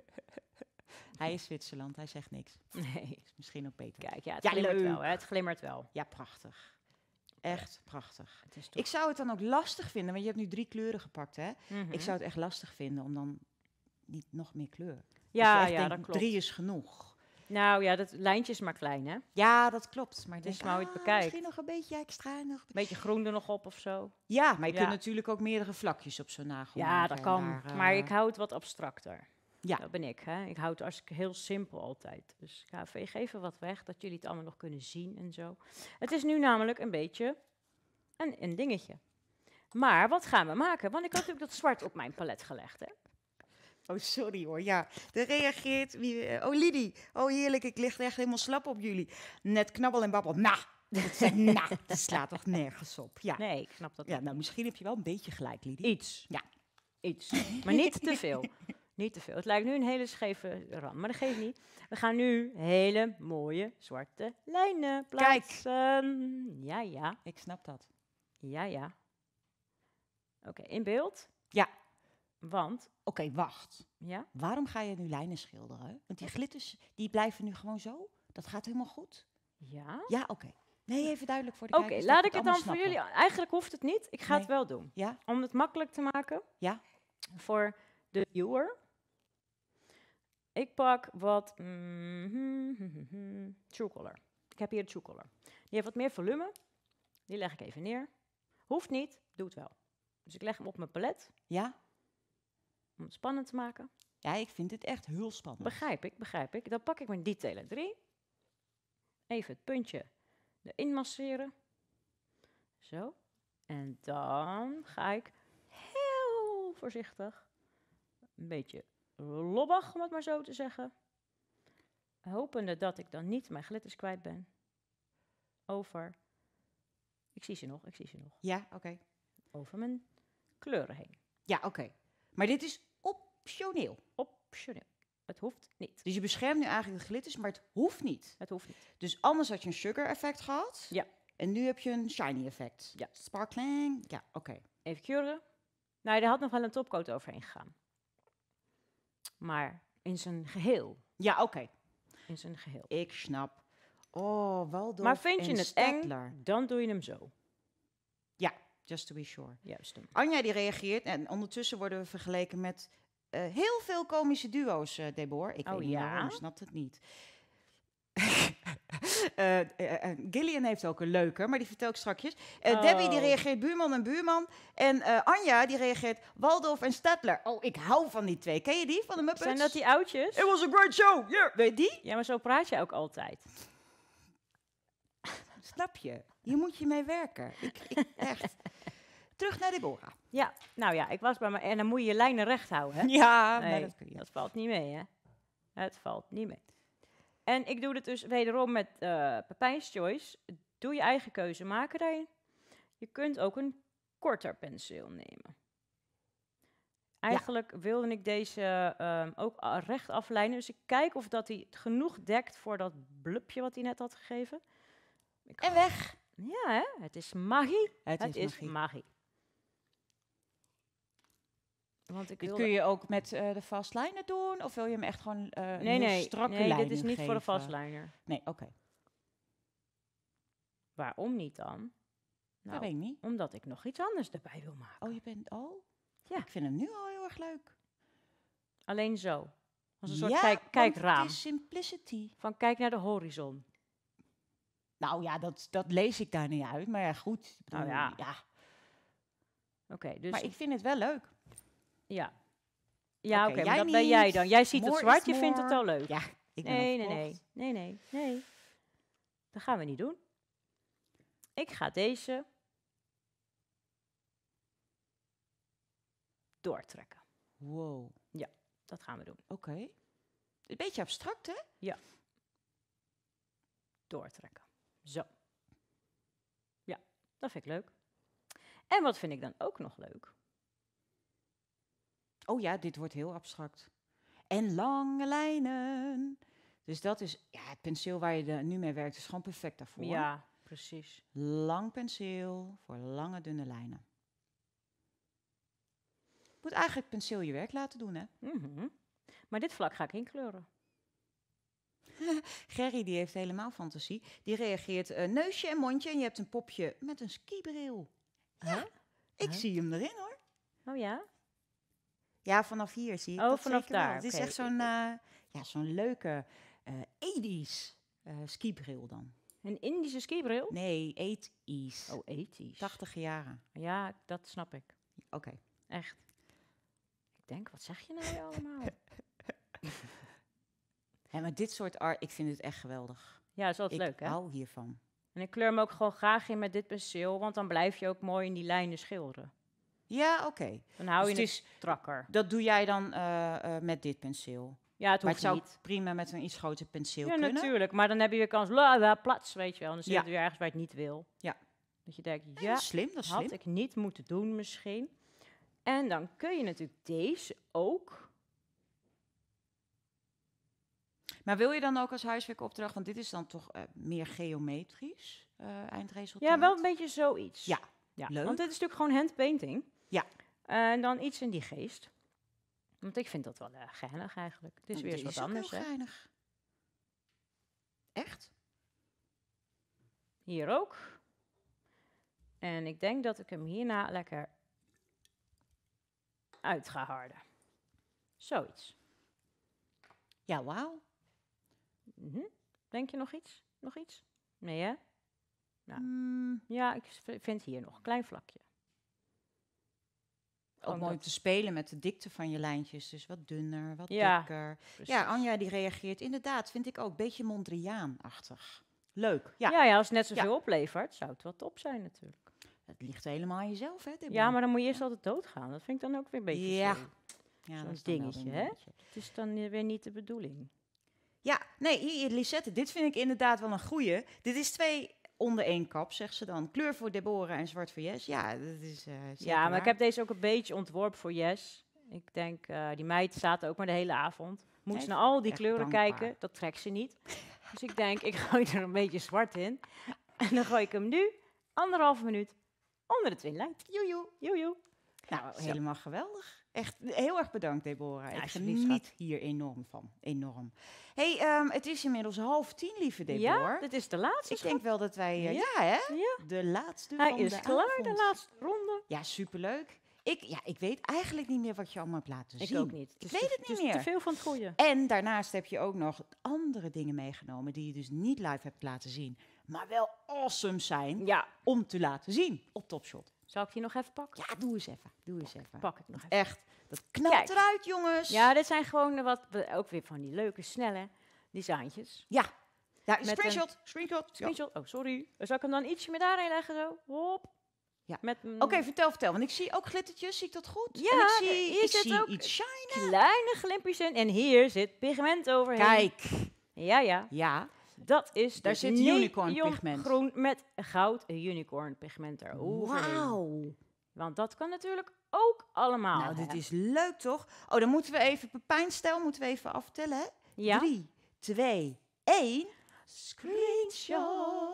Hij is Zwitserland, hij zegt niks. Nee, Is misschien ook beter. kijk, ja, het Ja, glimmert leuk. wel. Hè? Het glimmert wel. Ja, prachtig. Echt prachtig. Het is toch... Ik zou het dan ook lastig vinden, want je hebt nu 3 kleuren gepakt, hè? Mhm. Ik zou het echt lastig vinden om dan niet nog meer kleur. Ja, ja, dat klopt. 3 is genoeg. Nou ja, dat lijntje is maar klein, hè? Ja, dat klopt. Maar ik Dus denk, maar hoe je het bekijkt. misschien nog een beetje extra. Nog... Beetje groen er nog op of zo. Ja, maar je Ja. kunt natuurlijk ook meerdere vlakjes op zo'n nagel Ja, maken dat en kan. daar, Maar ik hou het wat abstracter. Ja. Dat ben ik, hè? Ik hou het als heel simpel altijd. Dus ik ga even wat weg, dat jullie het allemaal nog kunnen zien en zo. Het is nu namelijk een beetje een dingetje. Maar wat gaan we maken? Want ik had natuurlijk dat zwart op mijn palet gelegd, hè? Oh, sorry hoor. Ja, er reageert wie... oh, Lidie. Oh, heerlijk. Ik lig echt helemaal slap op jullie. Net knabbel en babbel. Dat slaat toch nergens op. Ja. Nee, ik snap dat Ja, niet. nou, misschien heb je wel een beetje gelijk, Lidie. Iets. Ja. Iets. Maar niet te veel. Niet te veel. Het lijkt nu een hele scheve rand, maar dat geeft niet. We gaan nu hele mooie zwarte lijnen plaatsen. Ja, ja. Ik snap dat. Ja, ja. Oké, in beeld? Ja. Want, Oké, wacht. ja? Waarom ga je nu lijnen schilderen? Want die glitters, die blijven nu gewoon zo? Dat gaat helemaal goed? Ja? Ja, oké. Nee, even duidelijk voor de Oké, kijkers. laat dat ik het dan allemaal voor snappen. jullie... Eigenlijk hoeft het niet. Ik ga het Nee. wel doen. Ja? Om het makkelijk te maken. Ja? Voor de viewer. Ik pak wat True Color. Ik heb hier de True Color. Die heeft wat meer volume. Die leg ik even neer. Hoeft niet, doe het wel. Dus ik leg hem op mijn palet Ja? om het spannend te maken. Ja, ik vind dit echt heel spannend. Begrijp ik. Dan pak ik mijn detailer 3. Even het puntje erin masseren. Zo. En dan ga ik heel voorzichtig, een beetje lobbig, om het maar zo te zeggen. Hopende dat ik dan niet mijn glitters kwijt ben. Over. Ik zie ze nog. Ja, oké. Over mijn kleuren heen. Ja, oké. Maar dit is optioneel. Optioneel. Het hoeft niet. Dus je beschermt nu eigenlijk de glitters, maar het hoeft niet. Het hoeft niet. Dus anders had je een sugar effect gehad. Ja. En nu heb je een shiny effect. Ja. Sparkling. Ja, oké. Even curen. Nou, er had nog wel een topcoat overheen gegaan. Maar in zijn geheel. Ja, oké. In zijn geheel. Ik snap. Oh, Waldorf Maar vind je en het Staedtler. eng, dan doe je hem zo. Ja, just to be sure. Juist hem. Anja die reageert en ondertussen worden we vergeleken met heel veel komische duo's, Deborah. Ik Oh, weet niet ja? waarom, snapt het niet. Gillian heeft ook een leuke, maar die vertel ik strakjes. Debbie die Oh. reageert buurman en buurman. En Anja die reageert Waldorf en Staedtler. Oh, ik hou van die twee. Ken je die van de Muppets? Zijn dat die oudjes? It was a great show, yeah. Weet je die? Ja, maar zo praat je ook altijd. Snap je? Hier moet je mee werken. Echt. Terug naar Deborah. Ja, nou ja, ik was bij me. En dan moet je je lijnen recht houden, hè? Ja, Nee, maar dat kun je. dat valt niet mee, hè? Het valt niet mee. En ik doe het dus wederom met Pepijn's Choice. Doe je eigen keuze, maak erin. Je kunt ook een korter penseel nemen. Eigenlijk wilde ik deze ook recht aflijnen. Dus ik kijk of dat hij genoeg dekt voor dat blubje wat hij net had gegeven. En weg. Ja, hè? Het is magie. Het is magie. magie. Want ik Dit wilde... kun je ook met de fastliner doen? Of wil je hem echt gewoon een heel Nee, strakke dit leiding is niet voor de geven? vastliner. Nee, oké. Waarom niet dan? Dat Nou, weet ik niet. omdat ik nog iets anders erbij wil maken. Oh, je bent... Oh? Ja. Ik vind hem nu al heel erg leuk. Alleen zo. Als een soort Ja, want kijkraam. het is simplicity. Van kijk naar de horizon. Nou ja, dat lees ik daar niet uit. Maar ja, goed. Ik bedoel, Nou ja. Oké, dus... Maar ik vind het wel leuk. Ja. Ja, Oké, oké, jij maar dat ben jij niet. dan. Jij ziet het More zwart, is je vindt het more. al leuk. Ja, ik ben Nee. Dat gaan we niet doen. Ik ga deze doortrekken. Wow. Dat gaan we doen. Oké. Een beetje abstract, hè? Doortrekken. Zo. Ja, dat vind ik leuk. En wat vind ik dan ook nog leuk? Oh ja, dit wordt heel abstract. En lange lijnen. Dus dat is... Ja, het penseel waar je nu mee werkt is gewoon perfect daarvoor. Ja, precies. Lang penseel voor lange, dunne lijnen. Je moet eigenlijk penseel je werk laten doen, hè? Mhm. Maar dit vlak ga ik inkleuren. Gerry, die heeft helemaal fantasie. Die reageert neusje en mondje en je hebt een popje met een skibril. Ja, ik Huh? zie hem erin, hoor. Oh ja? Ja, vanaf hier zie ik Oh, dat vanaf zeker wel. daar, Het is oké. echt zo'n leuke 80s skibril dan. Een Indische skibril? Nee, 80s. Oh, ethisch. 80 jaren. Ja, dat snap ik. Oké. Echt. Ik denk, wat zeg je nou weer allemaal? Ja, maar dit soort art, ik vind het echt geweldig. Ja, dat is altijd Ik leuk, hè? hou hiervan. En ik kleur hem ook gewoon graag in met dit penseel, want dan blijf je ook mooi in die lijnen schilderen. Ja, oké. Dan hou Dus je het het strakker. Dat doe jij dan met dit penseel. Ja, het Maar hoeft het zou niet. prima met een iets groter penseel Ja, kunnen. natuurlijk. Maar dan heb je weer kans, la, plats, weet je wel. En dan zit Ja. je weer ergens waar je het niet wil. Ja. Dat je denkt, Ja, ja, dat is slim, dat is had slim. ik niet moeten doen misschien. En dan kun je natuurlijk deze ook. Maar wil je dan ook als huiswerkopdracht, want dit is dan toch meer geometrisch eindresultaat? Ja, wel een beetje zoiets. Ja, ja. leuk. Want dit is natuurlijk gewoon handpainting. Ja. En dan iets in die geest. Want ik vind dat wel geinig eigenlijk. Het is Nou, weer eens dit wat ook anders, heel hè. geinig. Echt? Hier ook. En ik denk dat ik hem hierna lekker uit ga harden. Zoiets. Ja, wauw. Mhm. Denk je nog iets? Nog iets? Nee, hè? Nou. Mm, Ja, ik vind hier nog een klein vlakje. ook Gewoon mooi om dat- te spelen met de dikte van je lijntjes. Dus wat dunner, wat Ja, dikker. precies. Ja, Anja die reageert inderdaad, vind ik ook, een beetje Mondriaan-achtig. Leuk, ja. Ja, als het net zoveel oplevert, zou het wel top zijn natuurlijk. Het ligt helemaal aan jezelf, hè, Deborah? Ja, maar dan moet je eerst altijd doodgaan. Dat vind ik dan ook weer een beetje Ja. zo. Ja, zo'n dat is dan wel dingetje, weer een hè? beetje. Het is dan weer niet de bedoeling. Ja, nee, hier, Lisette, dit vind ik inderdaad wel een goeie. Dit is 2 onder 1 kap, zegt ze dan. Kleur voor Deborah en zwart voor Jess. Ja, dat is zeker Ja, maar waar. ik heb deze ook een beetje ontworpen voor Jess. Ik denk, die meid staat er ook maar de hele avond. Moet Nee, ze naar al die echt kleuren dankbaar. kijken? Dat trekt ze niet. Dus ik denk, ik gooi er een beetje zwart in. En dan gooi ik hem nu 1,5 minuut onder de twinlight. Joejoe. Joejoe. Nou, Zo. helemaal geweldig. Echt heel erg bedankt, Deborah. Ja, Ik alsjeblieft, geniet schat. hier enorm van. Enorm. Hey, het is inmiddels 9:30, lieve Deborah. Ja, dit is de laatste. Ik denk wel dat wij... Ja. ja, hè? Ja. De laatste Hij van is de klaar, avond. de laatste ronde. Ja, superleuk. Ik weet eigenlijk niet meer wat je allemaal hebt laten Ik zien. ook niet. Ik weet het niet Het is meer. te veel van het goede. En daarnaast heb je ook nog andere dingen meegenomen die je dus niet live hebt laten zien, maar wel awesome zijn Ja. om te laten zien op Topshot. Zal ik die nog even pakken? Ja, doe eens even. Doe eens even. Pak ik nog even. Echt, dat knalt Kijk. eruit, jongens. Ja, dit zijn gewoon ook weer van die leuke, snelle designtjes. Ja, Met screenshot. Screenshot. Ja. Screenshot. Oh, sorry. Zal ik hem dan ietsje meer daarin leggen zo? Hop. Ja. Met Oké, vertel. Want ik zie ook glittertjes. Zie ik dat goed? Ja, En ik zie, hier ik zit zie ook iets shine. kleine glimpjes in. En hier zit pigment overheen. Kijk. Ja. Ja, Dat is Daar dus zit unicorn pigment. neongroen met goud unicorn pigment eroverheen. wauw. Want dat kan natuurlijk ook allemaal. Nou, hè? dit is leuk, toch? Oh, dan moeten we even Pepijnstijl moeten we even aftellen, hè? Ja. 3, 2, 1. Screenshot.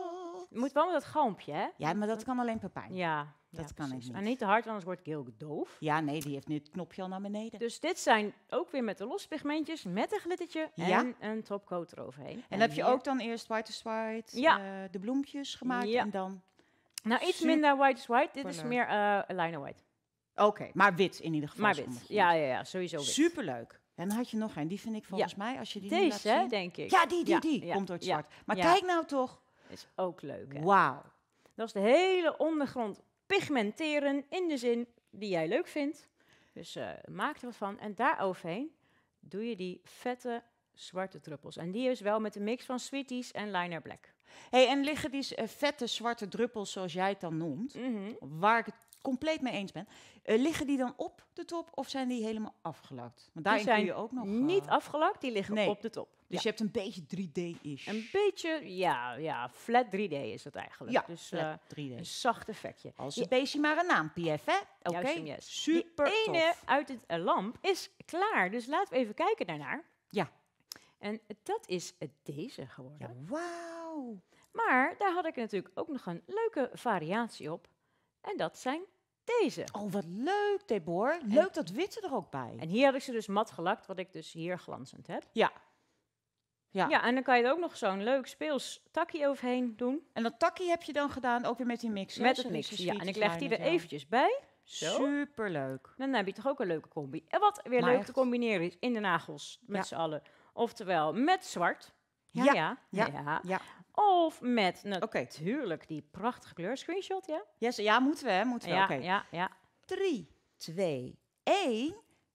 Het moet wel met dat galmpje, hè? Ja, maar dat kan alleen Pepijn. Ja, Dat ja, kan ik precies. niet. En niet te hard, anders wordt Gil doof. Ja, nee, die heeft nu het knopje al naar beneden. Dus dit zijn ook weer met de losse pigmentjes, met een glittertje Ja. en een topcoat eroverheen. En heb je hier- ook dan eerst white is white, Ja. de bloempjes gemaakt Ja. en dan... Nou, iets Super minder white is white. Dit is leuk. meer liner white. Oké, maar wit in ieder geval. Maar is wit. ondergrond. Ja, sowieso wit. Superleuk. En dan had je nog een. Die vind ik volgens mij, als je die nu laat Deze, hè, zien... denk ik. Ja, die ja, komt door het ja, zwart. Maar ja. kijk nou toch. Is ook leuk, hè? Wauw. Dat is de hele ondergrond pigmenteren in de zin die jij leuk vindt. Dus maak er wat van. En daar overheen doe je die vette zwarte druppels. En die is wel met een mix van Sweeties en Liner Black. Hey, en liggen die vette zwarte druppels, zoals jij het dan noemt, waar ik het compleet mee eens ben, liggen die dan op de top of zijn die helemaal afgelakt? Want Die daarin kun zijn je ook nog... niet afgelakt, die liggen nee. op de top. Dus je hebt een beetje 3D-ish. Een beetje, ja, flat 3D is het eigenlijk. Ja, dus flat 3D. een zacht effectje. Als Die het beestje maar een naampje heeft, hè? Oké, Juist hem, yes. super Die ene tof. uit het lamp is klaar. Dus laten we even kijken daarnaar. Ja. En dat is deze geworden. Ja, wauw. Maar daar had ik natuurlijk ook nog een leuke variatie op. En dat zijn deze. Oh, wat leuk, Deborah. Leuk dat witte er ook bij. En hier had ik ze dus mat gelakt, wat ik dus hier glanzend heb. Ja. Ja, en dan kan je er ook nog zo'n leuk speels takje overheen doen. En dat takkie heb je dan gedaan, ook weer met die mix, hè? Met het Zoals mix. de Ja, en ik sweeties leg die liner er gel. eventjes bij. Zo. Superleuk. Dan heb je toch ook een leuke combi. En wat weer Maar leuk echt. te combineren is in de nagels met Ja. z'n allen. Oftewel met zwart. Ja. Ja. Ja. Of met Oké. natuurlijk die prachtige kleur. Screenshot, ja? Yes, ja, moeten we, hè? Moeten we. Ja, Oké. ja. 3, 2, 1.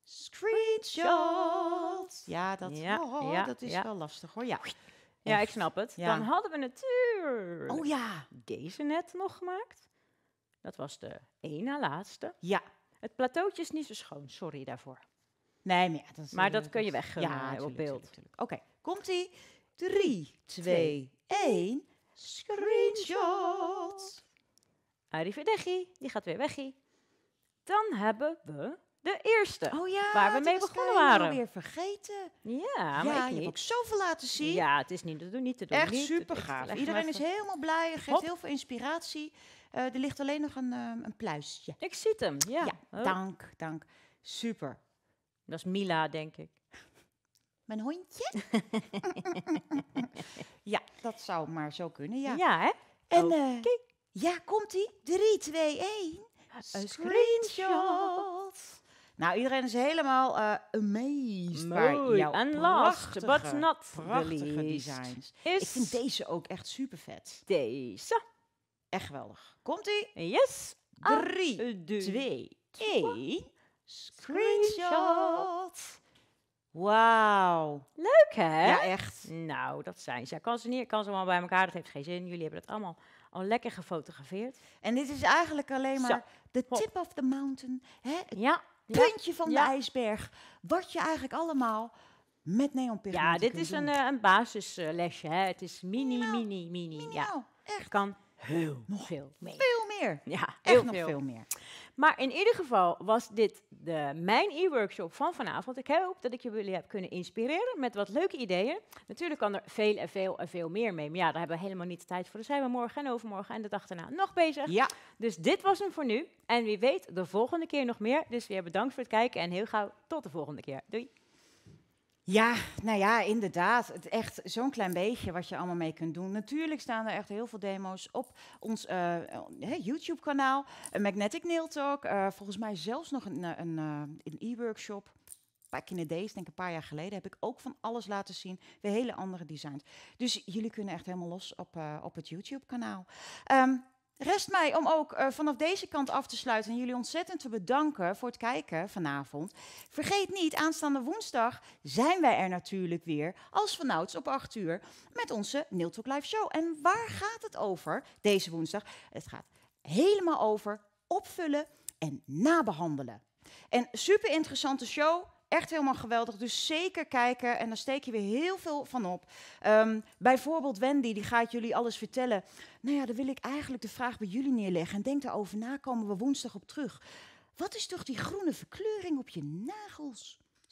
Screenshot. Ja, dat, Ja, dat is ja. wel lastig, hoor. Ja. Ja, ik Echt. snap het. Ja. Dan hadden we natuurlijk Oh ja. deze net nog gemaakt. Dat was de één na laatste. Ja. Het plateautje is niet zo schoon, sorry daarvoor. Nee, maar ja, dat, Maar dat kun je weg ja, op tuurlijk, beeld. tuurlijk. Oké, komt-ie. 3, 2, 1. Screenshot. Arrivederci, die gaat weer weg. Dan hebben we de eerste. Oh ja, Waar we die mee was begonnen ik waren. alweer vergeten. Ja, maar ja, ik je hebt niet. ook zoveel laten zien. Ja, het is niet te doen, niet te doen. Echt niet te doen. super Ik gaaf. leg Iedereen hem is even- helemaal blij, geeft Hop. heel veel inspiratie. Er ligt alleen nog een pluisje. Ik zie het hem, ja. Oh, Dank. Super. dat is Mila, denk ik. Mijn hondje? Ja, dat zou maar zo kunnen, ja. Ja, hè? En Oké. ja, komt-ie. 3, 2, 1. Een Screenshot. Nou, iedereen is helemaal amazed bij Mooi. jouw En last but prachtige, not prachtige least designs. is Ik vind deze ook echt super vet. deze. Echt geweldig. Komt-ie. Yes. 3, 2, 1. Screenshot. Wauw. Leuk, hè? Ja, echt. Nou, dat zijn ze. Ik kan ze niet, ik kan ze allemaal bij elkaar. Dat heeft geen zin. Jullie hebben het allemaal al lekker gefotografeerd. En dit is eigenlijk alleen Zo. maar de Hop. tip of the mountain. Hè? Het Ja. puntje van Ja. de ijsberg. Wat je eigenlijk allemaal met neonpigmenten Ja, dit kunt is doen. een basislesje. Hè. Het is mini. Minimaal, Ja, echt kan heel veel mee. veel meer. Ja, Echt heel nog veel. veel meer. Maar in ieder geval was dit mijn e-workshop van vanavond. Ik hoop dat ik jullie heb kunnen inspireren met wat leuke ideeën. Natuurlijk kan er veel meer mee. Maar ja, daar hebben we helemaal niet de tijd voor. Dan zijn we morgen en overmorgen en de dag daarna nog bezig. Ja, Dus dit was hem voor nu. En wie weet de volgende keer nog meer. Dus weer bedankt voor het kijken en heel gauw tot de volgende keer. Doei! ja, nou ja, inderdaad. Het echt zo'n klein beetje wat je allemaal mee kunt doen. Natuurlijk staan er echt heel veel demo's op ons YouTube-kanaal. Magnetic Nail Talk. Volgens mij zelfs nog een e-workshop. Back in the days, denk ik een paar jaar geleden, heb ik ook van alles laten zien. Weer hele andere designs. Dus jullie kunnen echt helemaal los op het YouTube-kanaal. Rest mij om ook vanaf deze kant af te sluiten en jullie ontzettend te bedanken voor het kijken vanavond. Vergeet niet, aanstaande woensdag zijn wij er natuurlijk weer als vanouds op 8 uur met onze Nail Talk Live Show. En waar gaat het over deze woensdag? Het gaat helemaal over opvullen en nabehandelen. En super interessante show. Echt helemaal geweldig, dus zeker kijken en dan steek je weer heel veel van op. Bijvoorbeeld Wendy, die gaat jullie alles vertellen. Nou ja, dan wil ik eigenlijk de vraag bij jullie neerleggen en denk daarover na, komen we woensdag op terug. Wat is toch die groene verkleuring op je nagels?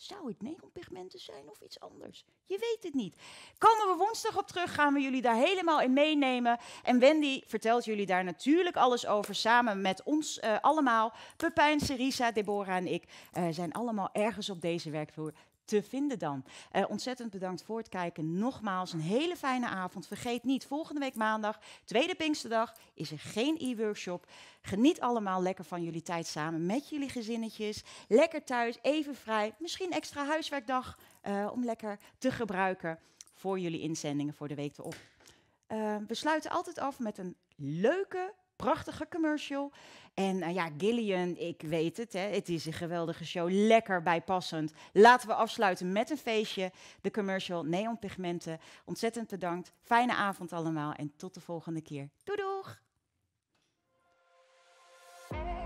Zou het neonpigmenten zijn of iets anders? Je weet het niet. Komen we woensdag op terug, gaan we jullie daar helemaal in meenemen. En Wendy vertelt jullie daar natuurlijk alles over, samen met ons allemaal. Pepijn, Cerisa, Deborah en ik zijn allemaal ergens op deze werkvloer te vinden dan. Ontzettend bedankt voor het kijken. Nogmaals, een hele fijne avond. Vergeet niet, volgende week maandag, tweede Pinksterdag, is er geen e-workshop. Geniet allemaal lekker van jullie tijd samen met jullie gezinnetjes. Lekker thuis, even vrij. Misschien extra huiswerkdag om lekker te gebruiken voor jullie inzendingen voor de week erop. We sluiten altijd af met een leuke, prachtige commercial. En ja, Gillian, ik weet het, het is een geweldige show, lekker bijpassend. Laten we afsluiten met een feestje. De commercial Neonpigmenten. Ontzettend bedankt. Fijne avond allemaal en tot de volgende keer. Doei doeg!